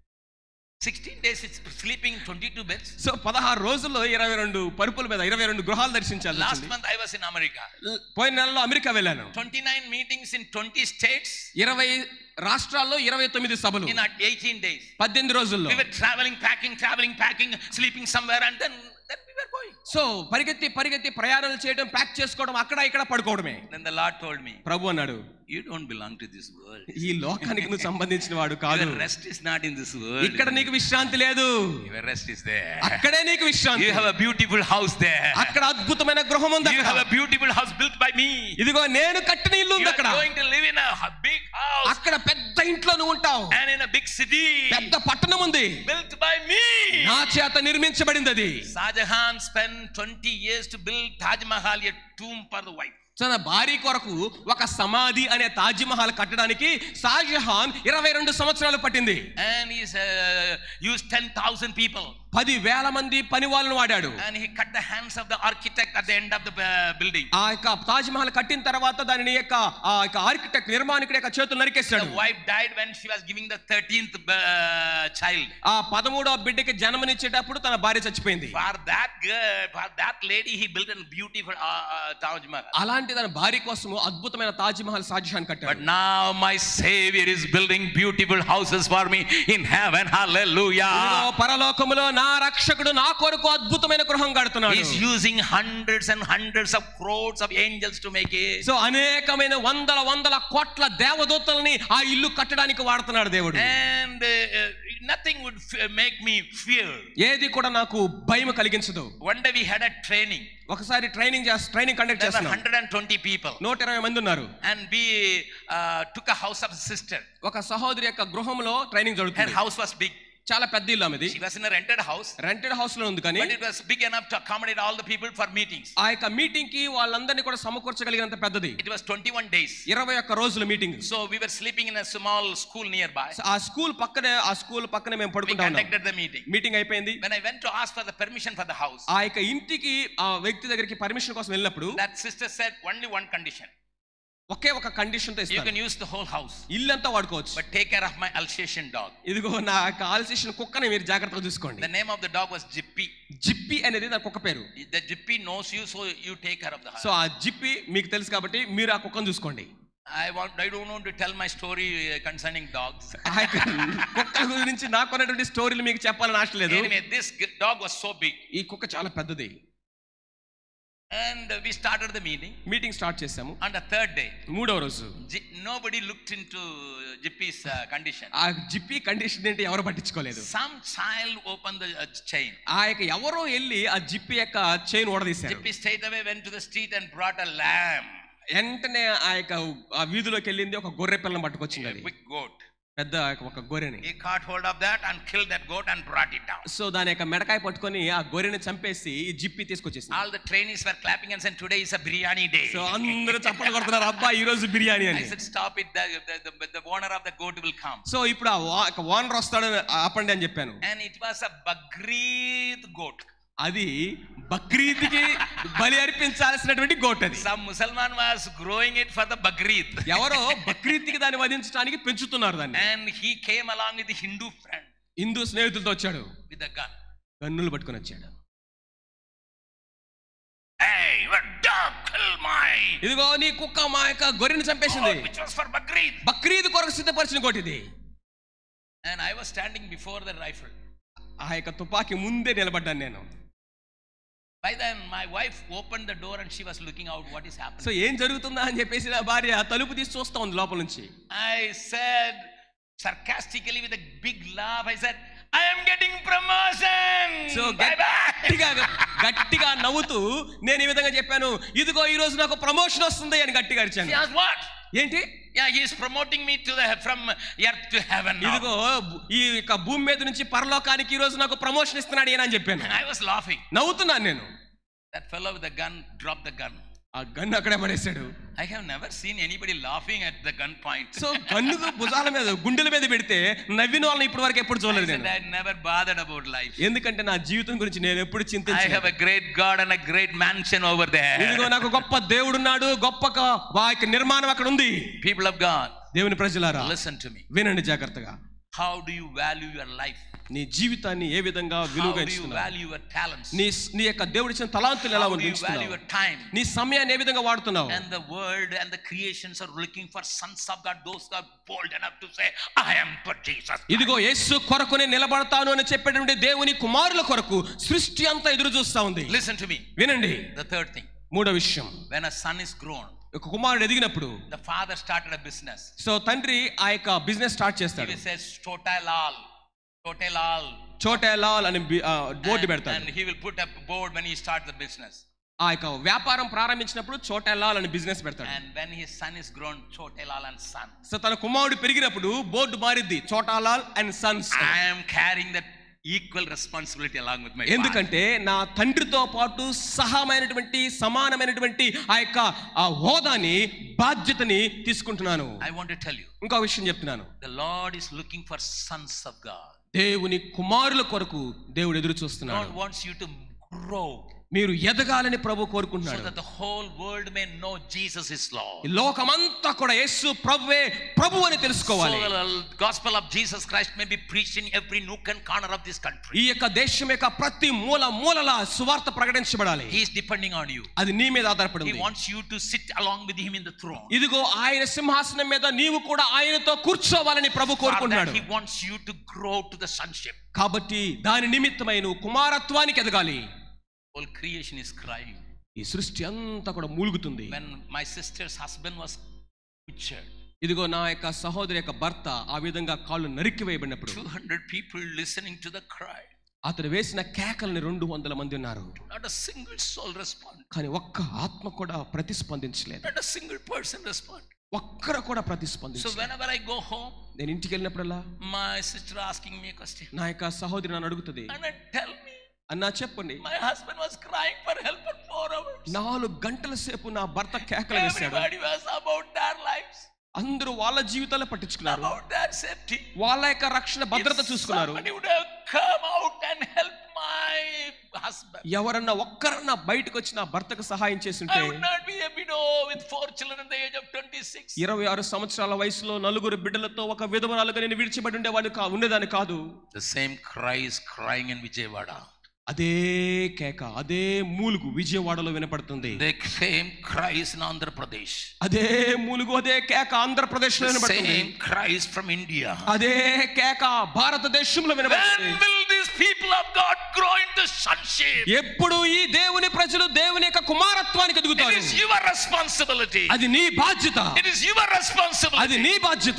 sixteen days it's sleeping twenty-two beds. So పదహారు రోజుల్లో ఇరవై రెండు పరుపుల మీద ఇరవై రెండు గృహాలు దర్శించాలి. Last month I was in America. పోయిన నెలలో అమెరికా వెళ్ళాను. twenty-nine meetings in twenty states. ఇరవై రాష్ట్రాల్లో ఇరవై తొమ్మిది సభలు In eighteen days. పద్దెనిమిది రోజుల్లో. We were traveling, packing, traveling, packing, sleeping somewhere and then then we were going. So పరిగెత్తి పరిగెత్తి ప్రయాణాలు చేయడం, ప్యాక్ చేసుకోవడం, అక్కడ ఇక్కడ పడుకోవడమే. Then the Lord told me, ప్రభు అన్నాడు, you don't belong to this world. ఈ లోకానికి నువ్వు సంబంధించిన వాడు కాదు. Your rest is not in this world. ఇక్కడ నీకు విశ్రాంతి లేదు. Your rest is there. అక్కడే నీకు విశ్రాంతి. You have a beautiful house there. అక్కడ అద్భుతమైన గృహం ఉంది. You have a beautiful house built by me. ఇదిగో నేను కట్టిన ఇల్లు You ఉంది are అక్కడ. going to live in a big house. అక్కడ పెద్ద ఇంట్లో నువ్వు ఉంటావు. And in a big city. పెద్ద పట్టణం ఉంది. Built by me. నా చేత నిర్మించబడింది అది. Shahjahan spent twenty years to build Taj Mahal, a tomb for the wife. తన భార్య కొరకు ఒక సమాధి అనే తాజ్ మహల్ కట్టడానికి షాజహాన్ ఇరవై రెండు సంవత్సరాలు పట్టింది. And he uh, used ten thousand people. పది వేల మంది పని వాళ్ళని వాడాడు. And he cut the hands of the architect at the end of the uh, building. ఆ యొక్క తాజ్ మహల్ కట్టిన తర్వాత దానిని యొక్క ఆ యొక్క ఆర్కిటెక్ట్ నిర్మాణికుడి యొక్క చేతులు నరికేశాడు. The wife died when she was giving the thirteenth uh, child. ఆ పదమూడవ బిడ్డకి జన్మనిచ్చేటప్పుడు తన భార్య చచ్చిపోయింది. For that girl, for that lady he built a beautiful uh, uh, Taj Mahal. అలాంటి తన భార్య కోసం అద్భుతమైన తాజ్ మహల్ సాజ్యాన్ని కట్టాడు. But now my Savior is building beautiful houses for me in heaven. Hallelujah. పరలోకములో నా రక్షకుడు నా కొరకు అద్భుతమైన గృహం కడుతున్నాడు. He is using hundreds and hundreds of crores of angels to make it. So అనేకమైన వందల వందల కోట్ల దేవదూతల్ని ఆ ఇల్లు కట్టడానికి వాడుతున్నాడు దేవుడు. And uh, nothing would f- make me fear. ఏది కూడా నాకు భయం కలిగించదు. One day we had a training. ఒకసారి ట్రైనింగ్ చేస్తా ట్రైనింగ్ కండక్ట్ There were చేస్తున్నాం. one hundred twenty people. నూట ఇరవై మంది ఉన్నారు. And we uh, took a house of a sister. ఒక సహోదరి యొక్క గృహంలో ట్రైనింగ్ Her జరుగుతుంది. house was big. చాలా పెద్ద ఇల్లు ఆమెది. She was in a rented house. Rented house లో ఉంది కానీ But it was big enough to accommodate all the people for meetings. ఆ యొక్క మీటింగ్ కి వాళ్ళందరినీ కూడా సమకూర్చగలిగినంత పెద్దది. It was twenty-one days. ఇరవై ఒక్క రోజుల meeting. So we were sleeping in a small school nearby. ఆ స్కూల్ పక్కనే ఆ స్కూల్ పక్కనే మేము We పడుకుంటా ఉన్నాం. conducted the meeting. మీటింగ్ అయిపోయింది. When I went to ask for the permission for the house, ఆ యొక్క ఇంటికి ఆ వ్యక్తి దగ్గరికి పర్మిషన్ కోసం వెళ్ళినప్పుడు that sister said only one condition. ఒకే ఒక కండిషన్ తో You ఇస్తాను. can use the whole house, ఇల్లంతా వాడుకోవచ్చు. but take care of my Alsatian dog. ఇదిగో నా యొక్క ఆల్సేషన్ కుక్కని మీరు జాగ్రత్తగా చూసుకోండి. The name of the dog was Jippy. జిప్పి అనేది నా కుక్క పేరు. The Jippy knows you, so you take care of the house. So ఆ జిప్పి మీకు తెలుసు కాబట్టి మీరు ఆ కుక్కను చూసుకోండి. I want I don't want to tell my story concerning dogs. ఆ యొక్క కుక్క గురించి నాకున్నటువంటి స్టోరీలు మీకు చెప్పాలని ఆశ లేదు. Anyway, this dog was so big. ఈ కుక్క చాలా పెద్దది. And we started the meeting. Meeting start చేసాము. On the third day, మూడవ రోజు J- nobody looked into Jippy's uh, condition. ఆ జిప్పి కండిషన్ ఏంటి ఎవరు పట్టించుకోలేదు. Some child opened the uh, chain. ఆ యొక్క ఎవరో వెళ్ళి ఆ జిప్పి యొక్క చైన్ ఓడదీశారు. Jippy straight away went to the street and brought a lamb, వెంటనే ఆ యొక్క ఆ వీధిలోకి వెళ్ళింది ఒక గొర్రె పిల్లని పట్టుకొచ్చింది. a అది big goat. పెద్ద ఒక గొర్రెని. He caught hold of that and killed that goat and brought it down. So దాని యొక్క మెడకాయ పట్టుకొని ఆ గొర్రెని చంపేసి ఈ జిప్పి తీసుకొచ్చేసింది. All the trainees were clapping and saying, "Today is a biryani day." So అందరూ చప్పట్లు కొడుతున్నారు, అబ్బా ఈ రోజు బిర్యానీ I అని. said, "Stop it. The, the, the, the owner of the goat will come." So ఇప్పుడు ఆ ఓనర్ వస్తాడు ఆపండి అని చెప్పాను. And it was a Bagreed goat. అది బక్రీద్కి బలి అర్పించాల్సినటువంటి గోట్ అది. Some Musliman was growing it for the Bagreed. ఎవరో బక్రీద్కి దాన్ని వధించడానికి పెంచుతున్నారు దాన్ని. And he came along with the Hindu friend Hindu స్నేహితులతో వచ్చాడు. with a gun. గన్నులు పట్టుకొని వచ్చాడు. Hey, your dog killed my. ఇదిగో నీ కుక్క మా యొక్క గొర్రెని చంపేసింది. Goat, which was for Bagreed. Bakrid కొరకు సిద్ధపరిచిన గోట్ ఇది. And I was standing before the rifle. ఆ యొక్క తుపాకీ ముందే నిలబడ్డాను నేను. By then my wife opened the door and she was looking out what is happening. So ఏం జరుగుతుందా అని చెప్పేసి నా భార్య తలుపు తీసి చూస్తా ఉంది లోపల నుంచి. I said sarcastically with a big laugh, I said, "I am getting promotion." So Bye bye. గట్టిగా గట్టిగా నవ్వుతూ నేను ఈ విధంగా చెప్పాను, ఇదిగో ఈ రోజు నాకు ప్రమోషన్ వస్తుంది అని గట్టిగా అరిచాను. She asked, "What?" ఏంటి? Yeah, he is promoting me to the from earth to heaven now. ఇదిగో ఈ యొక్క భూమి మీద నుంచి పరలోకానికి ఈ రోజు నాకు ప్రమోషన్ ఇస్తున్నాడు ఈయన అని చెప్పాను. And I was laughing. నవ్వుతున్నాను నేను. That fellow with the gun dropped the gun. ఆ గన్ను అక్కడే పడేశాడు. I have never seen anybody laughing at the gun point. So gun భుజాల మీద గుండెల మీద పెడితే నవ్విన వాళ్ళని ఇప్పటి వరకు ఎప్పుడు I చూడలేదు said, నేను. I never bothered about life. ఎందుకంటే నా జీవితం గురించి నేను ఎప్పుడు I చింతించలేదు. have a great God and a great mansion over there. ఇదిగో నాకు గొప్ప దేవుడున్నాడు, గొప్ప ఆ యొక్క నిర్మాణం అక్కడ ఉంది. People of God, దేవుని ప్రజలారా listen to me. వినండి జాగ్రత్తగా. How do you value your life? నీ జీవితాన్ని ఏ విధంగా How విలువగా do you ఇస్తున్నావు? value your talents? నీ నీ యొక్క దేవుడిచ్చిన తలాంతులు ఎలా How do you value ఉంచుతున్నావు? your time? నీ సమయాన్ని ఏ విధంగా వాడుతున్నావు? And the world and the creations are looking for sons of God, those who are bold enough to say, "I am for Jesus." ఇదిగో యేసు కొరకు నేను నిలబడతాను అని చెప్పేటువంటి దేవుని కుమారుల కొరకు సృష్టి అంతా ఎదురు చూస్తా ఉంది. Listen to me. వినండి. The third thing, మూడో విషయం, when a son is grown, ఒక కుమారుడు ఎదిగినప్పుడు the father started a business. So తండ్రి ఆ యొక్క బిజినెస్ స్టార్ట్ He చేస్తాడు. will say, "Chota Lal, Chota Lal." Chote Lal అని బోర్డు And, పెడతాడు. and he will put up a board when he starts the business. ఆ యొక్క వ్యాపారం ప్రారంభించినప్పుడు చోటే లాల్ అని బిజినెస్ పెడతాడు. And when his son is grown, Chota Lal and son. So తన కుమారుడు పెరిగినప్పుడు బోర్డు మారిద్ది, Chota Lal and sons. I am carrying that equal responsibility along with my father. ఎందుకంటే నా తండ్రితో పాటు సహమైనటువంటి సమానమైనటువంటి ఆ యొక్క ఆ హోదాని బాధ్యతని తీసుకుంటున్నాను. I want to tell you, ఇంకో విషయం చెప్తున్నాను. the Lord is looking for sons of God. దేవుని కుమారుల కొరకు దేవుడు ఎదురు చూస్తున్నాడు. God wants you to grow. మీరు ఎదగాలని ప్రభు So కోరుకుంటున్నాడు. that the whole world may know Jesus is Lord. ఈ లోకమంతా కూడా యేసు ప్రభువే ప్రభు అని తెలుసుకోవాలి. So the gospel of Jesus Christ may be preached in every nook and corner of this country. ఈ యొక్క దేశం యొక్క ప్రతి మూల మూలల సువార్త ప్రకటించబడాలి. He is depending on you. అది నీ మీద ఆధారపడి ఉంది. He wants you to sit along with him in the throne. ఇదిగో ఆయన సింహాసనం మీద నీవు కూడా ఆయనతో కూర్చోవాలని ప్రభు కోరుకుంటున్నాడు. He wants you to grow to the sonship. కాబట్టి దాని నిమిత్తమై నువ్వు కుమారత్వానికి ఎదగాలి. Whole creation is crying. ఈ సృష్టి అంతా కూడా మూలుగుతుంది. When my sister's husband was butchered, ఇదిగో నా యొక్క సహోదరి యొక్క భర్త ఆ విధంగా కాళ్ళు నరికి వేయబడినప్పుడు two hundred people listening to the cry. అతను వేసిన కేకల్ని రెండు వందల మంది ఉన్నారు. Not a single soul responded. కానీ ఒక్క ఆత్మ కూడా ప్రతిస్పందించలేదు. Not a single person responded. ఒక్కరు కూడా So ప్రతిస్పందించలేదు. whenever I go home, నేను ఇంటికి వెళ్ళినప్పుడల్లా my sister asking me a question. నా యొక్క సహోదరి నన్ను అడుగుతుంది, And I tell me, అన్నా చెప్పండి, my husband was crying for help for four hours. నాలుగు గంటల సేపు నా భర్త కేకలు వేశాడు. Everybody was about their lives, అందరూ వాళ్ళ జీవితాలు పట్టించుకున్నారు, about their safety. వాళ్ళ యొక్క రక్షణ భద్రత If చూసుకున్నారు. somebody would have come out and helped my husband, ఎవరన్నా ఒక్కరన్నా బయటకు వచ్చి నా భర్తకు సహాయం చేస్తుంటే I would not be a widow with four children at the age of twenty-six. ఇరవై ఆరు సంవత్సరాల వయసులో నలుగురు బిడ్డలతో ఒక విధవరాలుగా నేను విడిచిబడి ఉండేవాడిని కా ఉండేదాన్ని కాదు. The same cry is crying in Vijayawada. అదే కేక, అదే మూలుగు విజయవాడలో వినపడుతుంది. The same cries in Andhra Pradesh. అదే మూలుగు, అదే కేక ఆంధ్రప్రదేశ్ లో The వినపడుతుంది. same cries from India. అదే కేక భారతదేశంలో When వినపడుతుంది. will these people of God grow into sonship? ఎప్పుడు ఈ దేవుని ప్రజలు దేవుని యొక్క కుమారత్వానికి It ఎదుగుతారు? is your responsibility. అది నీ బాధ్యత. It is your responsibility. అది నీ బాధ్యత.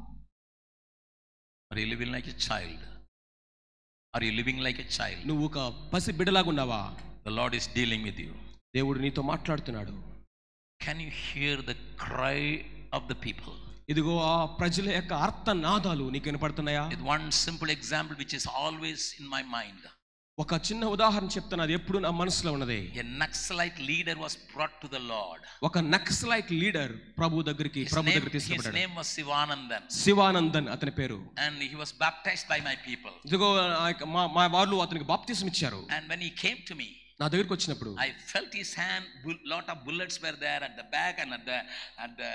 Are you living like a child? Are you living like a child? నువ్వు ఒక పసి బిడ్డలాగా ఉన్నావా? The Lord is dealing with you. దేవుడు నీతో మాట్లాడుతున్నాడు. Can you hear the cry of the people? ఇదిగో ఆ ప్రజల యొక్క అర్థనాదాలు నీకు వినపడుతున్నాయా? With one simple example which is always in my mind. ఒక చిన్న ఉదాహరణ చెప్తాను, అది ఎప్పుడు నా మనసులో ఉన్నది. A Naxalite leader was brought to the Lord. ఒక నక్సలైట్ లీడర్ ప్రభు దగ్గరికి His ప్రభు name, దగ్గరికి his తీసుకున్నాడు. name was Sivanandan. శివానందన్ అతని పేరు. And he was baptized by my people. ఇదిగో ఆ యొక్క మా మా వాళ్ళు అతనికి బాప్తిసం ఇచ్చారు. And when he came to me, నా దగ్గరికి వచ్చినప్పుడు I felt his hand, lot of bullets were there at the back and at the at the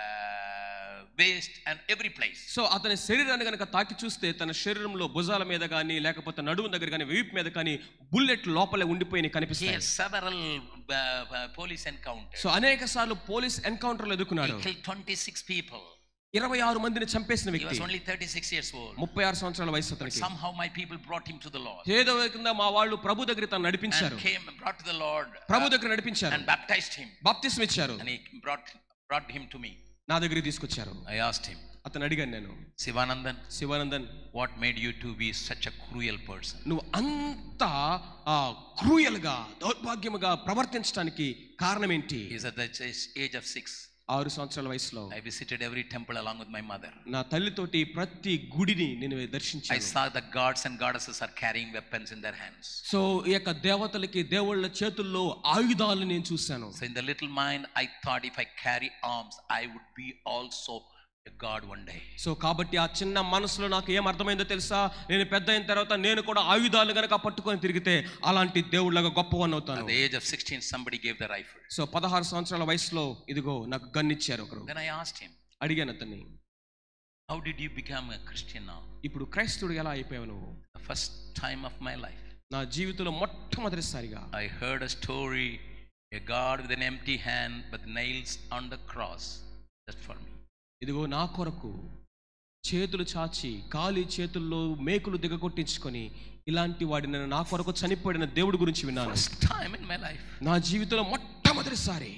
waist and every place. So అతని శరీరాన్ని కనుక తాకి చూస్తే తన శరీరంలో భుజాల మీద కానీ లేకపోతే నడుము దగ్గర కానీ వీపు మీద కానీ బుల్లెట్ లోపలే ఉండిపోయి He కనిపిస్తాయి. had several uh, uh, police encounters. So అనేక సార్లు పోలీస్ ఎన్కౌంటర్లు ఎదుర్కొన్నాడు. He killed twenty-six people. ఇరవై ఆరు మందిని చంపేసిన He వ్యక్తి. was only thirty-six years old. ముప్పై ఆరు సంవత్సరాల వయసు అతనికి. Somehow my people brought him to the Lord. ఏదో విధంగా మా వాళ్ళు ప్రభు దగ్గర తను నడిపించారు. And came and brought to the Lord. ప్రభు దగ్గర నడిపించారు. And baptized him. బాప్తిసం ఇచ్చారు. And he brought brought him to me. నా దగ్గరికి తీసుకొచ్చారు. I asked him, అతను అడిగాను నేను, Sivanandan, Shivanandan, what made you to be such a cruel person? నువ్వు అంత క్రూయల్ గా దౌర్భాగ్యముగా ప్రవర్తించడానికి కారణం ఏంటి? He's at the age of six. ఆరు సంవత్సరాల వయసులో I visited every temple along with my mother. నా తల్లితోటి ప్రతి గుడిని నేను I దర్శించాను. saw the gods and goddesses are carrying weapons in their hands. So ఈ యొక్క దేవతలకి దేవుళ్ళ చేతుల్లో ఆయుధాలు నేను చూశాను. So in the little mind I thought if I carry arms I would be also a god one day. So కాబట్టి ఆ చిన్న మనసులో నాకు ఏం అర్థమైందో తెలుసా? నేను పెద్ద అయిన తర్వాత నేను కూడా ఆయుధాలు గనక పట్టుకొని తిరిగితే అలాంటి దేవుళ్ళగా గొప్పవాడిని అవుతాను. At the age of sixteen somebody gave the rifle. So పదహారు సంవత్సరాల వయసులో ఇదిగో నాకు గన్ ఇచ్చారు ఒకరు. Then I asked him, అడిగాను అతన్ని, how did you become a Christian now? ఇప్పుడు క్రైస్తవుడు ఎలా అయిపోయావు నువ్వు? The first time of my life నా జీవితంలో మొట్టమొదటిసారిగా I heard a story, a God with an empty hand but nails on the cross just for me. ఇదిగో నా కొరకు చేతులు చాచి కాలి చేతుల్లో మేకులు దిగగొట్టించుకొని ఇలాంటి వాడిని నా కొరకు చనిపోయిన దేవుడి గురించి విన్నాను. First time in my life. నా జీవితంలో మొట్టమొదటిసారి.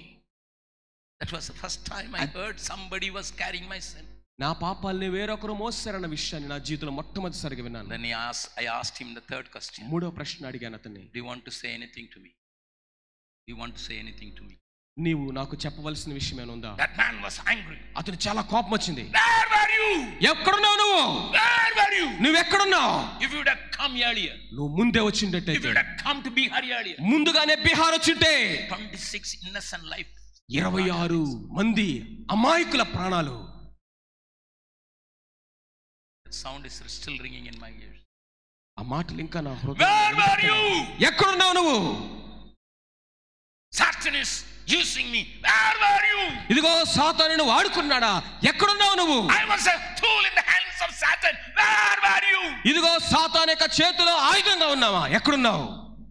That was the first time I heard somebody was carrying my sin. నా పాపాలని వేరొకరు మోస్తారన్న విషయాన్ని నా జీవితంలో మొట్టమొదటిసారిగా విన్నాను. Then he asked, I asked him the third question. మూడో ప్రశ్న అడిగాను అతన్ని, Do you want to say anything to me? Do you want to say anything to me? నీవు నాకు చెప్పవలసిన విషయం ఏమైనా ఉందా? That man was angry. అతను చాలా కోపం వచ్చింది. Where were you? ఎక్కడున్నావు నువ్వు? Where were you? నువ్వు ఎక్కడున్నావు? If you would have come earlier. నువ్వు ముందే If వచ్చిండేటైతే, you would have come to Bihar earlier. ముందుగానే బీహార్ వచ్చింటే twenty-six innocent life. ఇరవై ఆరు మంది అమాయకుల ప్రాణాలు. That sound is still ringing in my ears. ఆ మాటలు ఇంకా నా Where హృదయం. were you? ఎక్కడున్నావు నువ్వు? Satan is using me. Where were you? ఇదిగో సాతానును వాడుకున్నాడా? ఎక్కడున్నావు నువ్వు? I was a tool in the hands of Satan. Where were you? ఇదిగో సాతాను యొక్క చేతిలో ఆయుధంగా ఉన్నావా? ఎక్కడున్నావు?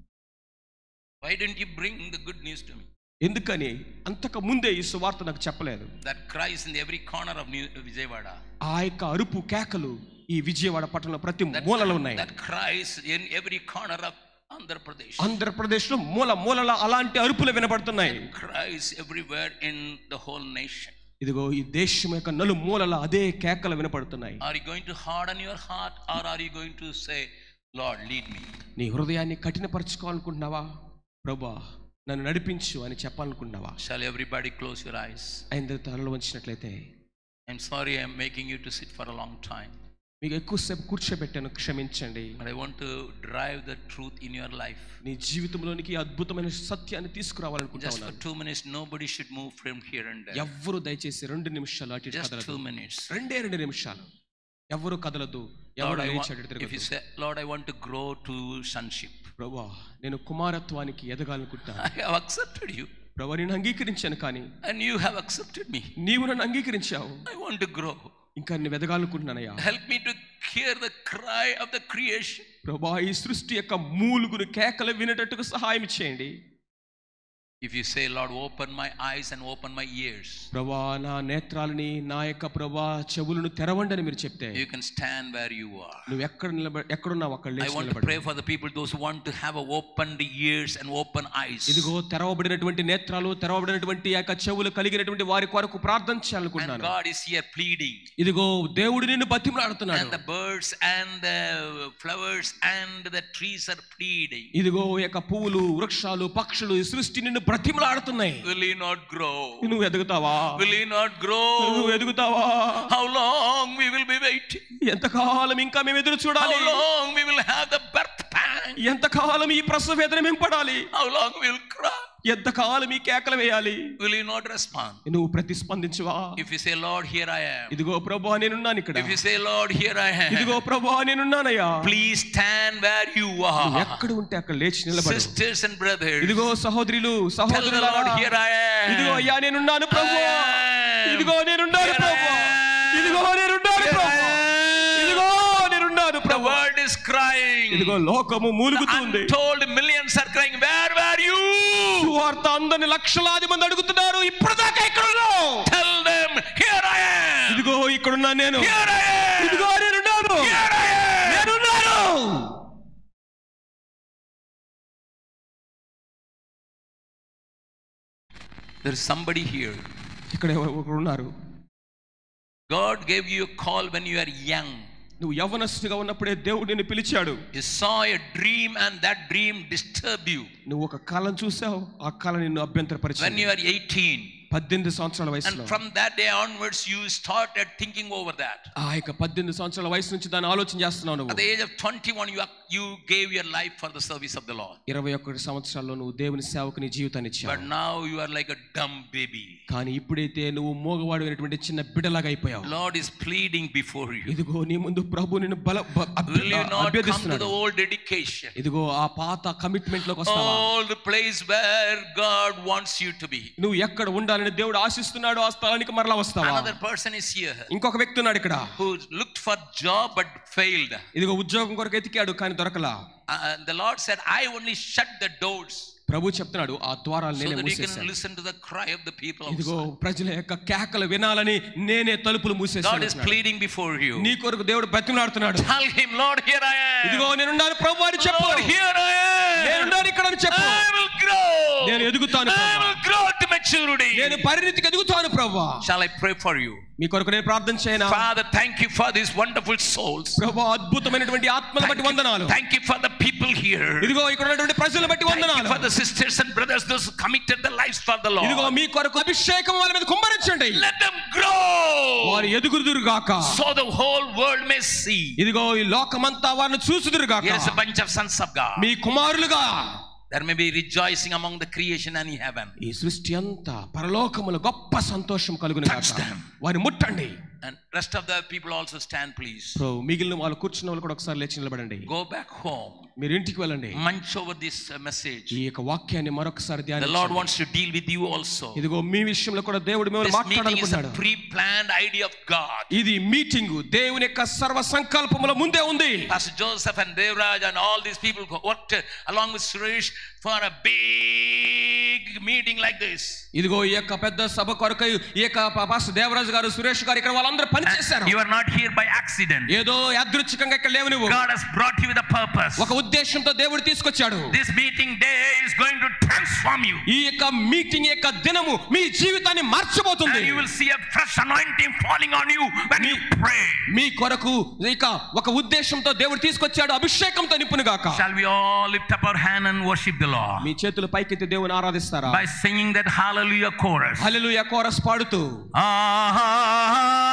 Why didn't you bring the good news to me? ఎందుకని అంతకు ముందే ఈ సువార్త నాకు చెప్పలేదు? That cries in every corner of New Vijayawada. ఆ యొక్క అరుపు కేకలు ఈ విజయవాడ పట్టణంలో ప్రతి మూలలో ఉన్నాయి. That cries in every corner of Andhra Pradesh. Andhra Pradesh లో మూల మూలల అలాంటి అరుపులు వినబడుతున్నాయి. That cries everywhere in the whole nation. ఇదిగో ఈ దేశం యొక్క నలు మూలల అదే కేకలు వినపడుతున్నాయి. Are you going to harden your heart or are you going to say, Lord, lead me? నీ హృదయాన్ని కఠినపరచుకోవాలనుకుంటున్నావా? ప్రభువా నన్ను నడిపించు అని చెప్పాలనుకుంటున్నావా? Shall everybody close your eyes? అందరి తలలు వంచినట్లయితే. I'm sorry I'm making you to sit for a long time. మీకు ఎక్కువసేపు కూర్చోబెట్టాను, క్షమించండి. But I want to drive the truth in your life. నీ జీవితంలోనికి అద్భుతమైన సత్యాన్ని తీసుకురావాలనుకుంటున్నాను. Just for two minutes nobody should move from here and there. ఎవ్వరు దయచేసి రెండు నిమిషాలు అటు ఇటు Just కదలదు. two minutes. రెండే రెండు నిమిషాలు. ఎవ్వరు కదలదు. Lord, ఎవరు I లేచి want, అటు if తిరగదు. you say, Lord, I want to grow to sonship. ప్రభువా నేను కుమారత్వానికి ఎదగాలనుకుంటున్నాను. I have accepted you. ప్రభువా నేను అంగీకరించాను, కానీ And you have accepted me. నీవు నన్ను అంగీకరించావు. I want to grow. ఇంకా నేను ఎదగాలనుకుంటున్నానయ్యా. Help me to hear the cry of the creation. ప్రభువా ఈ సృష్టి యొక్క మూలుగును కేకలు వినేటట్టుగా సహాయం చేయండి. If you say, Lord, open my eyes and open my ears. ప్రభువా నా నేత్రాలని నా యొక్క ప్రభువా చెవులను తెరవండి అని మీరు చెప్తే, You can stand where you are. నువ్వు ఎక్కడ నిలబడి ఎక్కడున్నావు అక్కడ I లేచి want to నిలబడు. pray for the people, those who want to have a opened ears and open eyes. ఇదిగో తెరవబడినటువంటి నేత్రాలు, తెరవబడినటువంటి యొక్క చెవులు కలిగినటువంటి వారి కొరకు ప్రార్థన And చేయాలనుకుంటున్నాను. God is here pleading. ఇదిగో దేవుడు నిన్ను బతిమలాడుతున్నాడు. And the birds and the flowers and the trees are pleading. ఇదిగో ఈ యొక్క పువ్వులు, వృక్షాలు, పక్షులు ఈ సృష్టి నిన్ను బ్రతిమలాడుతున్నాయి. Will you not grow? నువ్వు ఎదుగుతావా? Will you not grow? నువ్వు ఎదుగుతావా? How long we will be waiting? ఎంతకాలం ఇంకా మేము ఎదురు చూడాలి? How long we will have the birth pang? ఎంతకాలం ఈ ప్రసవ వేదన మేము పడాలి? How long we will cry? ఎంతకాలం ఈ కేకలు వేయాలి? Will you not respond? నువ్వు ప్రతిస్పందించువా? If you say, Lord, here I am. ఇదిగో ప్రభువా నేనున్నాను ఇక్కడ. If you say, Lord, here I am. ఇదిగో ప్రభువా నేనున్నానయ్యా. Please stand where you నువ్వు are. ఎక్కడ ఉంటే అక్కడ లేచి నిలబడు. Sisters and brothers. ఇదిగో సహోదరులు Tell the సహోదరులారా, Lord, here I am. ఇదిగో అయ్యా నేనున్నాను ప్రభువా. ఇదిగో నేనున్నాను ప్రభువా. ఇదిగో నేనున్నాను ప్రభువా. ఇదిగో నేనున్నాను The ప్రభువా. world is crying. ఇదిగో లోకము మూలుగుతుంది. Untold millions are crying, where were you? సువార్త అందని లక్షలాది మంది అడుగుతున్నారు, ఇప్పుడు దాకా ఎక్కడ ఉన్నావు? Tell them, here I am. ఇదిగో ఇక్కడున్నా నేను. Here I am. ఇదిగో నేనున్నాను. Here I am. నేనున్నాను. There is somebody here. ఇక్కడ ఒకరు ఉన్నారు. God gave you a call when you are young. నువ్వు యవ్వనస్తుగా ఉన్నప్పుడే దేవుడు నిన్ను పిలిచాడు. You saw a dream and that dream disturbed you. నువ్వు ఒక కళను చూసావు, ఆ కళ నిన్ను అభ్యంతరపరిచింది. When you are eighteen. పద్దెనిమిది సంవత్సరాల And వయసులో. from that day onwards you started thinking over that. ఆ యొక్క పద్దెనిమిది సంవత్సరాల వయసు నుంచి దాన్ని ఆలోచన చేస్తున్నావు నువ్వు. At the age of twenty-one you you gave your life for the service of the Lord. ఇరవై ఒకటి సంవత్సరాల్లో నువ్వు దేవుని సేవకు నీ జీవితాన్ని ఇచ్చావు. But now you are like a dumb baby. కానీ ఇప్పుడైతే నువ్వు మోగవాడు అయినటువంటి చిన్న బిడ్డలాగా అయిపోయావు. Lord is pleading before you. ఇదిగో నీ ముందు ప్రభు నిన్ను బల Will you not come to అభ్యర్థిస్తున్నాడు. the old dedication? ఇదిగో ఆ పాత కమిట్మెంట్ లోకి వస్తావా? All the place where God wants you to be. నువ్వు ఎక్కడ ఉండాలని దేవుడు ఆశిస్తున్నాడు, ఆ స్థలానికి మరలా వస్తావా? Another person is here. ఇంకొక వ్యక్తి ఉన్నాడు ఇక్కడ. Who looked for job but failed. ఇదిగో ఉద్యోగం కొరకు ఎతికాడు కానీ దొరకలా. Uh, the Lord said, I only shut the doors. ప్రభు చెప్తున్నాడు ఆ ద్వారాలు So నేనే that you can మూసేశాను. listen to the cry of the people ఇదిగో outside. ప్రజల యొక్క కేకలు వినాలని నేనే తలుపులు మూసేశాను. God is pleading before you. నీ కొరకు దేవుడు బతిమలాడుతున్నాడు. Tell him, Lord, here I am. ఇదిగో నేనున్నాను ప్రభు అని చెప్పు. Lord, here I am. నేనున్నాను ఇక్కడ అని చెప్పు. I will grow. నేను ఎదుగుతాను I ప్రభువా. will grow to maturity. నేను పరిణితికి ఎదుగుతాను ప్రభువా. Shall I pray for you? మీ కొరకు నేను ప్రార్థన చేయనా? Father, thank you for these wonderful souls. ప్రభువా అద్భుతమైనటువంటి ఆత్మల బట్టి వందనాలు. Thank you for the people here. ఇదిగో ఇక్కడ ఉన్నటువంటి ప్రజల బట్టి Thank you వందనాలు. for the sisters and brothers, those who committed their lives for the Lord. ఇదిగో మీ కొరకు అభిషేకం వాళ్ళ మీద కుమ్మరించండి. Let them grow. వారు ఎదుగుదురు గాక. So the whole world may see. ఇదిగో ఈ లోకమంతా వారిని చూసుదురు గాక. Here is a bunch of sons of God. మీ కుమారులుగా. There may be rejoicing among the creation and in heaven. ఈ సృష్టి అంతా పరలోకములో గొప్ప సంతోషం కలుగును గాక. వారిని ముట్టండి. And rest of the people also stand, please. So మిగిలిన వాళ్ళు కూర్చున్న వాళ్ళు కూడా ఒకసారి లేచి నిలబడండి. Go back home. మీరు ఇంటికి వెళ్ళండి. Munch over this uh, message. ఈ యొక్క వాక్యాన్ని మరొకసారి ధ్యానించండి. The Lord wants to deal with you also. ఇదిగో మీ విషయంలో కూడా దేవుడు మిమ్మల్ని మాట్లాడాలనుకుంటున్నాడు. This meeting is a pre-planned idea of God. ఇది మీటింగ్ దేవుని యొక్క సర్వ సంకల్పముల ముందే ఉంది. Pastor Joseph and Devraj and all these people worked along with Suresh for a big meeting like this. ఇదిగో ఈ యొక్క పెద్ద సభ కొరకు ఈ యొక్క పాస్టర్ దేవరాజ్ గారు సురేష్ గారు ఇక్కడ వాళ్ళందరూ పని చేశారు. You are not here by accident. ఏదో యాదృచ్ఛికంగా ఇక్కడ లేవు నువ్వు. God has brought you with a purpose. ఒక ఉద్దేశంతో దేవుడు తీసుకొచ్చాడు. This meeting day is going to transform you. ఈ యొక్క మీటింగ్ యొక్క దినము మీ జీవితాన్ని మార్చబోతుంది. And you will see a fresh anointing falling on you when you pray. మీ కొరకు ఇక ఒక ఉద్దేశంతో దేవుడు తీసుకొచ్చాడు, అభిషేకంతో నింపును గాక. Shall we all lift up our hand and worship the Lord? మీ చేతులు పైకెత్తి దేవుని ఆరాధిస్తారా? By singing that hallelujah chorus. Hallelujah chorus పాడుతూ. Ah